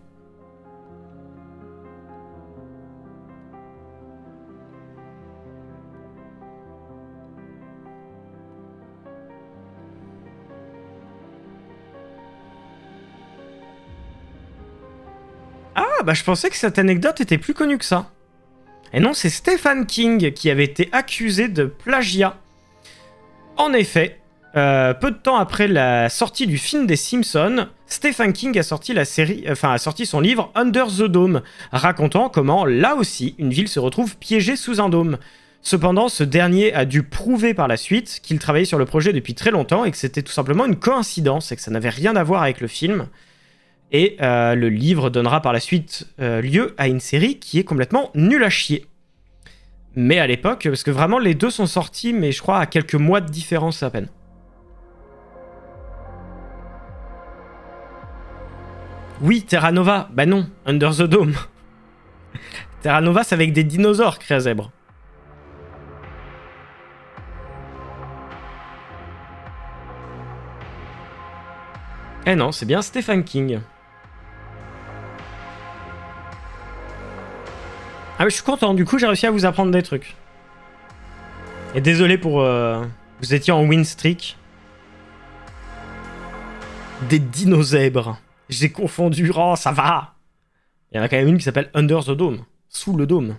Speaker 1: Ah, bah je pensais que cette anecdote était plus connue que ça. Et non, c'est Stephen King qui avait été accusé de plagiat. En effet, euh, peu de temps après la sortie du film des Simpsons, Stephen King a sorti, la série, enfin, a sorti son livre Under the Dome, racontant comment, là aussi, une ville se retrouve piégée sous un dôme. Cependant, ce dernier a dû prouver par la suite qu'il travaillait sur le projet depuis très longtemps et que c'était tout simplement une coïncidence et que ça n'avait rien à voir avec le film. Et euh, le livre donnera par la suite euh, lieu à une série qui est complètement nulle à chier. Mais à l'époque, parce que vraiment les deux sont sortis, mais je crois à quelques mois de différence à peine. Oui, Terra Nova. Bah non, Under the Dome. Terra Nova, c'est avec des dinosaures, Créazèbre. Eh non, c'est bien Stephen King. Ah mais je suis content, du coup j'ai réussi à vous apprendre des trucs. Et désolé pour... Euh, vous étiez en win streak. Des dinozèbres. J'ai confondu, oh ça va. Il y en a quand même une qui s'appelle Under the Dome. Sous le dôme.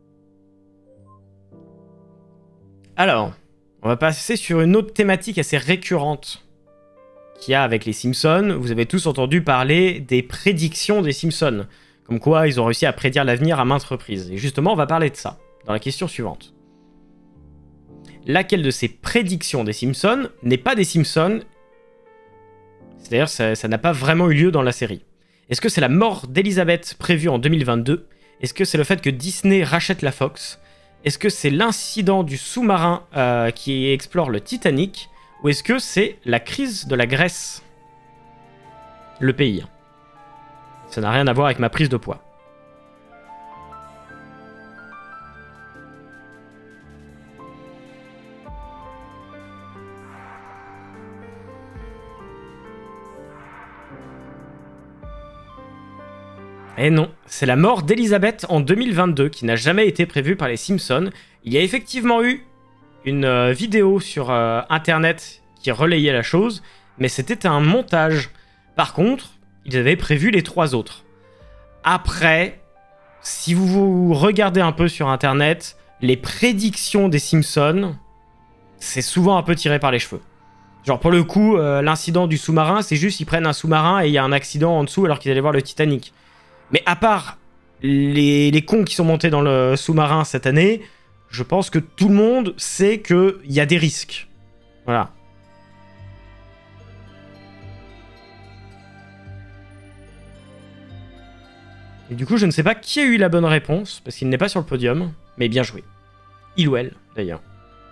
Speaker 1: Alors, on va passer sur une autre thématique assez récurrente qu'il y a avec les Simpsons. Vous avez tous entendu parler des prédictions des Simpsons. Comme quoi, ils ont réussi à prédire l'avenir à maintes reprises. Et justement, on va parler de ça, dans la question suivante. Laquelle de ces prédictions des Simpsons n'est pas des Simpsons? C'est-à-dire, ça n'a pas vraiment eu lieu dans la série. Est-ce que c'est la mort d'Elizabeth prévue en deux mille vingt-deux? Est-ce que c'est le fait que Disney rachète la Fox? Est-ce que c'est l'incident du sous-marin euh, qui explore le Titanic? Ou est-ce que c'est la crise de la Grèce? Le pays. Ça n'a rien à voir avec ma prise de poids. Eh non, c'est la mort d'Elizabeth en deux mille vingt-deux qui n'a jamais été prévue par les Simpsons. Il y a effectivement eu une euh, vidéo sur euh, internet qui relayait la chose, mais c'était un montage. Par contre, ils avaient prévu les trois autres. Après, si vous regardez un peu sur internet, les prédictions des Simpsons, c'est souvent un peu tiré par les cheveux. Genre pour le coup, euh, l'incident du sous-marin, c'est juste ils prennent un sous-marin et il y a un accident en dessous alors qu'ils allaient voir le Titanic. Mais à part les, les cons qui sont montés dans le sous-marin cette année, je pense que tout le monde sait qu'il y a des risques. Voilà. Et du coup, je ne sais pas qui a eu la bonne réponse, parce qu'il n'est pas sur le podium, mais bien joué. Il ou elle, d'ailleurs.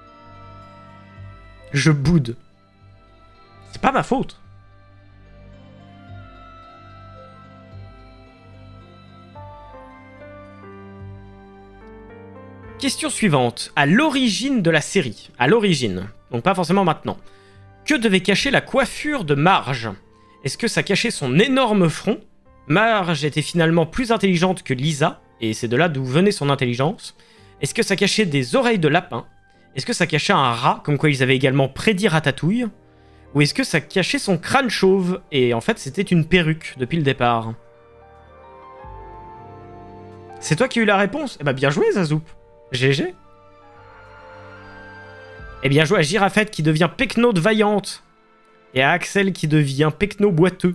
Speaker 1: Je boude. C'est pas ma faute. Question suivante. À l'origine de la série, à l'origine, donc pas forcément maintenant, que devait cacher la coiffure de Marge? Est-ce que ça cachait son énorme front? Marge était finalement plus intelligente que Lisa, et c'est de là d'où venait son intelligence. Est-ce que ça cachait des oreilles de lapin? Est-ce que ça cachait un rat, comme quoi ils avaient également prédit Ratatouille? Ou est-ce que ça cachait son crâne chauve, et en fait c'était une perruque depuis le départ? C'est toi qui as eu la réponse? Eh bah bien joué Zazoup. G G. Et bien joué à Girafette qui devient Pecno de Vaillante. Et à Axel qui devient Pecno boiteux.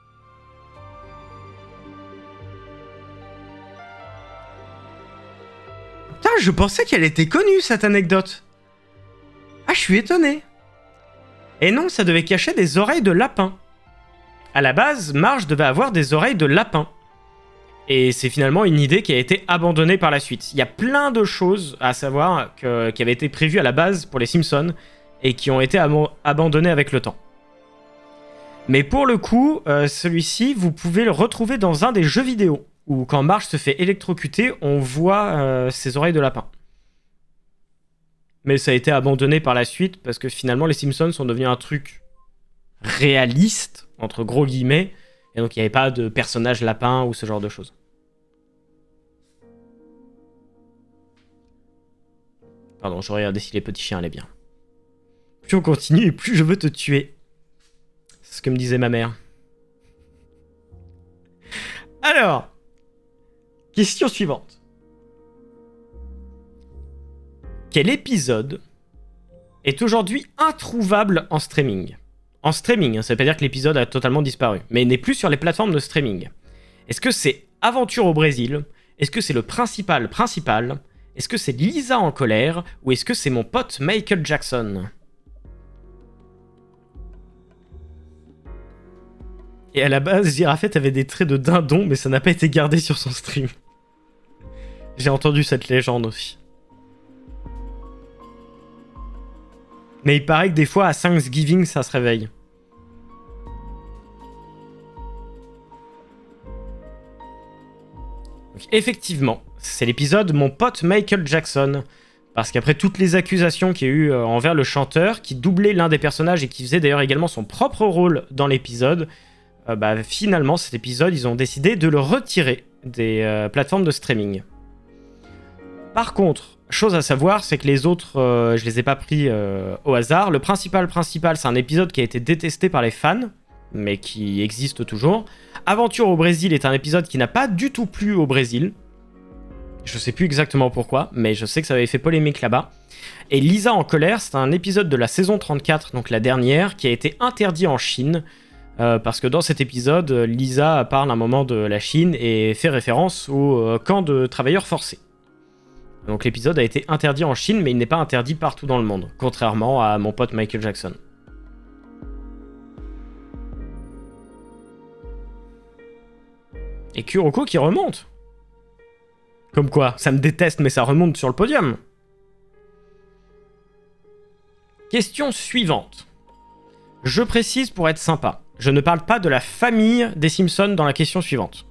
Speaker 1: Putain, je pensais qu'elle était connue cette anecdote. Ah, je suis étonné. Et non, ça devait cacher des oreilles de lapin. À la base, Marge devait avoir des oreilles de lapin. Et c'est finalement une idée qui a été abandonnée par la suite. Il y a plein de choses à savoir que, qui avaient été prévues à la base pour les Simpsons et qui ont été ab abandonnées avec le temps. Mais pour le coup, euh, celui-ci, vous pouvez le retrouver dans un des jeux vidéo où quand Marge se fait électrocuter, on voit euh, ses oreilles de lapin. Mais ça a été abandonné par la suite parce que finalement les Simpsons sont devenus un truc réaliste, entre gros guillemets, et donc il n'y avait pas de personnage lapin ou ce genre de choses. Pardon, je regardais si les petits chiens allaient bien. Plus on continue et plus je veux te tuer. C'est ce que me disait ma mère. Alors, question suivante. Quel épisode est aujourd'hui introuvable en streaming? En streaming, ça veut pas dire que l'épisode a totalement disparu, mais n'est plus sur les plateformes de streaming. Est-ce que c'est Aventure au Brésil? Est-ce que c'est le principal principal? Est-ce que c'est Lisa en colère? Ou est-ce que c'est mon pote Michael Jackson? Et à la base, Girafette avait des traits de dindon, mais ça n'a pas été gardé sur son stream. J'ai entendu cette légende aussi. Mais il paraît que des fois, à Thanksgiving, ça se réveille. Donc Donc, effectivement, c'est l'épisode Mon pote Michael Jackson. Parce qu'après toutes les accusations qu'il y a eu euh, envers le chanteur, qui doublait l'un des personnages et qui faisait d'ailleurs également son propre rôle dans l'épisode, euh, bah, finalement, cet épisode, ils ont décidé de le retirer des euh, plateformes de streaming. Par contre, chose à savoir, c'est que les autres, euh, je les ai pas pris euh, au hasard. Le principal principal, c'est un épisode qui a été détesté par les fans, mais qui existe toujours. Aventure au Brésil est un épisode qui n'a pas du tout plu au Brésil. Je sais plus exactement pourquoi, mais je sais que ça avait fait polémique là-bas. Et Lisa en colère, c'est un épisode de la saison trente-quatre, donc la dernière, qui a été interdit en Chine. Euh, parce que dans cet épisode, Lisa parle un moment de la Chine et fait référence au euh, camp de travailleurs forcés. Donc l'épisode a été interdit en Chine, mais il n'est pas interdit partout dans le monde, contrairement à mon pote Michael Jackson. Et Kuroko qui remonte. Comme quoi, ça me déteste, mais ça remonte sur le podium. Question suivante. Je précise pour être sympa. Je ne parle pas de la famille des Simpsons dans la question suivante.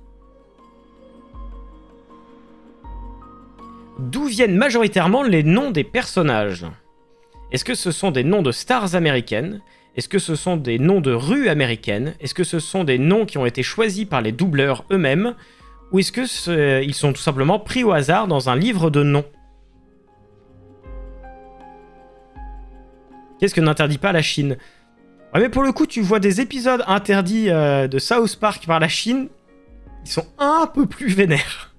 Speaker 1: D'où viennent majoritairement les noms des personnages? Est-ce que ce sont des noms de stars américaines? Est-ce que ce sont des noms de rues américaines? Est-ce que ce sont des noms qui ont été choisis par les doubleurs eux-mêmes? Ou est-ce qu'ils sont tout simplement pris au hasard dans un livre de noms? Qu'est-ce que n'interdit pas la Chine? Ouais, mais pour le coup, tu vois des épisodes interdits euh, de South Park par la Chine, ils sont un peu plus vénères.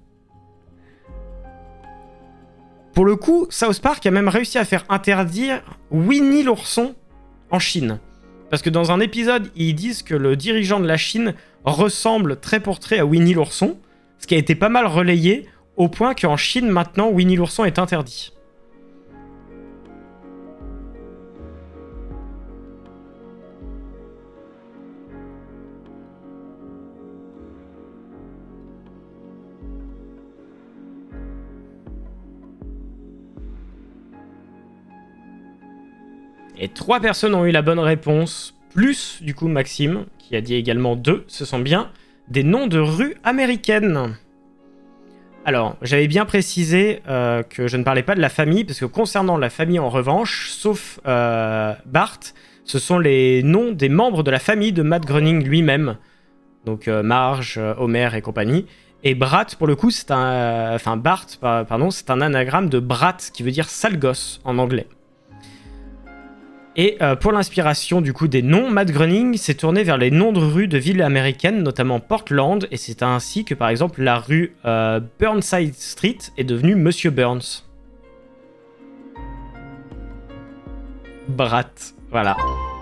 Speaker 1: Pour le coup, South Park a même réussi à faire interdire Winnie l'ourson en Chine. Parce que dans un épisode, ils disent que le dirigeant de la Chine ressemble trait pour trait à Winnie l'ourson, ce qui a été pas mal relayé, au point qu'en Chine, maintenant, Winnie l'ourson est interdit. Et trois personnes ont eu la bonne réponse, plus du coup Maxime, qui a dit également deux, ce sont bien des noms de rues américaines. Alors, j'avais bien précisé euh, que je ne parlais pas de la famille, parce que concernant la famille en revanche, sauf euh, Bart, ce sont les noms des membres de la famille de Matt Groening lui-même. Donc euh, Marge, euh, Homer et compagnie. Et Brat, pour le coup, c'est un... Euh, enfin, Bart, pardon, c'est un anagramme de Brat, qui veut dire sale gosse en anglais. Et euh, pour l'inspiration du coup des noms, Matt Groening s'est tourné vers les noms de rues de villes américaines, notamment Portland, et c'est ainsi que par exemple la rue euh, Burnside Street est devenue Monsieur Burns. Brat, voilà.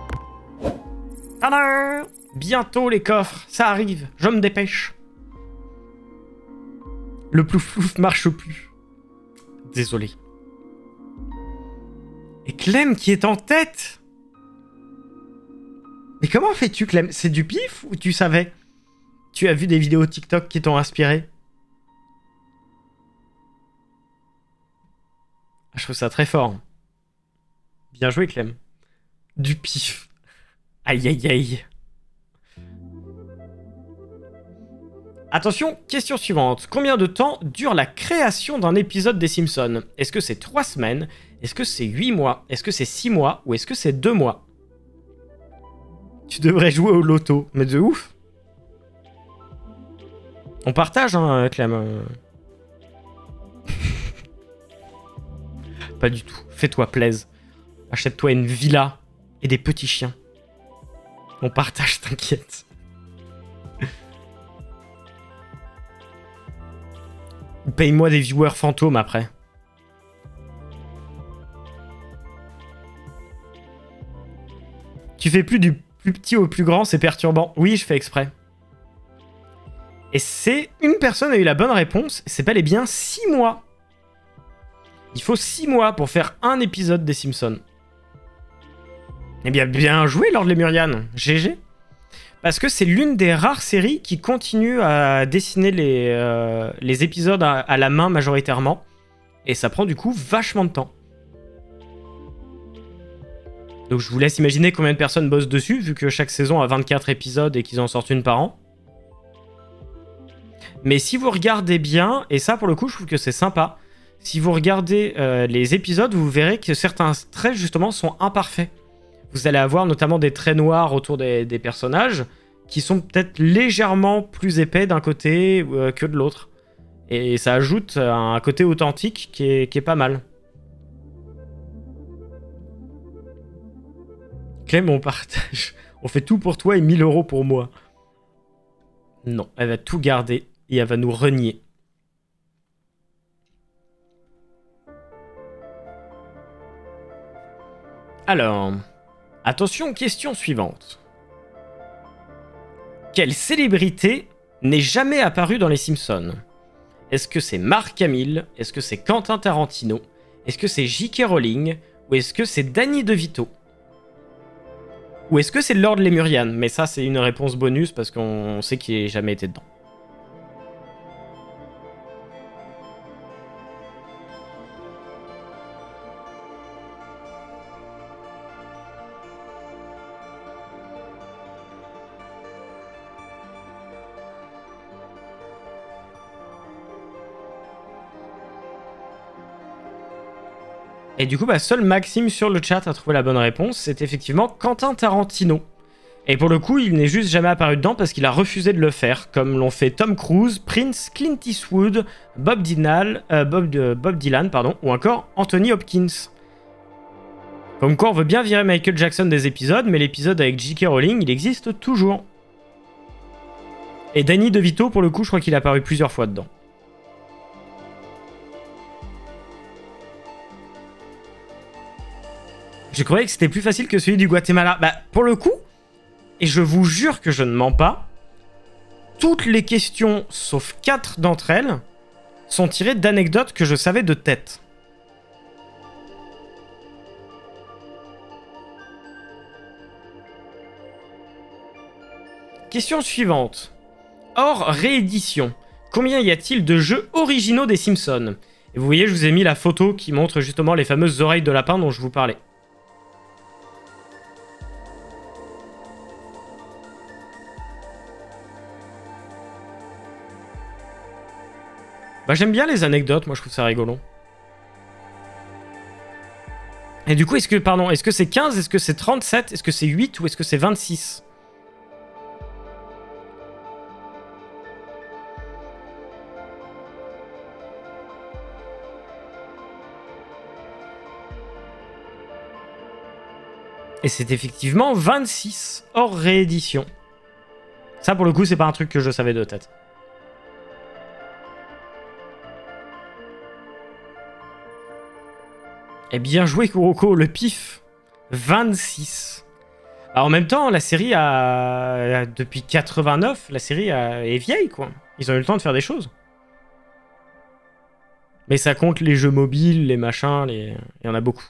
Speaker 1: Tada! Bientôt les coffres, ça arrive, je me dépêche. Le plouf-plouf marche plus. Désolé. Et Clem qui est en tête. Mais comment fais-tu, Clem? C'est du pif ou tu savais? Tu as vu des vidéos TikTok qui t'ont inspiré? Je trouve ça très fort. Bien joué, Clem. Du pif. Aïe, aïe, aïe. Attention, question suivante. Combien de temps dure la création d'un épisode des Simpsons? Est-ce que c'est trois semaines? Est-ce que c'est huit mois? Est-ce que c'est six mois? Ou est-ce que c'est deux mois? Tu devrais jouer au loto, mais de ouf. On partage, hein, Clem. Pas du tout. Fais-toi plaise. Achète-toi une villa et des petits chiens. On partage, t'inquiète. Paye-moi des viewers fantômes après. Tu fais plus du plus petit au plus grand, c'est perturbant. Oui, je fais exprès. Et c'est... Une personne a eu la bonne réponse, c'est bel et bien six mois. Il faut six mois pour faire un épisode des Simpsons. Eh bien, bien joué, Lord Lemurian. G G. Parce que c'est l'une des rares séries qui continue à dessiner les, euh, les épisodes à, à la main majoritairement. Et ça prend du coup vachement de temps. Donc je vous laisse imaginer combien de personnes bossent dessus, vu que chaque saison a vingt-quatre épisodes et qu'ils en sortent une par an. Mais si vous regardez bien, et ça pour le coup je trouve que c'est sympa, si vous regardez euh, les épisodes, vous verrez que certains traits justement sont imparfaits. Vous allez avoir notamment des traits noirs autour des, des personnages qui sont peut-être légèrement plus épais d'un côté euh, que de l'autre. Et ça ajoute un côté authentique qui est, qui est pas mal. Clem, on partage. On fait tout pour toi et mille euros pour moi. Non, elle va tout garder et elle va nous renier. Alors, attention, question suivante. Quelle célébrité n'est jamais apparue dans les Simpsons? Est-ce que c'est Mark Hamill? Est-ce que c'est Quentin Tarantino? Est-ce que c'est J K Rowling? Ou est-ce que c'est Danny DeVito? Ou est-ce que c'est Lord Lemurian? Mais ça, c'est une réponse bonus parce qu'on sait qu'il n'a jamais été dedans. Et du coup, bah, seul Maxime sur le chat a trouvé la bonne réponse. C'est effectivement Quentin Tarantino. Et pour le coup, il n'est juste jamais apparu dedans parce qu'il a refusé de le faire, comme l'ont fait Tom Cruise, Prince, Clint Eastwood, Bob Dylan, euh, Bob, euh, Bob Dylan pardon, ou encore Anthony Hopkins. Comme quoi, on veut bien virer Michael Jackson des épisodes, mais l'épisode avec J K Rowling, il existe toujours. Et Danny DeVito, pour le coup, je crois qu'il est apparu plusieurs fois dedans. Je croyais que c'était plus facile que celui du Guatemala. Bah, pour le coup, et je vous jure que je ne mens pas, toutes les questions, sauf quatre d'entre elles, sont tirées d'anecdotes que je savais de tête. Question suivante. Hors réédition, combien y a-t-il de jeux originaux des Simpsons? Et vous voyez, je vous ai mis la photo qui montre justement les fameuses oreilles de lapin dont je vous parlais. Bah, j'aime bien les anecdotes, moi je trouve ça rigolo. Et du coup, est-ce que, pardon, est-ce que c'est quinze, est-ce que c'est trente-sept, est-ce que c'est huit ou est-ce que c'est vingt-six? Et c'est effectivement vingt-six, hors réédition. Ça, pour le coup, c'est pas un truc que je savais de tête. Et bien joué, Kuroko, le pif. vingt-six. Alors, en même temps, la série a... Depuis quatre-vingt-neuf, la série a... est vieille, quoi. Ils ont eu le temps de faire des choses. Mais ça compte les jeux mobiles, les machins, les... il y en a beaucoup.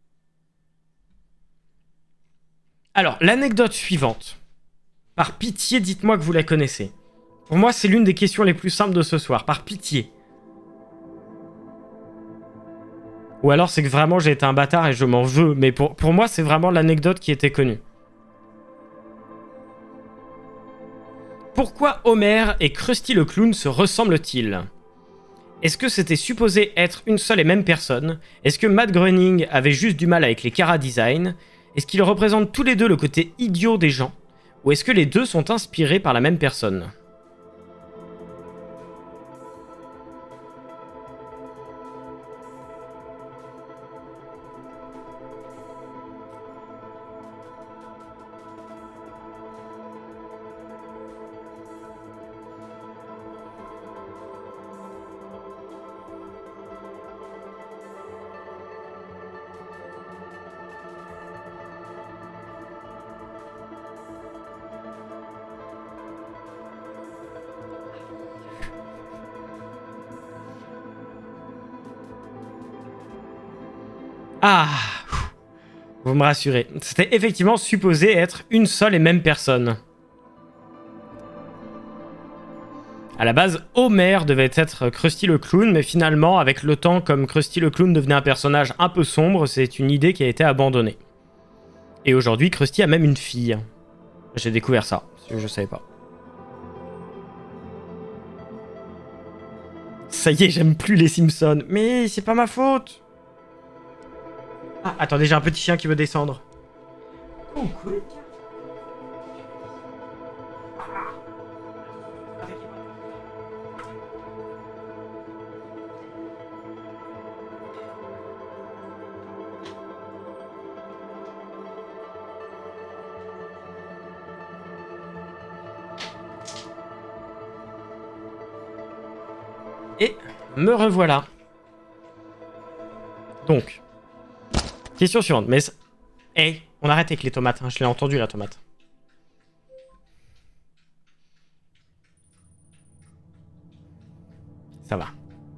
Speaker 1: Alors, l'anecdote suivante. Par pitié, dites-moi que vous la connaissez. Pour moi, c'est l'une des questions les plus simples de ce soir. Par pitié. Ou alors c'est que vraiment j'ai été un bâtard et je m'en veux. Mais pour, pour moi, c'est vraiment l'anecdote qui était connue. Pourquoi Homer et Krusty le Clown se ressemblent-ils? Est-ce que c'était supposé être une seule et même personne? Est-ce que Matt Groening avait juste du mal avec les chara-design? Est-ce qu'ils représentent tous les deux le côté idiot des gens? Ou est-ce que les deux sont inspirés par la même personne? Ah, vous me rassurez. C'était effectivement supposé être une seule et même personne. À la base, Homer devait être Krusty le Clown, mais finalement, avec le temps, comme Krusty le Clown devenait un personnage un peu sombre, c'est une idée qui a été abandonnée. Et aujourd'hui, Krusty a même une fille. J'ai découvert ça, je ne savais pas. Ça y est, j'aime plus les Simpsons. Mais c'est pas ma faute. Ah, attendez, j'ai un petit chien qui veut descendre. Oh, cool. Et me revoilà. Donc, question suivante. Mais, hey, on arrête avec les tomates. Hein. Je l'ai entendu, la tomate. Ça va.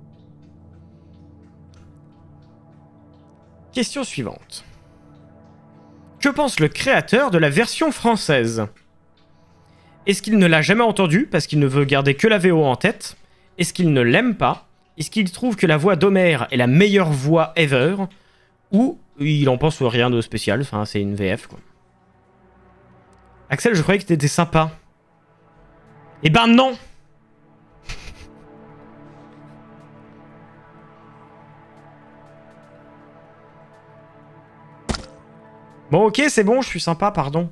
Speaker 1: Question suivante. Que pense le créateur de la version française? Est-ce qu'il ne l'a jamais entendu parce qu'il ne veut garder que la V O en tête? Est-ce qu'il ne l'aime pas? Est-ce qu'il trouve que la voix d'Homer est la meilleure voix ever? Ou il en pense rien de spécial, enfin c'est une V F quoi. Axel, je croyais que t'étais sympa. Eh ben non. Bon ok, c'est bon, je suis sympa, pardon.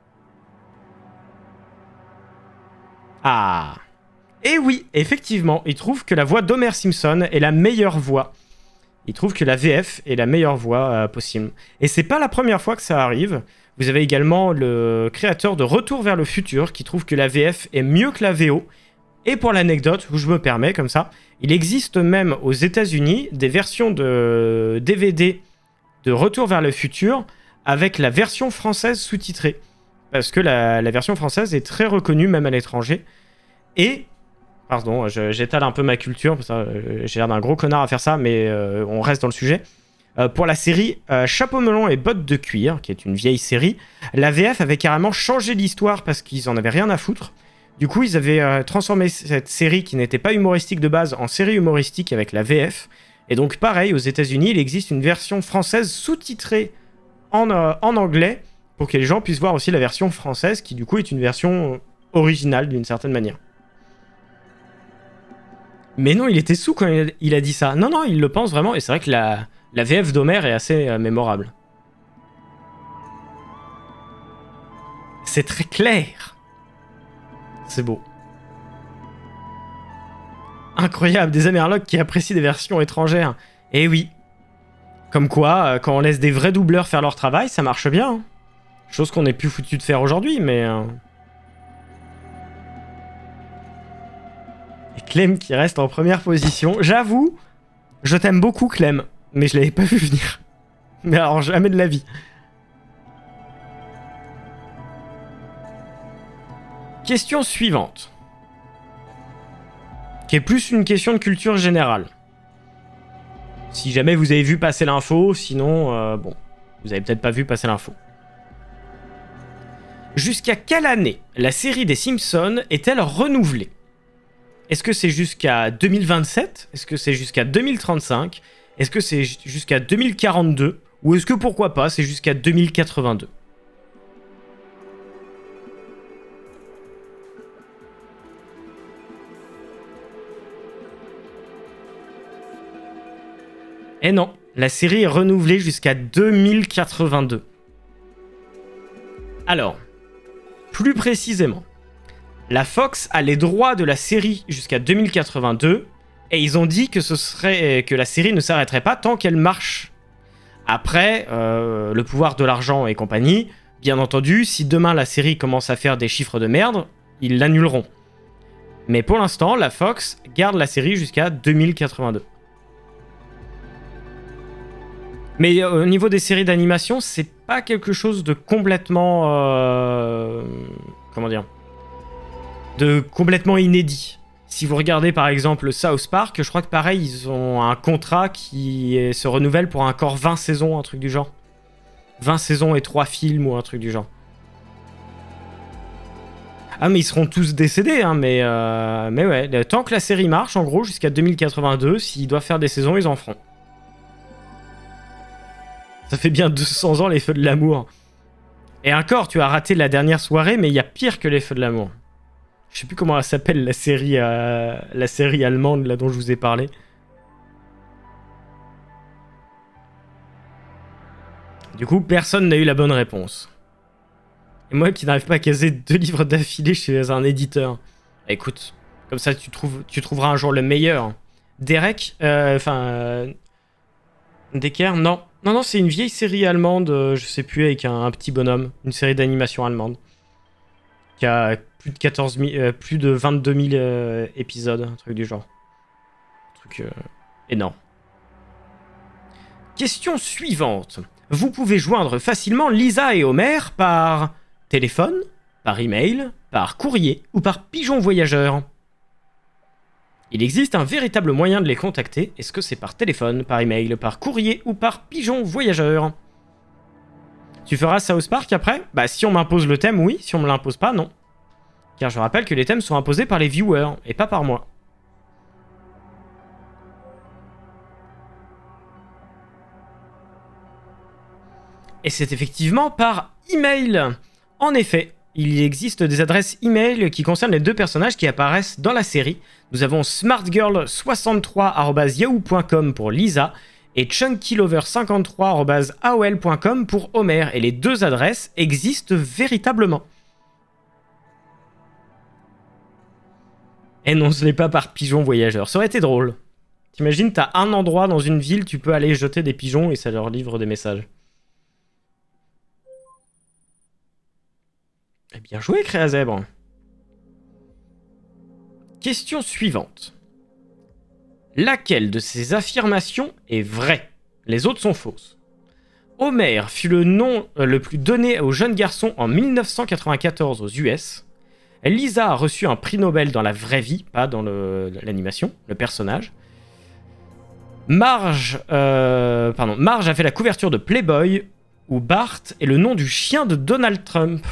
Speaker 1: Ah. Et oui, effectivement, il trouve que la voix d'Homer Simpson est la meilleure voix. Il trouve que la V F est la meilleure voix euh, possible. Et c'est pas la première fois que ça arrive. Vous avez également le créateur de Retour vers le futur qui trouve que la V F est mieux que la V O. Et pour l'anecdote, où je me permets comme ça, il existe même aux États-Unis des versions de D V D de Retour vers le futur avec la version française sous-titrée. Parce que la, la version française est très reconnue, même à l'étranger. Et... Pardon, j'étale un peu ma culture, j'ai l'air d'un gros connard à faire ça, mais euh, on reste dans le sujet. Euh, pour la série euh, Chapeau melon et bottes de cuir, qui est une vieille série, la V F avait carrément changé l'histoire parce qu'ils en avaient rien à foutre. Du coup, ils avaient euh, transformé cette série qui n'était pas humoristique de base en série humoristique avec la V F. Et donc, pareil, aux États-Unis, il existe une version française sous-titrée en, euh, en anglais pour que les gens puissent voir aussi la version française qui, du coup, est une version originale d'une certaine manière. Mais non, il était sous quand il a dit ça. Non, non, il le pense vraiment. Et c'est vrai que la, la V F d'Homer est assez euh, mémorable. C'est très clair. C'est beau. Incroyable, des Amerlocs qui apprécient des versions étrangères. Eh oui. Comme quoi, euh, quand on laisse des vrais doubleurs faire leur travail, ça marche bien. Hein. Chose qu'on n'est plus foutu de faire aujourd'hui, mais... Euh... Et Clem qui reste en première position. J'avoue, je t'aime beaucoup Clem, mais je l'avais pas vu venir. Mais alors jamais de la vie. Question suivante. Qui est plus une question de culture générale. Si jamais vous avez vu passer l'info, sinon, euh, bon, vous avez peut-être pas vu passer l'info. Jusqu'à quelle année la série des Simpsons est-elle renouvelée? Est-ce que c'est jusqu'à deux mille vingt-sept? Est-ce que c'est jusqu'à deux mille trente-cinq? Est-ce que c'est jusqu'à deux mille quarante-deux? Ou est-ce que, pourquoi pas, c'est jusqu'à deux mille quatre-vingt-deux? Eh non, la série est renouvelée jusqu'à deux mille quatre-vingt-deux. Alors, plus précisément, la Fox a les droits de la série jusqu'à deux mille quatre-vingt-deux et ils ont dit que, ce serait, que la série ne s'arrêterait pas tant qu'elle marche. Après, euh, le pouvoir de l'argent et compagnie, bien entendu, si demain la série commence à faire des chiffres de merde, ils l'annuleront. Mais pour l'instant, la Fox garde la série jusqu'à deux mille quatre-vingt-deux. Mais euh, au niveau des séries d'animation, c'est pas quelque chose de complètement... Euh, comment dire de complètement inédit. Si vous regardez par exemple South Park, je crois que pareil, ils ont un contrat qui est, se renouvelle pour encore vingt saisons, un truc du genre. vingt saisons et trois films ou un truc du genre. Ah mais ils seront tous décédés, hein, mais, euh, mais ouais, tant que la série marche, en gros, jusqu'à deux mille quatre-vingt-deux, s'ils doivent faire des saisons, ils en feront. Ça fait bien deux cents ans les Feux de l'amour. Et encore, tu as raté la dernière soirée, mais il y a pire que les Feux de l'amour. Je sais plus comment elle s'appelle, la série, euh, la série allemande là dont je vous ai parlé. Du coup, personne n'a eu la bonne réponse. Et moi qui n'arrive pas à caser deux livres d'affilée chez un éditeur. Écoute, comme ça tu, trouves, tu trouveras un jour le meilleur. Derek, enfin... Euh, euh, Decker, non. Non, non, c'est une vieille série allemande, euh, je sais plus, avec un, un petit bonhomme. Une série d'animation allemande. Qui a plus de, quatorze mille, euh, plus de vingt-deux mille euh, épisodes, un truc du genre. Un truc euh, énorme. Question suivante. Vous pouvez joindre facilement Lisa et Homer par téléphone, par email, par courrier ou par pigeon voyageur. Il existe un véritable moyen de les contacter. Est-ce que c'est par téléphone, par email, par courrier ou par pigeon voyageur? Tu feras South Park après? Bah si on m'impose le thème, oui. Si on me l'impose pas, non. Car je rappelle que les thèmes sont imposés par les viewers et pas par moi. Et c'est effectivement par email. En effet, il existe des adresses email qui concernent les deux personnages qui apparaissent dans la série. Nous avons smartgirl soixante-trois arobase yahoo point com pour Lisa et chunkylover cinquante-trois arobase a o l point com pour Homer. Et les deux adresses existent véritablement. Et non, ce n'est pas par pigeon voyageur. Ça aurait été drôle. T'imagines, t'as un endroit dans une ville, tu peux aller jeter des pigeons et ça leur livre des messages. Eh bien joué, Créazèbre. Question suivante. Laquelle de ces affirmations est vraie? Les autres sont fausses. Homer fut le nom le plus donné aux jeunes garçons en mille neuf cent quatre-vingt-quatorze aux U S. Lisa a reçu un prix Nobel dans la vraie vie, pas dans l'animation, le, le personnage. Marge, euh, pardon, Marge a fait la couverture de Playboy, où Bart est le nom du chien de Donald Trump.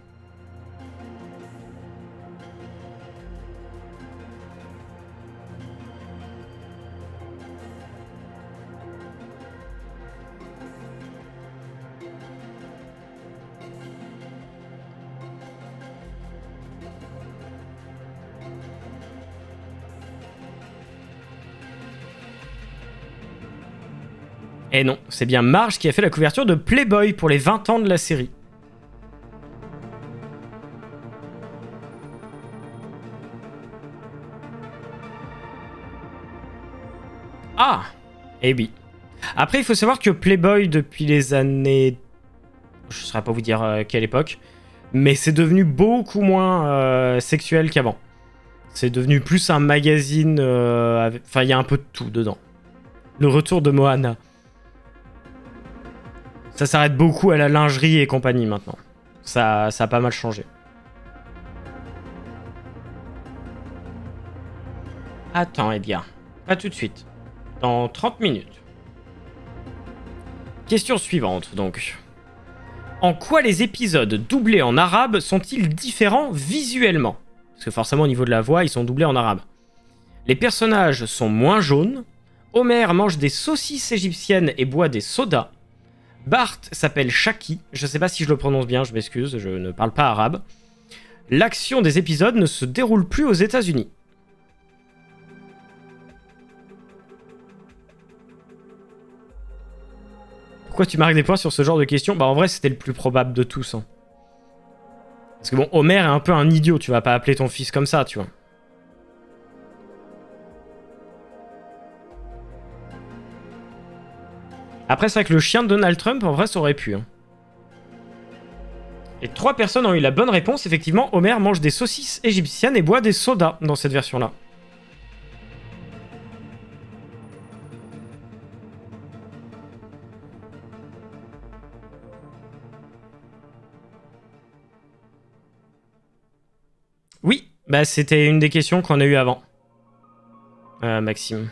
Speaker 1: Et non, c'est bien Marge qui a fait la couverture de Playboy pour les vingt ans de la série. Ah! Eh oui. Après, il faut savoir que Playboy, depuis les années... Je ne saurais pas vous dire euh, quelle époque, mais c'est devenu beaucoup moins euh, sexuel qu'avant. C'est devenu plus un magazine... Euh, avec... Enfin, il y a un peu de tout dedans. Le retour de Moana. Ça s'arrête beaucoup à la lingerie et compagnie maintenant. Ça, ça a pas mal changé. Attends, eh bien. Pas tout de suite. Dans trente minutes. Question suivante, donc. En quoi les épisodes doublés en arabe sont-ils différents visuellement? Parce que forcément, au niveau de la voix, ils sont doublés en arabe. Les personnages sont moins jaunes. Homer mange des saucisses égyptiennes et boit des sodas. Bart s'appelle Shaki, je sais pas si je le prononce bien, je m'excuse, je ne parle pas arabe. L'action des épisodes ne se déroule plus aux États-Unis. Pourquoi tu marques des points sur ce genre de questions? Bah en vrai c'était le plus probable de tous. Hein. Parce que bon, Homer est un peu un idiot, tu vas pas appeler ton fils comme ça, tu vois. Après, c'est vrai que le chien de Donald Trump, en vrai, ça aurait pu. Hein. Et trois personnes ont eu la bonne réponse. Effectivement, Homer mange des saucisses égyptiennes et boit des sodas dans cette version-là. Oui, bah c'était une des questions qu'on a eues avant. Euh, Maxime.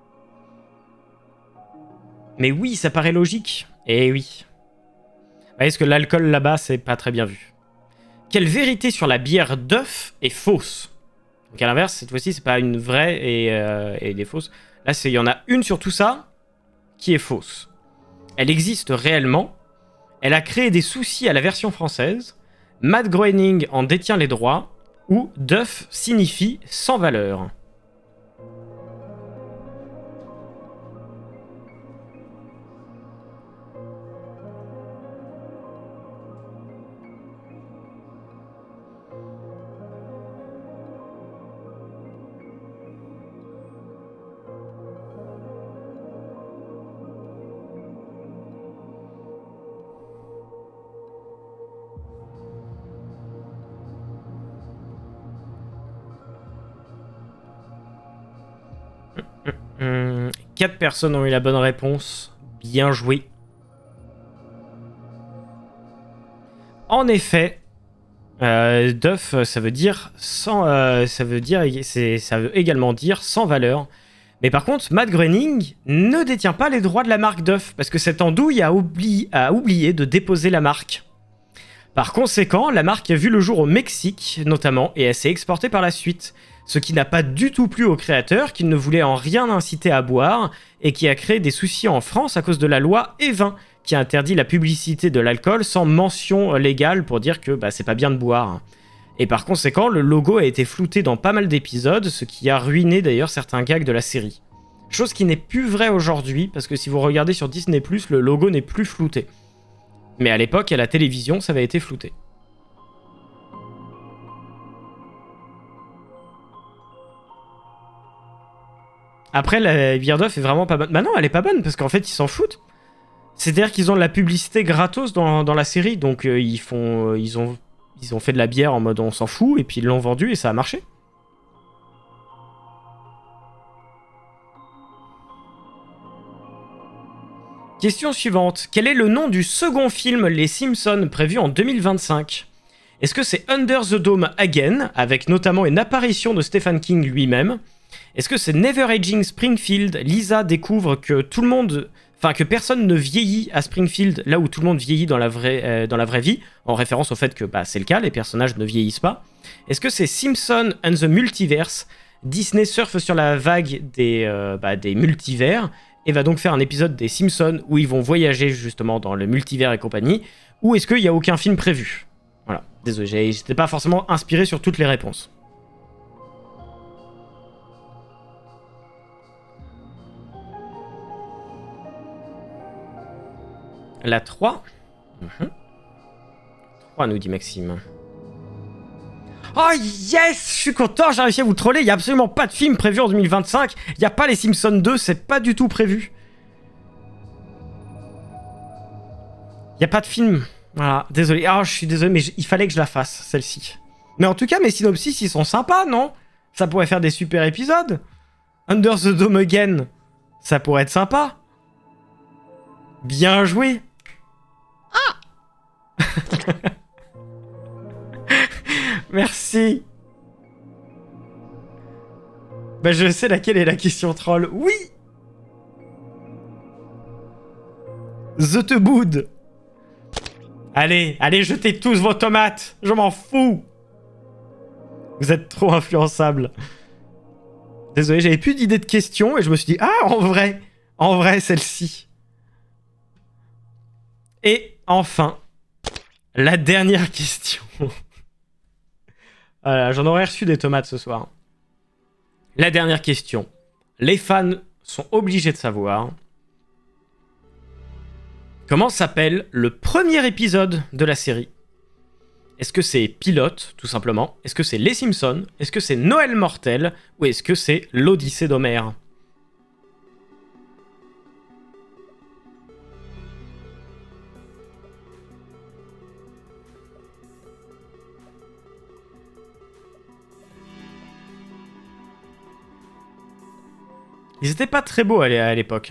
Speaker 1: Mais oui, ça paraît logique. Eh oui. Est-ce que l'alcool là-bas, c'est pas très bien vu? Quelle vérité sur la bière d'œuf est fausse? Donc à l'inverse, cette fois-ci, c'est pas une vraie et, euh, et des fausses. Là, il y en a une sur tout ça qui est fausse. Elle existe réellement. Elle a créé des soucis à la version française. Matt Groening en détient les droits. ou Duff signifie sans valeur? Hum, quatre personnes ont eu la bonne réponse. Bien joué. En effet, euh, Duff, ça veut dire sans, euh, ça veut dire, c'est, ça veut également dire sans valeur. Mais par contre, Matt Groening ne détient pas les droits de la marque Duff parce que cette andouille a, oubli, a oublié de déposer la marque. Par conséquent, la marque a vu le jour au Mexique notamment et elle s'est exportée par la suite. Ce qui n'a pas du tout plu au créateur, qui ne voulait en rien inciter à boire, et qui a créé des soucis en France à cause de la loi E vingt, qui interdit la publicité de l'alcool sans mention légale pour dire que bah, c'est pas bien de boire. Et par conséquent, le logo a été flouté dans pas mal d'épisodes, ce qui a ruiné d'ailleurs certains gags de la série. Chose qui n'est plus vraie aujourd'hui, parce que si vous regardez sur Disney plus, le logo n'est plus flouté. Mais à l'époque, à la télévision, ça avait été flouté. Après, la bière Duff est vraiment pas bonne. Bah non, elle est pas bonne, parce qu'en fait, ils s'en foutent. C'est-à-dire qu'ils ont de la publicité gratos dans, dans la série, donc euh, ils font, euh, ils, ont, ils ont fait de la bière en mode on s'en fout, et puis ils l'ont vendue et ça a marché. Question suivante. Quel est le nom du second film Les Simpsons prévu en deux mille vingt-cinq? Est-ce que c'est Under the Dome Again, avec notamment une apparition de Stephen King lui-même? Est-ce que c'est Never Aging Springfield? Lisa découvre que tout le monde, enfin que personne ne vieillit à Springfield, là où tout le monde vieillit dans la vraie, euh, dans la vraie vie, en référence au fait que bah, c'est le cas, les personnages ne vieillissent pas. Est-ce que c'est Simpson and the Multiverse? Disney surfe sur la vague des, euh, bah, des multivers et va donc faire un épisode des Simpsons où ils vont voyager justement dans le multivers et compagnie. Ou est-ce qu'il n'y a aucun film prévu? Voilà, désolé, j'étais pas forcément inspiré sur toutes les réponses. La trois. Mmh. trois, nous dit Maxime. Oh yes! Je suis content, j'ai réussi à vous troller. Il n'y a absolument pas de film prévu en deux mille vingt-cinq. Il n'y a pas les Simpsons deux, c'est pas du tout prévu. Il n'y a pas de film. Voilà, désolé. Ah, je suis désolé, mais il fallait que je la fasse, celle-ci. Mais en tout cas, mes synopsis, ils sont sympas, non? Ça pourrait faire des super épisodes. Under the Dome Again, ça pourrait être sympa. Bien joué. Ah. Merci. Bah je sais laquelle est la question troll. Oui. The Teboud. Allez, allez, jetez tous vos tomates. Je m'en fous. Vous êtes trop influençables. Désolé, j'avais plus d'idées de questions et je me suis dit, ah, en vrai, en vrai, celle-ci. Et enfin, la dernière question. Voilà, j'en aurais reçu des tomates ce soir. La dernière question. Les fans sont obligés de savoir comment s'appelle le premier épisode de la série. Est-ce que c'est Pilote, tout simplement? Est-ce que c'est Les Simpsons? Est-ce que c'est Noël Mortel? Ou est-ce que c'est l'Odyssée d'Homère? Ils étaient pas très beaux à l'époque.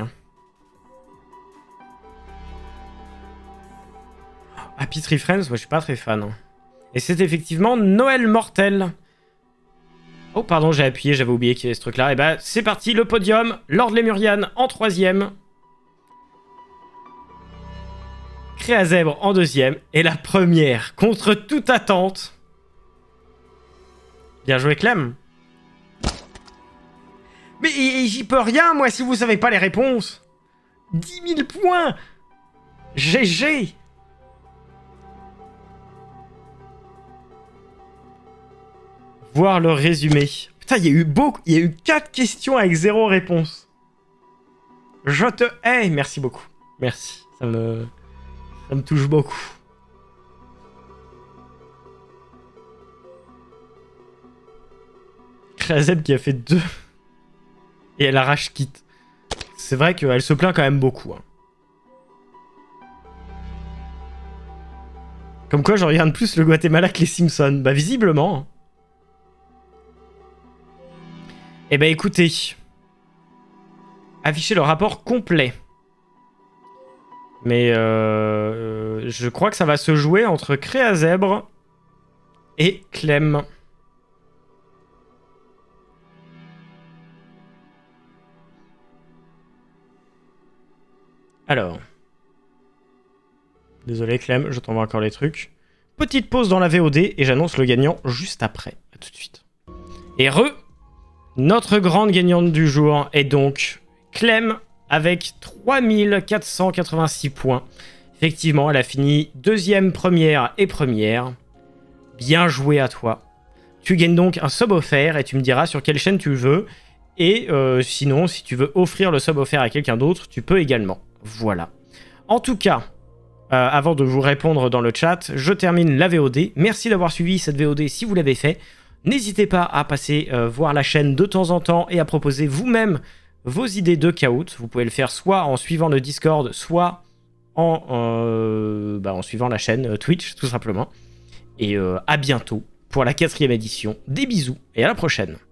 Speaker 1: Happy Tree Friends, moi je suis pas très fan. Et c'est effectivement Noël Mortel. Oh pardon, j'ai appuyé, j'avais oublié qu'il y avait ce truc là. Et bah c'est parti, le podium. Lord Lemurian en troisième. Créazèbre en deuxième. Et la première, contre toute attente. Bien joué Clem. Mais j'y peux rien, moi, si vous savez pas les réponses. dix mille points. G G. voir le résumé. Putain, il y a eu beaucoup, il y a eu quatre questions avec zéro réponse. Je te hais, merci beaucoup. Merci, ça me, ça me touche beaucoup. Créazeb qui a fait deux. Et elle arrache quitte. C'est vrai qu'elle se plaint quand même beaucoup. Hein. Comme quoi, je regarde plus le Guatemala que les Simpsons. Bah, visiblement. Eh ben, écoutez. Afficher le rapport complet. Mais euh, je crois que ça va se jouer entre Créazèbre et Clem. Alors. Désolé Clem, je t'envoie encore les trucs. Petite pause dans la V O D et j'annonce le gagnant juste après. A tout de suite. Et re, notre grande gagnante du jour est donc Clem avec trois mille quatre cent quatre-vingt-six points. Effectivement, elle a fini deuxième, première et première. Bien joué à toi. Tu gagnes donc un sub offert et tu me diras sur quelle chaîne tu veux. Et euh, sinon, si tu veux offrir le sub offert à quelqu'un d'autre, tu peux également. Voilà. En tout cas, euh, avant de vous répondre dans le chat, je termine la V O D. Merci d'avoir suivi cette V O D si vous l'avez fait. N'hésitez pas à passer euh, voir la chaîne de temps en temps et à proposer vous-même vos idées de Kahoot. Vous pouvez le faire soit en suivant le Discord, soit en, euh, bah, en suivant la chaîne Twitch, tout simplement. Et euh, à bientôt pour la quatrième édition. Des bisous et à la prochaine.